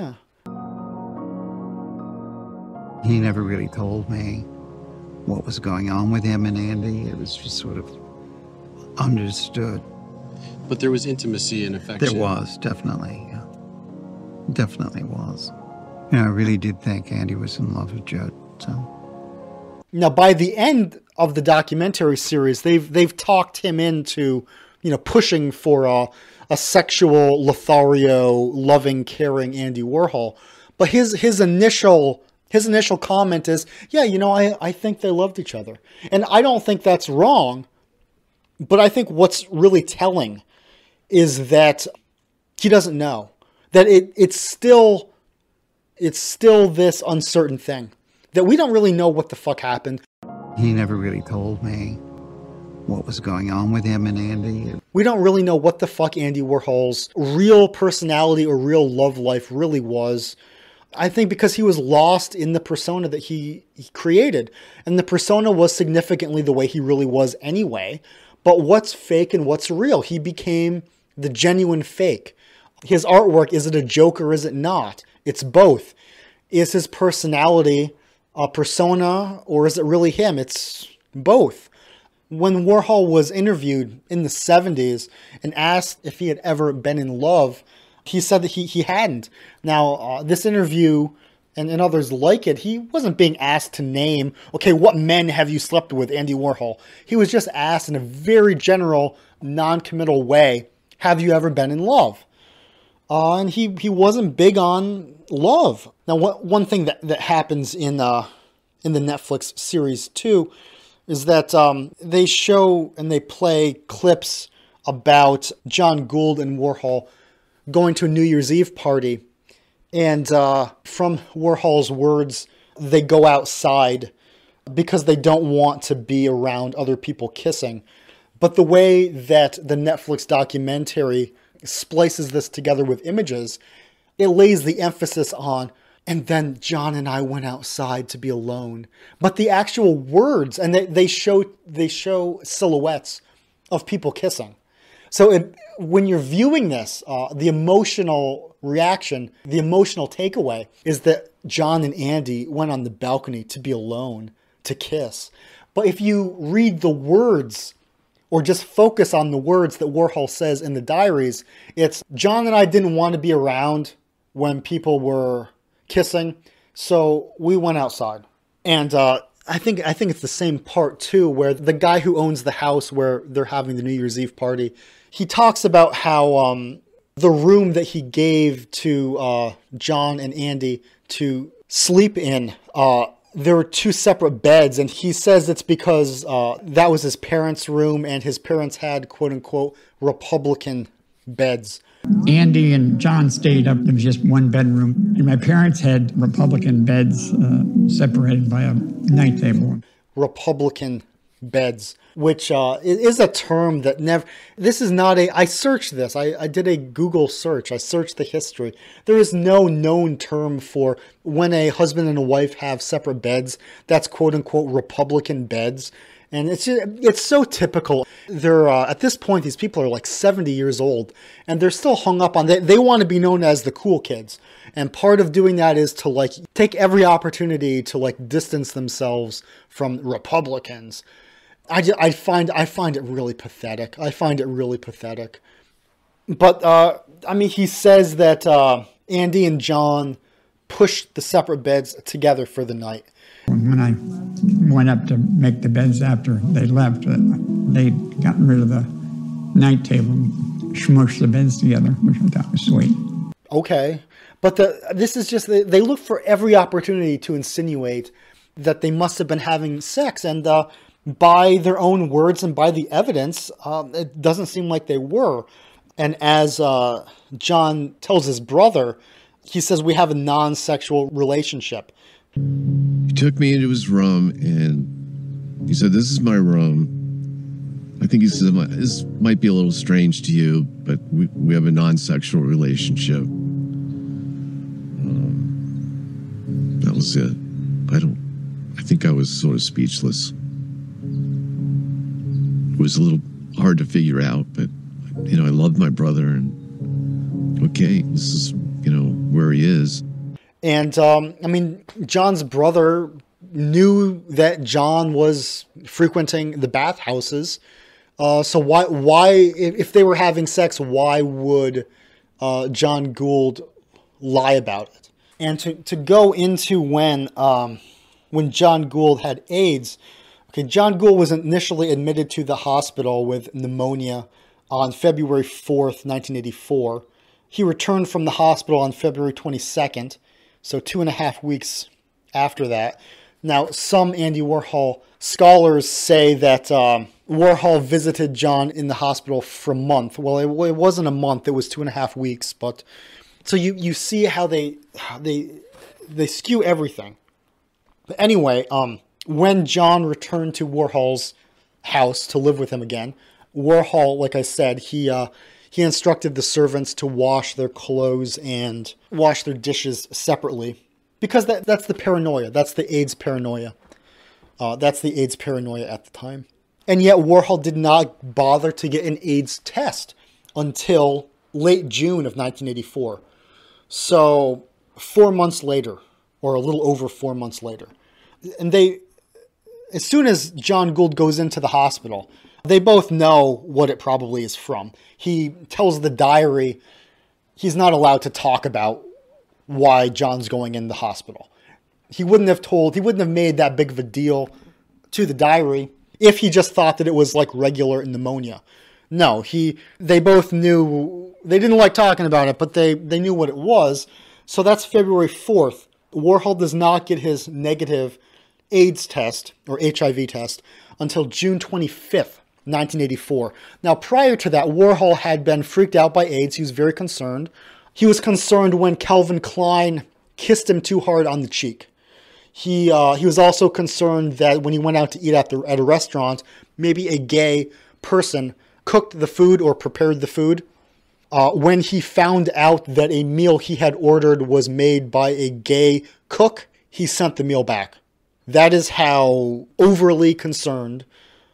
He never really told me what was going on with him and Andy. It was just sort of understood. But there was intimacy and affection. There was, definitely. Yeah. Definitely was. You know, I really did think Andy was in love with Judd. So now, by the end of the documentary series, they've talked him into, pushing for a sexual Lothario, loving, caring Andy Warhol. But his initial comment is, yeah, I think they loved each other. And I don't think that's wrong. But I think what's really telling is that he doesn't know. That it's still this uncertain thing. That we don't really know what the fuck happened. He never really told me what was going on with him and Andy. We don't really know what the fuck Andy Warhol's real personality or real love life really was. I think because he was lost in the persona that he created. And the persona was significantly the way he really was anyway. But what's fake and what's real? He became the genuine fake. His artwork, is it a joke or is it not? It's both. Is his personality a persona or is it really him? It's both. When Warhol was interviewed in the 70s and asked if he had ever been in love, he said that he hadn't. Now, this interview and others like it, he wasn't being asked to name, okay, what men have you slept with, Andy Warhol? He was just asked in a very general, non-committal way, have you ever been in love? And he wasn't big on love. Now, one thing that happens in the Netflix series too is that they show and they play clips about John Gould and Warhol going to a New Year's Eve party. And from Warhol's words, they go outside because they don't want to be around other people kissing. But the way that the Netflix documentary splices this together with images, it lays the emphasis on, and then John and I went outside to be alone. But the actual words, and they show silhouettes of people kissing. So when you're viewing this, the emotional reaction, the emotional takeaway is that John and Andy went on the balcony to be alone, to kiss. But if you read the words, or just focus on the words that Warhol says in the diaries, it's John and I didn't want to be around when people were kissing, so we went outside. And I think it's the same part too, where the guy who owns the house where they're having the New Year's Eve party, he talks about how the room that he gave to John and Andy to sleep in, there were two separate beds, and he says it's because that was his parents' room, and his parents had, quote-unquote, Republican beds. Andy and John stayed up. There was just one bedroom, and my parents had Republican beds separated by a night table. Republican beds, which is a term that never... This is not a... I searched this. I did a Google search. I searched the history. There is no known term for when a husband and a wife have separate beds. That's quote-unquote Republican beds. And it's so typical. They're at this point, these people are like 70 years old, and they're still hung up on... They want to be known as the cool kids. And part of doing that is to like take every opportunity to like distance themselves from Republicans. I find it really pathetic. I find it really pathetic. But, I mean, he says that Andy and John pushed the separate beds together for the night. When I went up to make the beds after they left, they'd gotten rid of the night table and smushed the beds together, which I thought was sweet. Okay. But this is just, they look for every opportunity to insinuate that they must have been having sex. And by their own words and by the evidence, it doesn't seem like they were. And as John tells his brother, he says, we have a non-sexual relationship. He took me into his room and he said, this is my room. I think he said, this might be a little strange to you, but we have a non-sexual relationship. That was it. I think I was sort of speechless. It was a little hard to figure out, but, you know, I loved my brother and okay, this is, you know, where he is. And, I mean, John's brother knew that John was frequenting the bathhouses. So why, if they were having sex, why would John Gould lie about it? And to go into when John Gould had AIDS, okay, John Gould was initially admitted to the hospital with pneumonia on February 4th, 1984. He returned from the hospital on February 22nd. So 2.5 weeks after that. Now, some Andy Warhol scholars say that Warhol visited John in the hospital for a month. Well, it wasn't a month. It was 2.5 weeks. But so you see how they skew everything. But anyway, when John returned to Warhol's house to live with him again. Warhol, like I said, he instructed the servants to wash their clothes and wash their dishes separately, because that's the paranoia. That's the AIDS paranoia. That's the AIDS paranoia at the time. And yet Warhol did not bother to get an AIDS test until late June of 1984. So 4 months later, or a little over 4 months later. And as soon as John Gould goes into the hospital, they both know what it probably is from. He tells the diary he's not allowed to talk about why John's going in the hospital. He wouldn't have made that big of a deal to the diary if he just thought that it was like regular pneumonia. No, they both knew, they didn't like talking about it, but they knew what it was. So that's February 4th. Warhol does not get his negative AIDS test or HIV test until June 25th, 1984. Now, prior to that, Warhol had been freaked out by AIDS. He was very concerned. He was concerned when Calvin Klein kissed him too hard on the cheek. He was also concerned that when he went out to eat at a restaurant, maybe a gay person cooked the food or prepared the food. When he found out that a meal he had ordered was made by a gay cook, he sent the meal back. That is how overly concerned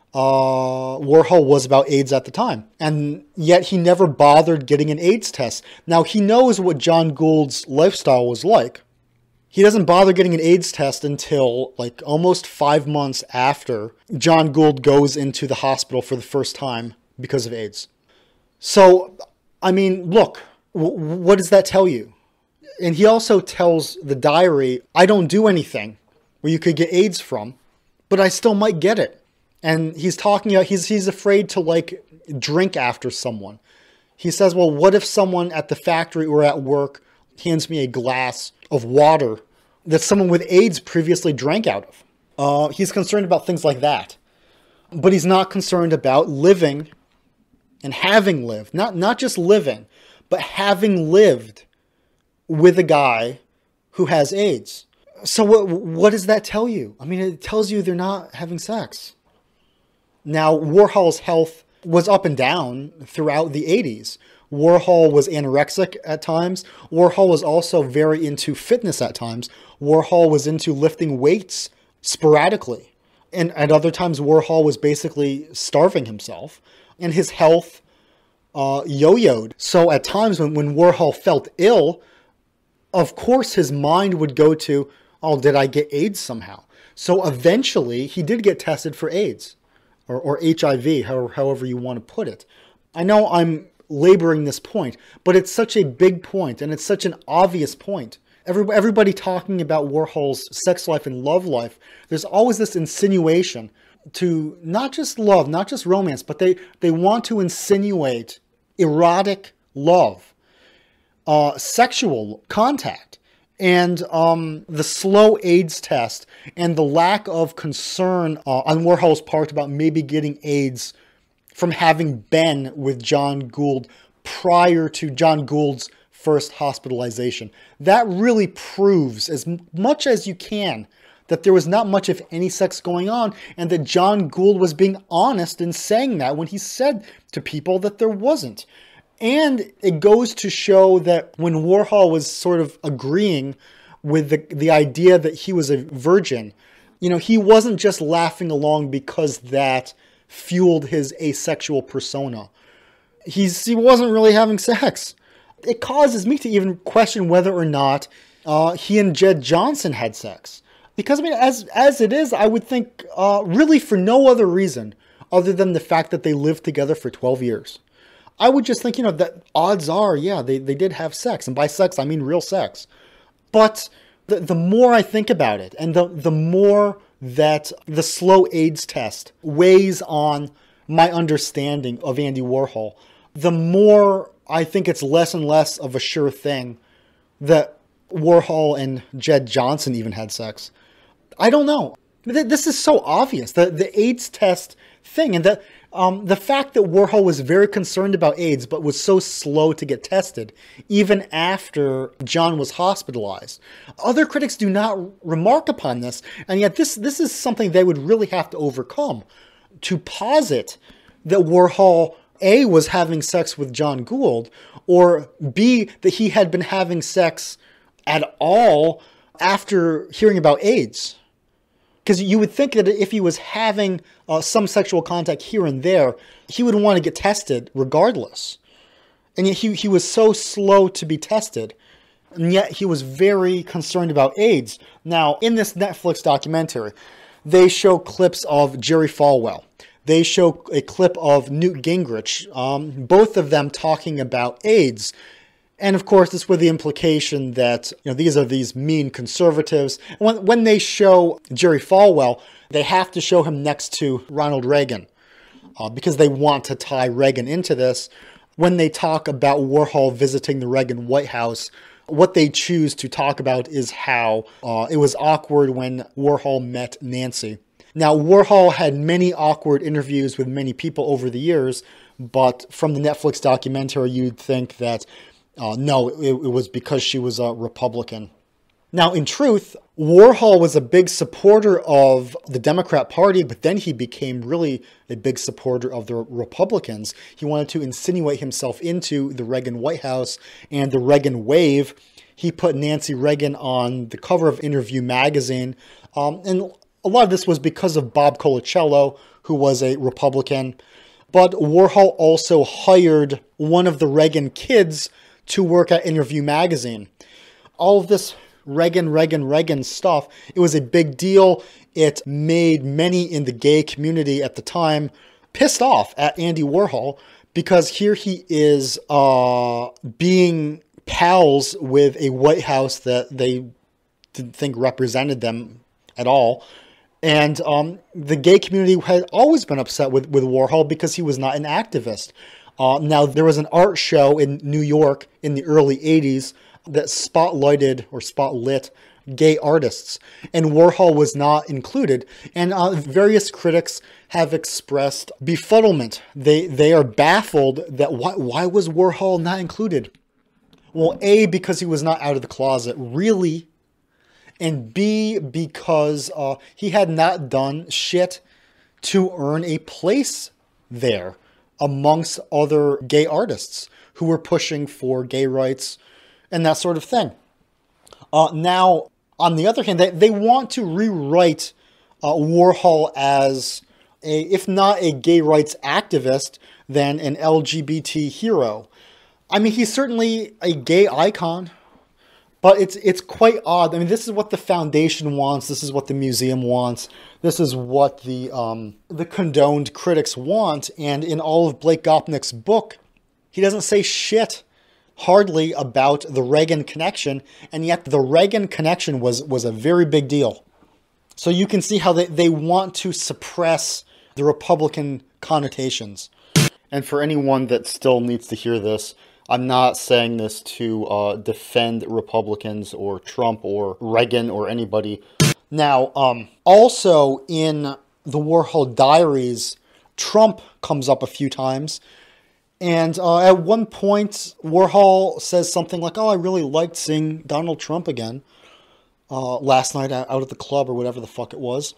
Warhol was about AIDS at the time. And yet he never bothered getting an AIDS test. Now, he knows what John Gould's lifestyle was like. He doesn't bother getting an AIDS test until like almost 5 months after John Gould goes into the hospital for the first time because of AIDS. So, I mean, look, what does that tell you? And he also tells the diary, I don't do anything where you could get AIDS from, but I still might get it. And he's talking about, he's afraid to like drink after someone. He says, well, what if someone at the factory or at work hands me a glass of water that someone with AIDS previously drank out of? He's concerned about things like that. But he's not concerned about living and having lived, not just living, but having lived with a guy who has AIDS. So what does that tell you? I mean, it tells you they're not having sex. Now, Warhol's health was up and down throughout the 80s. Warhol was anorexic at times. Warhol was also very into fitness at times. Warhol was into lifting weights sporadically. And at other times, Warhol was basically starving himself. And his health yo-yoed. So at times when Warhol felt ill, of course his mind would go to, oh, did I get AIDS somehow? So eventually he did get tested for AIDS. Or HIV, however you want to put it. I know I'm laboring this point, but it's such a big point, and it's such an obvious point. Everybody talking about Warhol's sex life and love life, there's always this insinuation to not just love, not just romance, but they want to insinuate erotic love, sexual contact, and the slow AIDS test and the lack of concern on Warhol's part about maybe getting AIDS from having been with John Gould prior to John Gould's first hospitalization. That really proves as much as you can that there was not much of any sex going on, and that John Gould was being honest in saying that when he said to people that there wasn't. And it goes to show that when Warhol was sort of agreeing with the idea that he was a virgin, you know, he wasn't just laughing along because that fueled his asexual persona. He wasn't really having sex. It causes me to even question whether or not he and Jed Johnson had sex. Because, I mean, as it is, I would think really for no other reason other than the fact that they lived together for 12 years. I would just think, you know, that odds are, yeah, they did have sex. And by sex, I mean real sex. But the more I think about it, and the more that the slow AIDS test weighs on my understanding of Andy Warhol, the more I think it's less and less of a sure thing that Warhol and Jed Johnson even had sex. I don't know. This is so obvious, the AIDS test thing, and the fact that Warhol was very concerned about AIDS but was so slow to get tested, even after John was hospitalized. Other critics do not remark upon this, and yet this is something they would really have to overcome. to posit that Warhol, A, was having sex with John Gould, or B, that he had been having sex at all after hearing about AIDS. Because you would think that if he was having some sexual contact here and there, he would want to get tested regardless. And yet he was so slow to be tested. And yet he was very concerned about AIDS. Now, in this Netflix documentary, they show clips of Jerry Falwell. They show a clip of Newt Gingrich, both of them talking about AIDS. And of course, it's with the implication that, you know, these are these mean conservatives. When they show Jerry Falwell, they have to show him next to Ronald Reagan because they want to tie Reagan into this. When they talk about Warhol visiting the Reagan White House, what they choose to talk about is how it was awkward when Warhol met Nancy. Now, Warhol had many awkward interviews with many people over the years, but from the Netflix documentary, you'd think that no, it was because she was a Republican. Now, in truth, Warhol was a big supporter of the Democrat Party, but then he became really a big supporter of the Republicans. He wanted to insinuate himself into the Reagan White House and the Reagan wave. He put Nancy Reagan on the cover of Interview magazine. And a lot of this was because of Bob Colacello, who was a Republican. But Warhol also hired one of the Reagan kids to work at Interview magazine. All of this Reagan stuff, it was a big deal. It made many in the gay community at the time pissed off at Andy Warhol because here he is being pals with a White House that they didn't think represented them at all. And the gay community had always been upset with Warhol because he was not an activist. Now, there was an art show in New York in the early 80s that spotlit gay artists, and Warhol was not included. And various critics have expressed befuddlement. They are baffled that why was Warhol not included? Well, A, because he was not out of the closet, really, and B, because he had not done shit to earn a place there amongst other gay artists who were pushing for gay rights and that sort of thing. Now, on the other hand, they want to rewrite Warhol as, if not a gay rights activist, then an LGBT hero. I mean, he's certainly a gay icon, but it's quite odd. I mean, this is what the foundation wants. This is what the museum wants. This is what the condoned critics want. And in all of Blake Gopnik's book, he doesn't say shit hardly about the Reagan connection. And yet the Reagan connection was a very big deal. So you can see how they want to suppress the Republican connotations. And for anyone that still needs to hear this, I'm not saying this to defend Republicans or Trump or Reagan or anybody. Now, also in the Warhol Diaries, Trump comes up a few times. And at one point, Warhol says something like, oh, I really liked seeing Donald Trump again last night out at the club or whatever the fuck it was.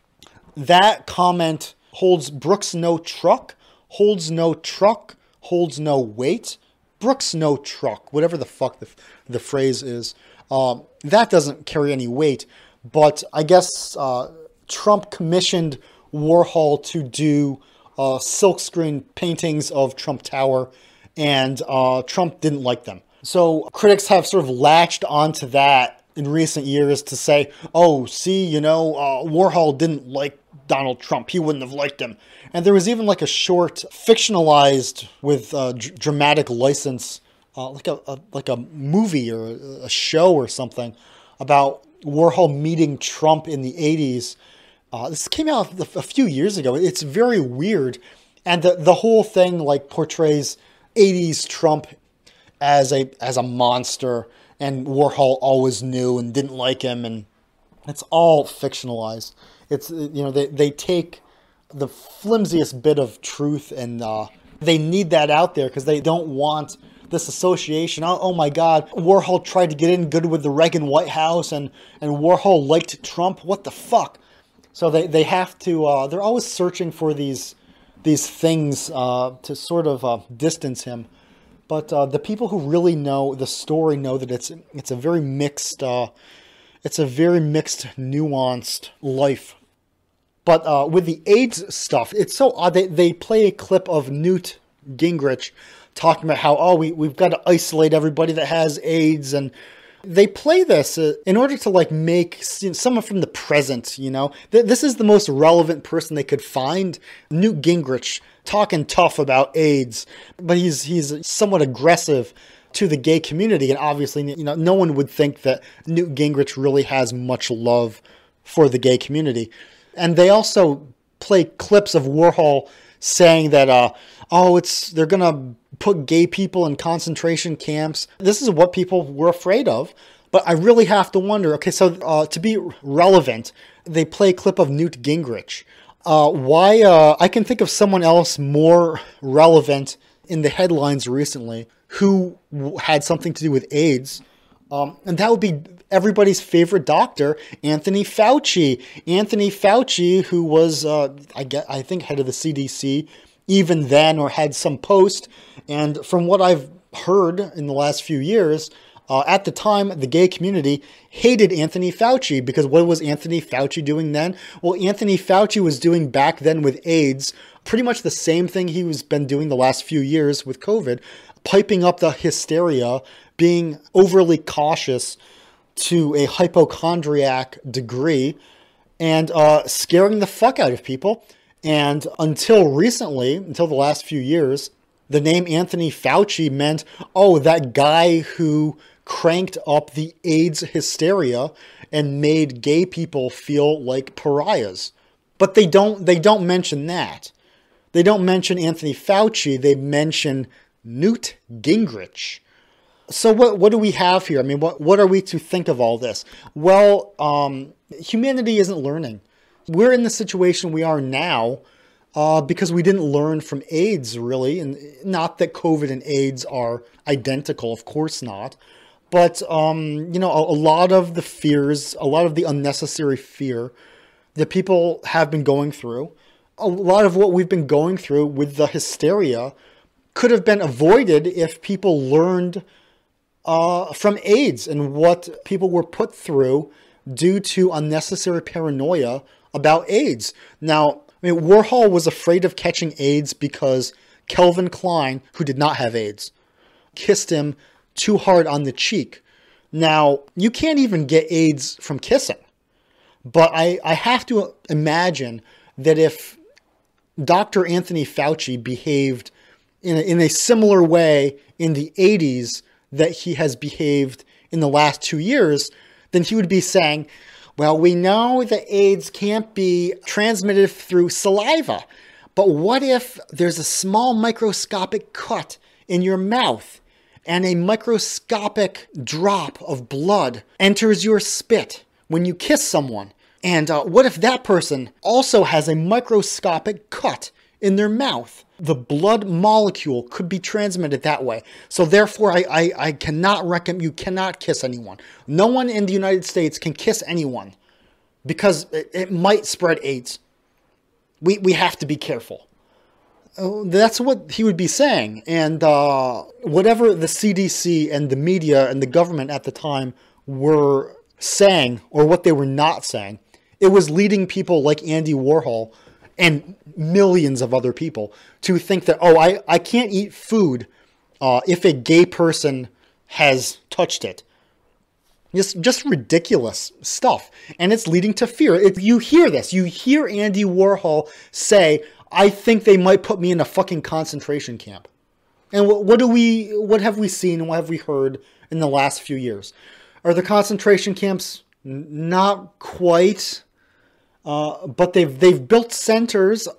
That comment holds Brooks no truck, holds no truck, holds no weight. Brooks no truck, whatever the fuck the phrase is. That doesn't carry any weight. But I guess Trump commissioned Warhol to do silkscreen paintings of Trump Tower, and Trump didn't like them. So critics have sort of latched onto that in recent years to say, oh, see, you know, Warhol didn't like Donald Trump. He wouldn't have liked him. And there was even like a short fictionalized with dramatic license, like a movie or a show or something about Warhol meeting Trump in the 80s. This came out a few years ago. It's very weird. And the whole thing like portrays 80s Trump as a monster, and Warhol always knew and didn't like him, and it's all fictionalized. It's, you know, they take the flimsiest bit of truth and they need that out there because they don't want this association. Oh my God, Warhol tried to get in good with the Reagan White House and Warhol liked Trump. What the fuck? So they have to, they're always searching for these things to sort of distance him. But the people who really know the story know that it's a very mixed, nuanced life. But with the AIDS stuff, it's so odd. They play a clip of Newt Gingrich talking about how, we've got to isolate everybody that has AIDS, and they play this in order to like make someone from the present, you know. This is the most relevant person they could find, Newt Gingrich, talking tough about AIDS, but he's somewhat aggressive to the gay community, and obviously, you know, no one would think that Newt Gingrich really has much love for the gay community. And they also play clips of Warhol saying that, they're gonna put gay people in concentration camps. This is what people were afraid of. But I really have to wonder, okay, so to be relevant, they play a clip of Newt Gingrich. Why? I can think of someone else more relevant in the headlines recently who had something to do with AIDS, and that would be everybody's favorite doctor, Anthony Fauci. Anthony Fauci, who was, I think, head of the CDC even then, or had some post. And from what I've heard in the last few years, at the time, the gay community hated Anthony Fauci because what was Anthony Fauci doing then? Well, Anthony Fauci was doing back then with AIDS pretty much the same thing he was been doing the last few years with COVID, piping up the hysteria, being overly cautious to a hypochondriac degree, and scaring the fuck out of people. And until recently, until the last few years, the name Anthony Fauci meant, that guy who cranked up the AIDS hysteria and made gay people feel like pariahs. But they don't mention that. They don't mention Anthony Fauci. They mention Newt Gingrich. So what do we have here? I mean, what are we to think of all this? Well, humanity isn't learning. We're in the situation we are now because we didn't learn from AIDS, really. And not that COVID and AIDS are identical, of course not. But, a lot of the fears, a lot of the unnecessary fear that people have been going through, a lot of what we've been going through with the hysteria could have been avoided if people learned from AIDS and what people were put through due to unnecessary paranoia about AIDS. Now, Warhol was afraid of catching AIDS because Calvin Klein, who did not have AIDS, kissed him too hard on the cheek. Now, you can't even get AIDS from kissing. But I have to imagine that if Dr. Anthony Fauci behaved in a similar way in the 80s that he has behaved in the last 2 years, then he would be saying, well, we know that AIDS can't be transmitted through saliva, but what if there's a small microscopic cut in your mouth and a microscopic drop of blood enters your spit when you kiss someone? And what if that person also has a microscopic cut in their mouth? The blood molecule could be transmitted that way. So therefore, I cannot recommend, you cannot kiss anyone. No one in the United States can kiss anyone because it might spread AIDS. We have to be careful. That's what he would be saying. And whatever the CDC and the media and the government at the time were saying, or what they were not saying, it was leading people like Andy Warhol and millions of other people to think that, I can't eat food if a gay person has touched it. Just ridiculous stuff. And it's leading to fear. You hear this. You hear Andy Warhol say, I think they might put me in a fucking concentration camp. And what have we seen and what have we heard in the last few years? Are the concentration camps? Not quite. But they've built centers.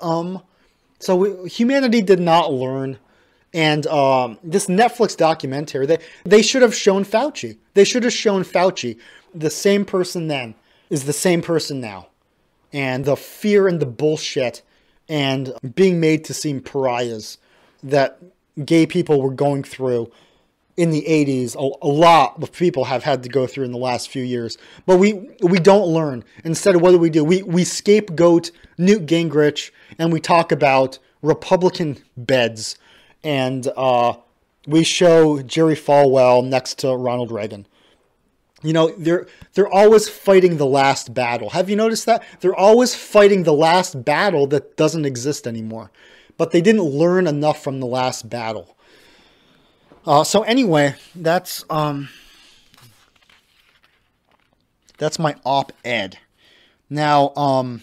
So humanity did not learn. And this Netflix documentary, they should have shown Fauci. They should have shown Fauci. The same person then is the same person now. And the fear and the bullshit and being made to seem pariahs that gay people were going through in the 80s, a lot of people have had to go through in the last few years. But we don't learn. Instead, what do? We scapegoat Newt Gingrich, and we talk about Republican beds, and we show Jerry Falwell next to Ronald Reagan. You know, they're always fighting the last battle. Have you noticed that? They're always fighting the last battle that doesn't exist anymore. But they didn't learn enough from the last battle. So anyway, that's my op-ed. Now,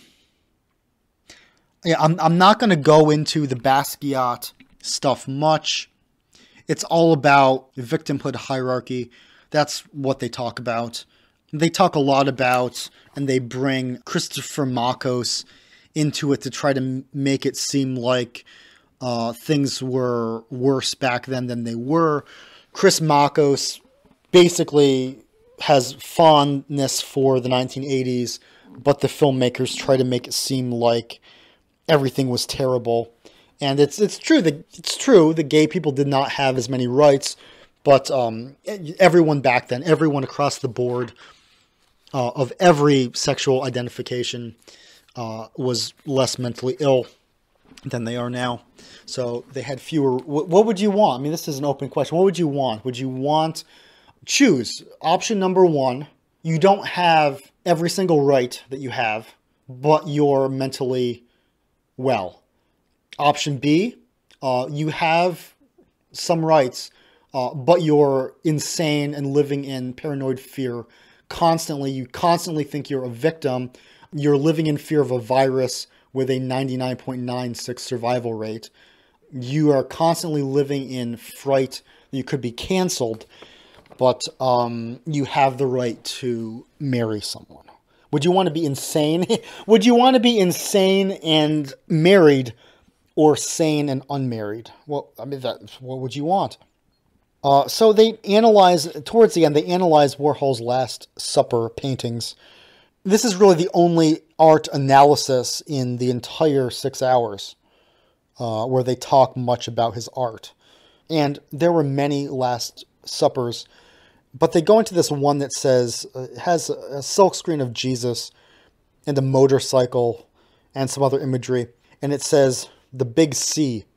yeah, I'm not going to go into the Basquiat stuff much. It's all about victimhood hierarchy. That's what they talk about. They talk a lot about, and they bring Christopher Marcos into it to try to make it seem like things were worse back then than they were. Chris Marcos basically has fondness for the 1980s, but the filmmakers try to make it seem like everything was terrible. And it's true the gay people did not have as many rights, but everyone back then, everyone across the board of every sexual identification was less mentally ill than they are now. So they had fewer. What would you want? I mean, this is an open question. What would you want? Would you want, choose option number one, you don't have every single right that you have, but you're mentally well. Option B, you have some rights, but you're insane and living in paranoid fear constantly. You constantly think you're a victim. You're living in fear of a virus with a 99.96 survival rate. You are constantly living in fright that you could be canceled, but you have the right to marry someone. Would you want to be insane? Would you want to be insane and married, or sane and unmarried? Well, I mean, what would you want? So they analyze, towards the end, they analyze Warhol's Last Supper paintings. This is really the only art analysis in the entire 6 hours where they talk much about his art. And there were many Last Suppers, but they go into this one that says, it has a silkscreen of Jesus and a motorcycle and some other imagery. And it says, the Big C.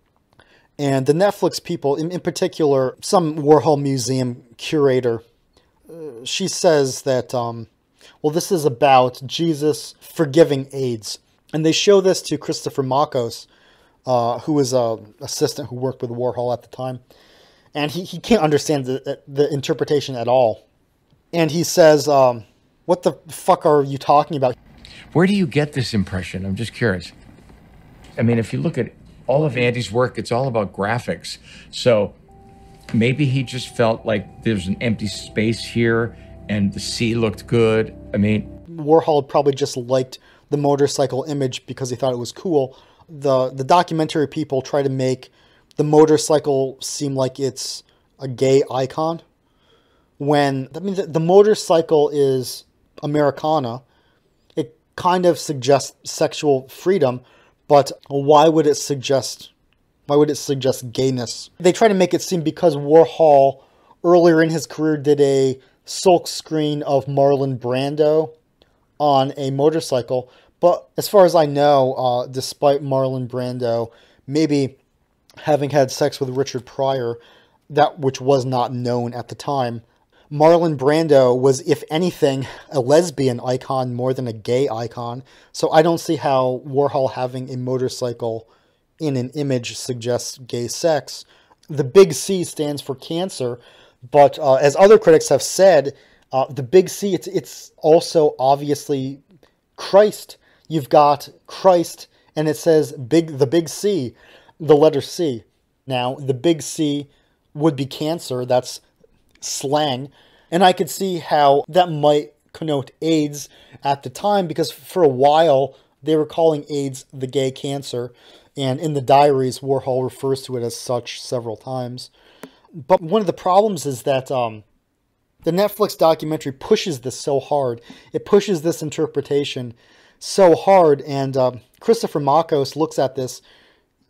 And the Netflix people, in particular, some Warhol Museum curator, she says that, well, this is about Jesus forgiving AIDS. And they show this to Christopher Marcos, who was an assistant who worked with Warhol at the time. And he can't understand the interpretation at all. And he says, what the fuck are you talking about? Where do you get this impression? I'm just curious. I mean, if you look at all of Andy's work, it's all about graphics. So maybe he just felt like there's an empty space here and the sea looked good. I mean, Warhol probably just liked the motorcycle image because he thought it was cool. The documentary people try to make the motorcycle seem like it's a gay icon, when, I mean, the motorcycle is Americana. It kind of suggests sexual freedom, but why would it suggest gayness? They try to make it seem because Warhol earlier in his career did a silk screen of Marlon Brando on a motorcycle. But as far as I know, despite Marlon Brando maybe having had sex with Richard Pryor, that which was not known at the time, Marlon Brando was, if anything, a lesbian icon more than a gay icon. So I don't see how Warhol having a motorcycle in an image suggests gay sex. The Big C stands for cancer, but as other critics have said, the Big C, it's also obviously Christ. You've got Christ, and it says the Big C, the letter C. Now, the Big C would be cancer. That's slang. And I could see how that might connote AIDS at the time, because for a while they were calling AIDS the gay cancer. And in the diaries, Warhol refers to it as such several times. But one of the problems is that the Netflix documentary pushes this so hard. It pushes this interpretation so hard. And Christopher Marcos looks at this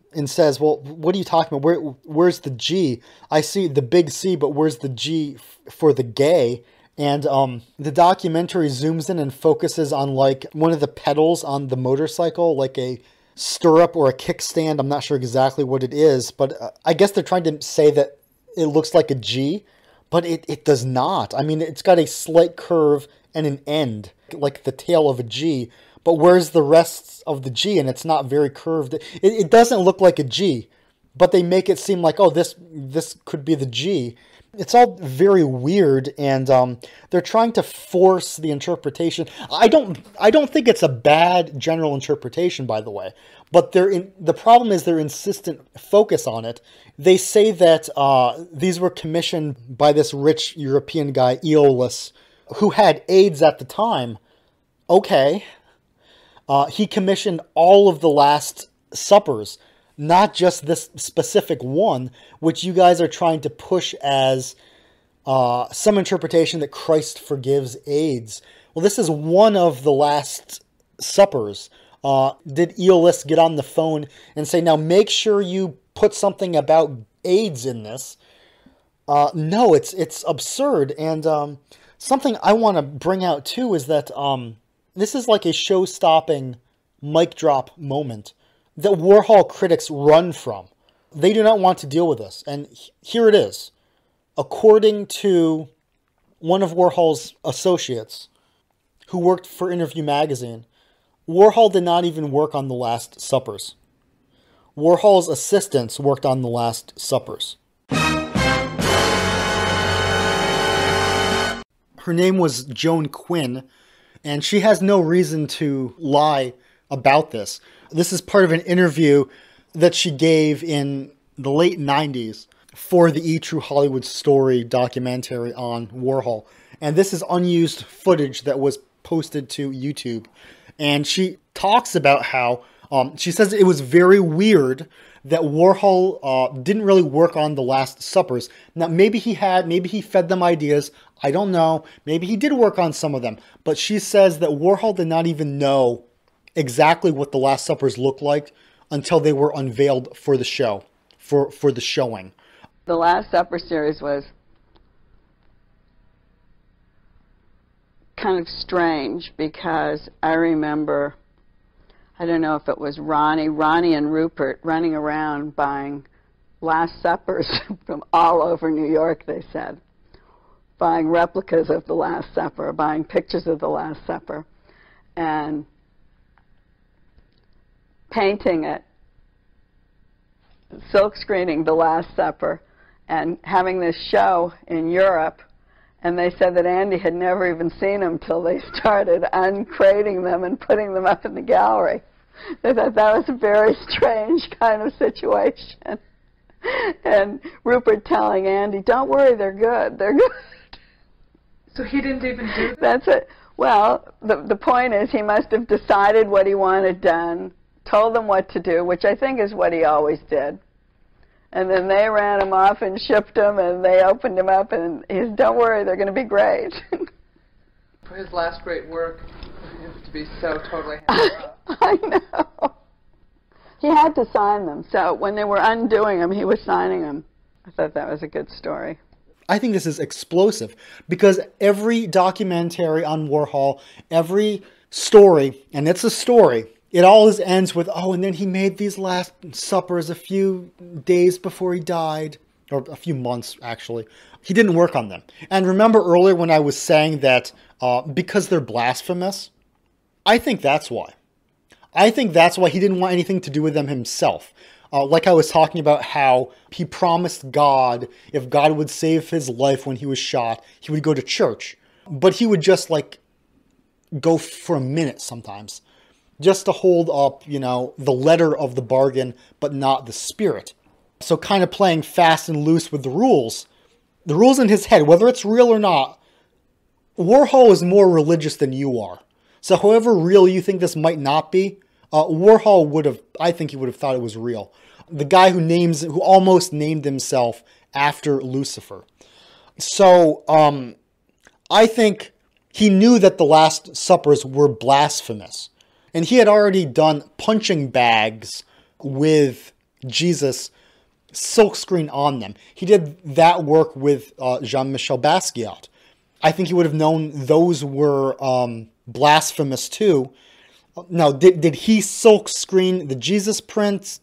and says, well, what are you talking about? Where's the G? I see the big C, but where's the G for the gay? And the documentary zooms in and focuses on like one of the pedals on the motorcycle, like a stirrup or a kickstand. I'm not sure exactly what it is, but I guess they're trying to say that it looks like a G, but it does not. I mean, it's got a slight curve and an end, like the tail of a G, but where's the rest of the G? And it's not very curved. It doesn't look like a G, but they make it seem like, oh, this could be the G. It's all very weird, and they're trying to force the interpretation. I don't think it's a bad general interpretation, by the way, but the problem is their insistent focus on it. They say that these were commissioned by this rich European guy, Aeolus, who had AIDS at the time. Okay. He commissioned all of the Last Suppers, not just this specific one, which you guys are trying to push as some interpretation that Christ forgives AIDS. Well, this is one of the Last Suppers. Did Aeolus get on the phone and say, now make sure you put something about AIDS in this? No, it's absurd. And something I want to bring out too is that this is like a show-stopping mic drop moment that Warhol critics run from. They do not want to deal with this. And here it is. According to one of Warhol's associates who worked for Interview magazine, Warhol did not even work on the Last Suppers. Warhol's assistants worked on the Last Suppers. Her name was Joan Quinn, and she has no reason to lie about this. This is part of an interview that she gave in the late 90s for the E! True Hollywood Story documentary on Warhol. And this is unused footage that was posted to YouTube. And she talks about how, she says it was very weird that Warhol didn't really work on the Last Suppers. Now, maybe he fed them ideas. I don't know. Maybe he did work on some of them. But she says that Warhol did not even know exactly what the Last Suppers looked like until they were unveiled for the show, for the showing. The Last Supper series was kind of strange because I remember, I don't know if it was Ronnie and Rupert running around buying Last Suppers from all over New York, they said. Buying replicas of the Last Supper, buying pictures of the Last Supper, and painting it, silk screening the Last Supper, and having this show in Europe. And they said that Andy had never even seen them till they started uncrating them and putting them up in the gallery. They thought that was a very strange kind of situation. And Rupert telling Andy, don't worry, they're good, they're good. So he didn't even do that? That's it. Well, the point is he must have decided what he wanted done, told them what to do, which I think is what he always did. And then they ran him off and shipped him, and they opened him up, and he said, don't worry, they're going to be great. For his last great work, he has to be so totally happy. I know. He had to sign them, so when they were undoing them, he was signing them. I thought that was a good story. I think this is explosive, because every documentary on Warhol, every story, and it's a story, it always ends with, oh, and then he made these Last Suppers a few days before he died, or a few months, actually. He didn't work on them. And remember earlier when I was saying that because they're blasphemous? I think that's why. I think that's why he didn't want anything to do with them himself. Like I was talking about how he promised God, if God would save his life when he was shot, he would go to church. But he would just, like, go for a minute sometimes, just to hold up, you know, the letter of the bargain, but not the spirit. So kind of playing fast and loose with the rules. The rules in his head, whether it's real or not, Warhol is more religious than you are. So however real you think this might not be, Warhol would have, I think he would have thought it was real. The guy who almost named himself after Lucifer. So, I think he knew that the Last Suppers were blasphemous. And he had already done punching bags with Jesus silkscreen on them. He did that work with Jean-Michel Basquiat. I think he would have known those were blasphemous too. Now, did he silkscreen the Jesus prints,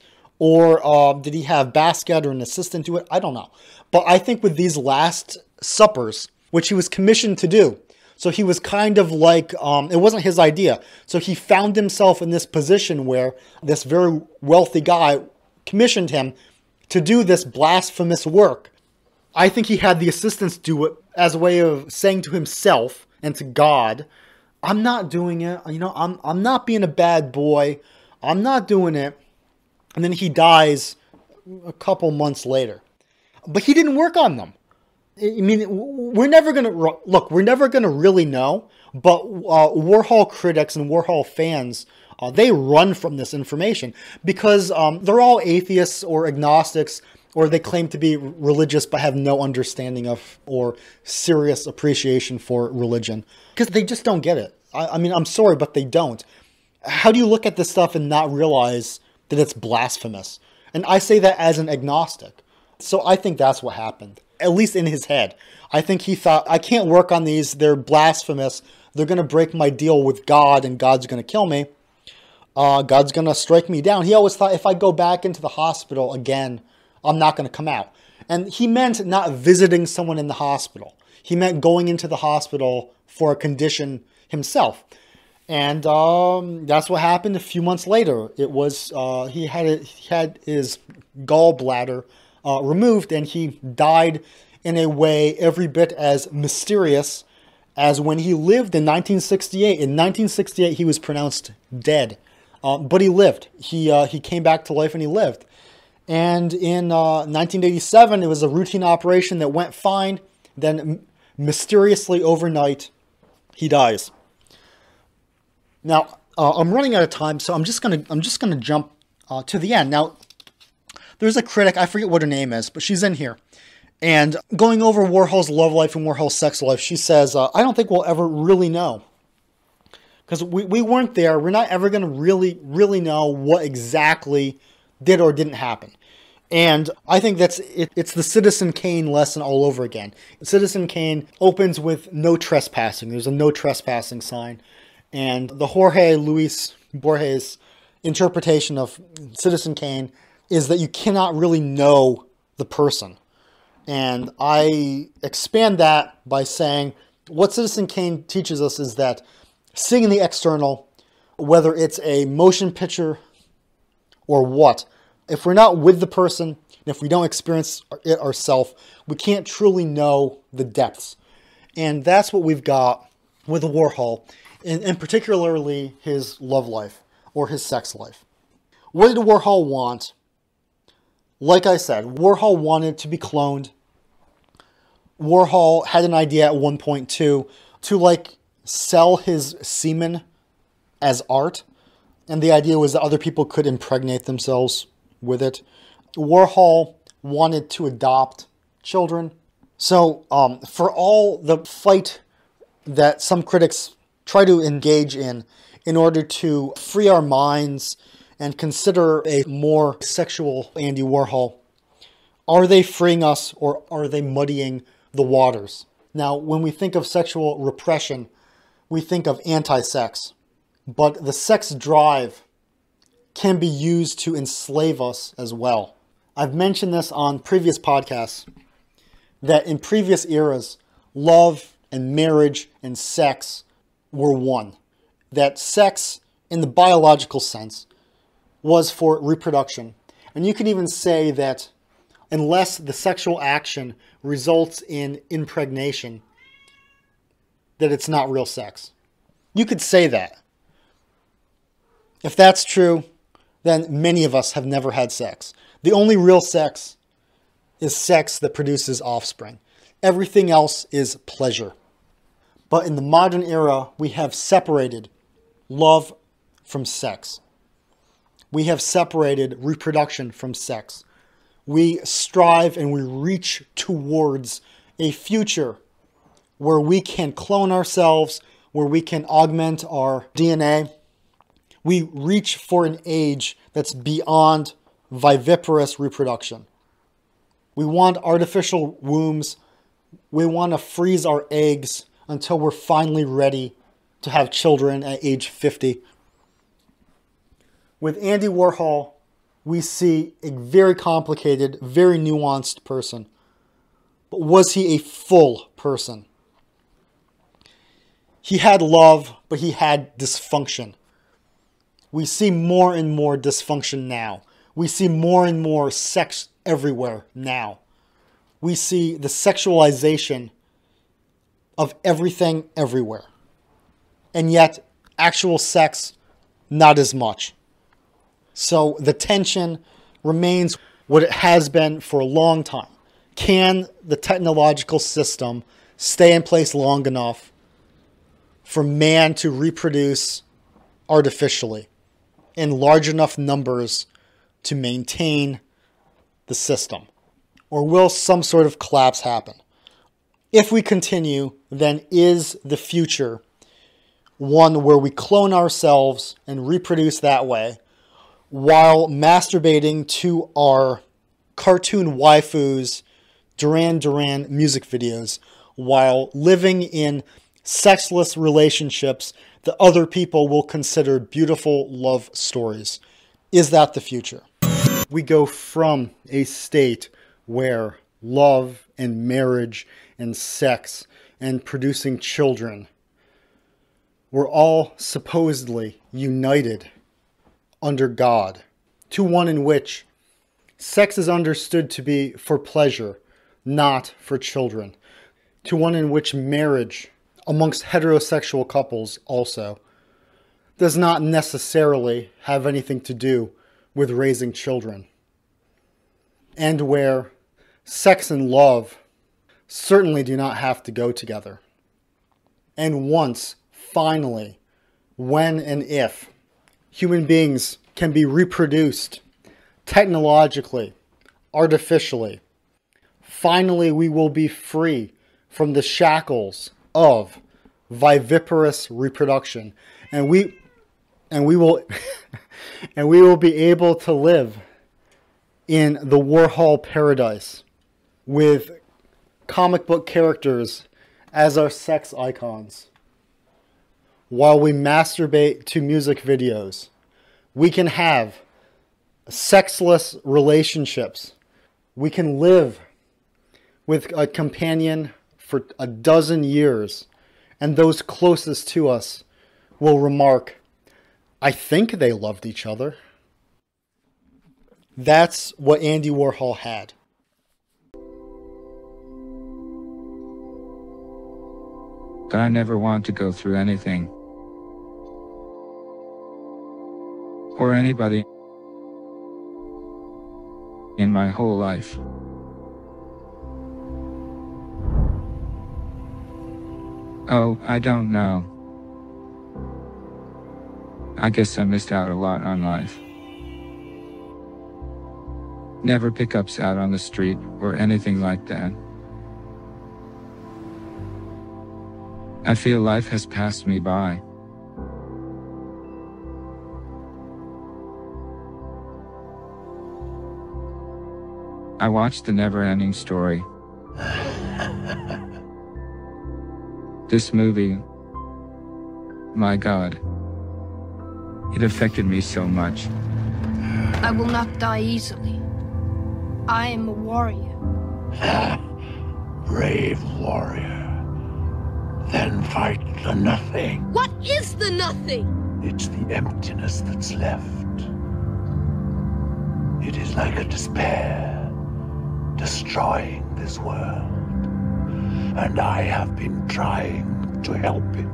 or did he have Basquiat or an assistant do it? I don't know. But I think with these Last Suppers, which he was commissioned to do, so he was kind of like, it wasn't his idea. So he found himself in this position where this very wealthy guy commissioned him to do this blasphemous work. I think he had the assistants do it as a way of saying to himself and to God, I'm not doing it. You know, I'm not being a bad boy. I'm not doing it. And then he dies a couple months later. But he didn't work on them. I mean, we're never going to... Look, we're never going to really know. But Warhol critics and Warhol fans, they run from this information. Because they're all atheists or agnostics, or they claim to be religious but have no understanding of or serious appreciation for religion. Because they just don't get it. I mean, I'm sorry, but they don't. How do you look at this stuff and not realize that it's blasphemous? And I say that as an agnostic. So I think that's what happened, at least in his head. I think he thought, I can't work on these. They're blasphemous. They're going to break my deal with God, and God's going to kill me. God's going to strike me down. He always thought, if I go back into the hospital again, I'm not going to come out. And he meant not visiting someone in the hospital. He meant going into the hospital for a condition himself. And that's what happened a few months later. It was, he had his gallbladder removed, and he died in a way every bit as mysterious as when he lived in 1968. In 1968, he was pronounced dead, but he lived. He came back to life and he lived. And in 1987, it was a routine operation that went fine. Then mysteriously overnight, he dies. Now, I'm running out of time, so I'm just gonna jump to the end. Now, there's a critic, I forget what her name is, but she's in here. And going over Warhol's love life and Warhol's sex life, she says, I don't think we'll ever really know. Because we weren't there. We're not ever going to really know what exactly did or didn't happen. And I think it's the Citizen Kane lesson all over again. Citizen Kane opens with no trespassing. There's a no trespassing sign. And the Jorge Luis Borges interpretation of Citizen Kane is that you cannot really know the person. And I expand that by saying what Citizen Kane teaches us is that seeing the external, whether it's a motion picture or what, if we're not with the person, and if we don't experience it ourselves, we can't truly know the depths. And that's what we've got with Warhol, and particularly his love life or his sex life. What did Warhol want? Like I said, Warhol wanted to be cloned. Warhol had an idea at one point too, to like sell his semen as art. And the idea was that other people could impregnate themselves with it. Warhol wanted to adopt children. So for all the fight that some critics try to engage in order to free our minds and consider a more sexual Andy Warhol, are they freeing us or are they muddying the waters? Now, when we think of sexual repression, we think of anti-sex, but the sex drive can be used to enslave us as well. I've mentioned this on previous podcasts, that in previous eras, love and marriage and sex were one. That sex, in the biological sense, was for reproduction. And you can even say that unless the sexual action results in impregnation, that it's not real sex. You could say that. If that's true, then many of us have never had sex. The only real sex is sex that produces offspring. Everything else is pleasure. But in the modern era, we have separated love from sex. We have separated reproduction from sex. We strive and we reach towards a future where we can clone ourselves, where we can augment our DNA. We reach for an age that's beyond viviparous reproduction. We want artificial wombs. We want to freeze our eggs until we're finally ready to have children at age 50. With Andy Warhol, we see a very complicated, very nuanced person. But was he a full person? He had love, but he had dysfunction. We see more and more dysfunction now. We see more and more sex everywhere now. We see the sexualization of everything everywhere. And yet, actual sex, not as much. So the tension remains what it has been for a long time. Can the technological system stay in place long enough for man to reproduce artificially in large enough numbers to maintain the system? Or will some sort of collapse happen? If we continue, then is the future one where we clone ourselves and reproduce that way while masturbating to our cartoon waifus, Duran Duran music videos, while living in sexless relationships that other people will consider beautiful love stories? Is that the future? We go from a state where love and marriage and sex and producing children were all supposedly united under God, to one in which sex is understood to be for pleasure, not for children, to one in which marriage amongst heterosexual couples also does not necessarily have anything to do with raising children, and where sex and love certainly do not have to go together. And once, finally, when and if human beings can be reproduced technologically, artificially, finally we will be free from the shackles of viviparous reproduction, and we will and we will be able to live in the Warhol paradise with comic book characters as our sex icons. While we masturbate to music videos, we can have sexless relationships. We can live with a companion for a dozen years, and those closest to us will remark, I think they loved each other. That's what Andy Warhol had. But I never want to go through anything or anybody in my whole life. Oh, I don't know. I guess I missed out a lot on life. Never pickups out on the street or anything like that. I feel life has passed me by. I watched The Never-Ending Story. This movie, my God, it affected me so much. I will not die easily. I am a warrior. Brave warrior. Then fight the nothing. What is the nothing? It's the emptiness that's left. It is like a despair, destroying this world. And I have been trying to help it.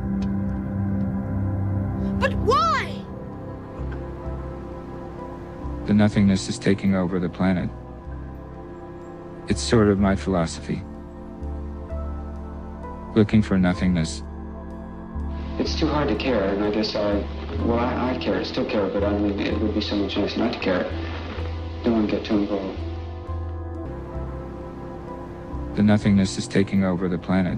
But why? The nothingness is taking over the planet. It's sort of my philosophy. Looking for nothingness. It's too hard to care, and I guess I care, I still care, but I mean, it would be so much nicer not to care. Don't want to get too involved. The nothingness is taking over the planet.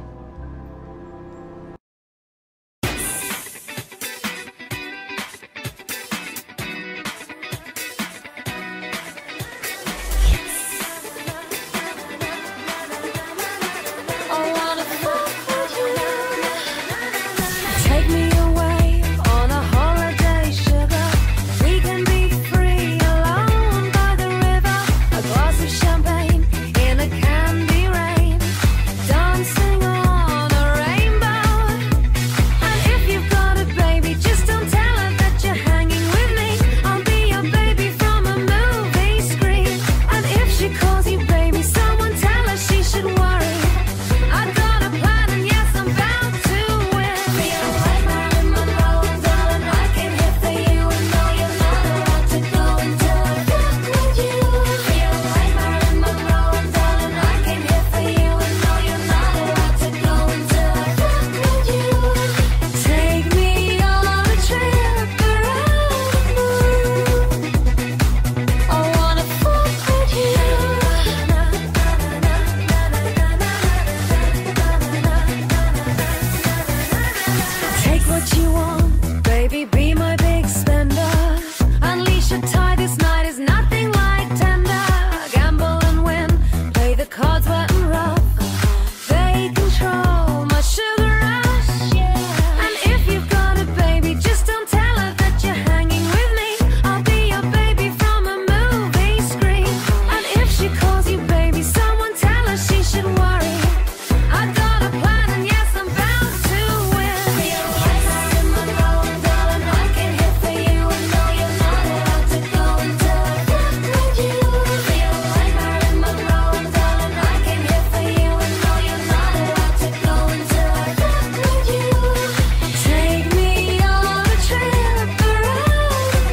baby, be my big spender. Unleash a tie, this night is nothing like tender. Gamble and win, play the cards wet and rough. They control my sugar rush. And if you've got a baby, just don't tell her that you're hanging with me. I'll be your baby from a movie screen. And if she calls you baby, someone tell her she should worry. I got a plan and yes, I'm bound to win. Realize I'm a rolling darling, I can hit for you and know you're not allowed to go until I fuck with you. Realize I'm a rolling darling, I can hit for you and know you're not allowed to go until I fuck with you. Take me on a trip around the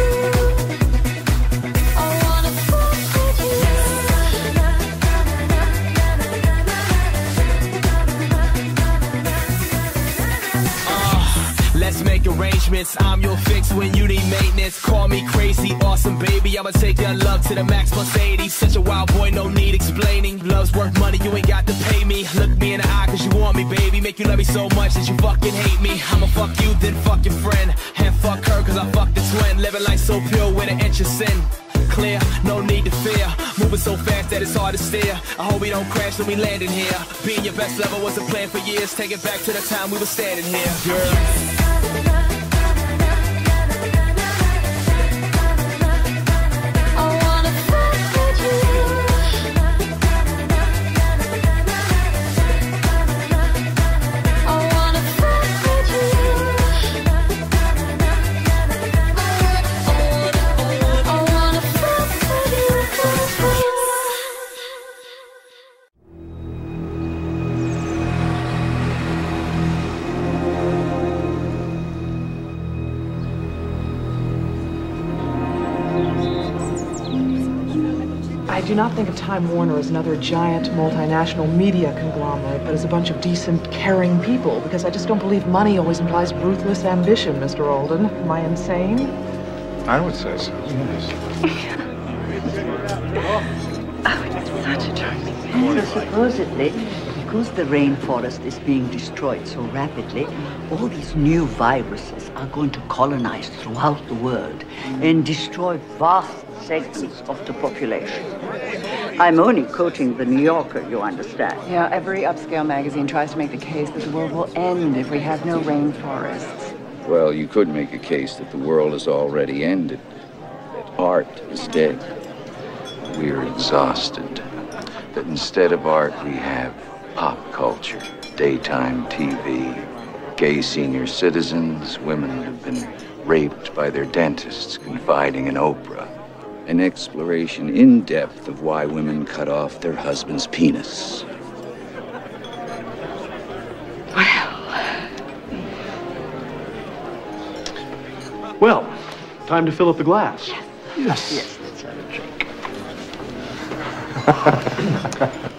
moon. I wanna fuck with you. Let's make arrangements. I'm your fix when you need maintenance. Call me crazy, awesome baby. I'ma take your love to the max plus 80. Such a wild boy, no need explaining. Love's worth money, you ain't got to pay me. Look me in the eye cause you want me, baby. Make you love me so much that you fucking hate me. I'ma fuck you, then fuck your friend. And fuck her cause I fucked the twin. Living life so pure with an inch of sin. Clear, no need to fear. Moving so fast that it's hard to steer. I hope we don't crash when we landing here. Being your best lover was a plan for years. Take it back to the time we were standing here, girl. I do not think of Time Warner as another giant multinational media conglomerate, but as a bunch of decent, caring people, because I just don't believe money always implies ruthless ambition, Mr. Alden. Am I insane? I would say so, yes. Oh, it's such a charming man. So supposedly, because the rainforest is being destroyed so rapidly, all these new viruses are going to colonize throughout the world and destroy vast segments of the population. I'm only quoting the New Yorker, you understand. Yeah, every upscale magazine tries to make the case that the world will end if we have no rainforests. Well, you could make a case that the world has already ended, that art is dead. We're exhausted, that instead of art we have pop culture, daytime TV, gay senior citizens, women who've been raped by their dentists confiding in Oprah. An exploration in depth of why women cut off their husband's penis. Well, time to fill up the glass. Yes, let's have a drink.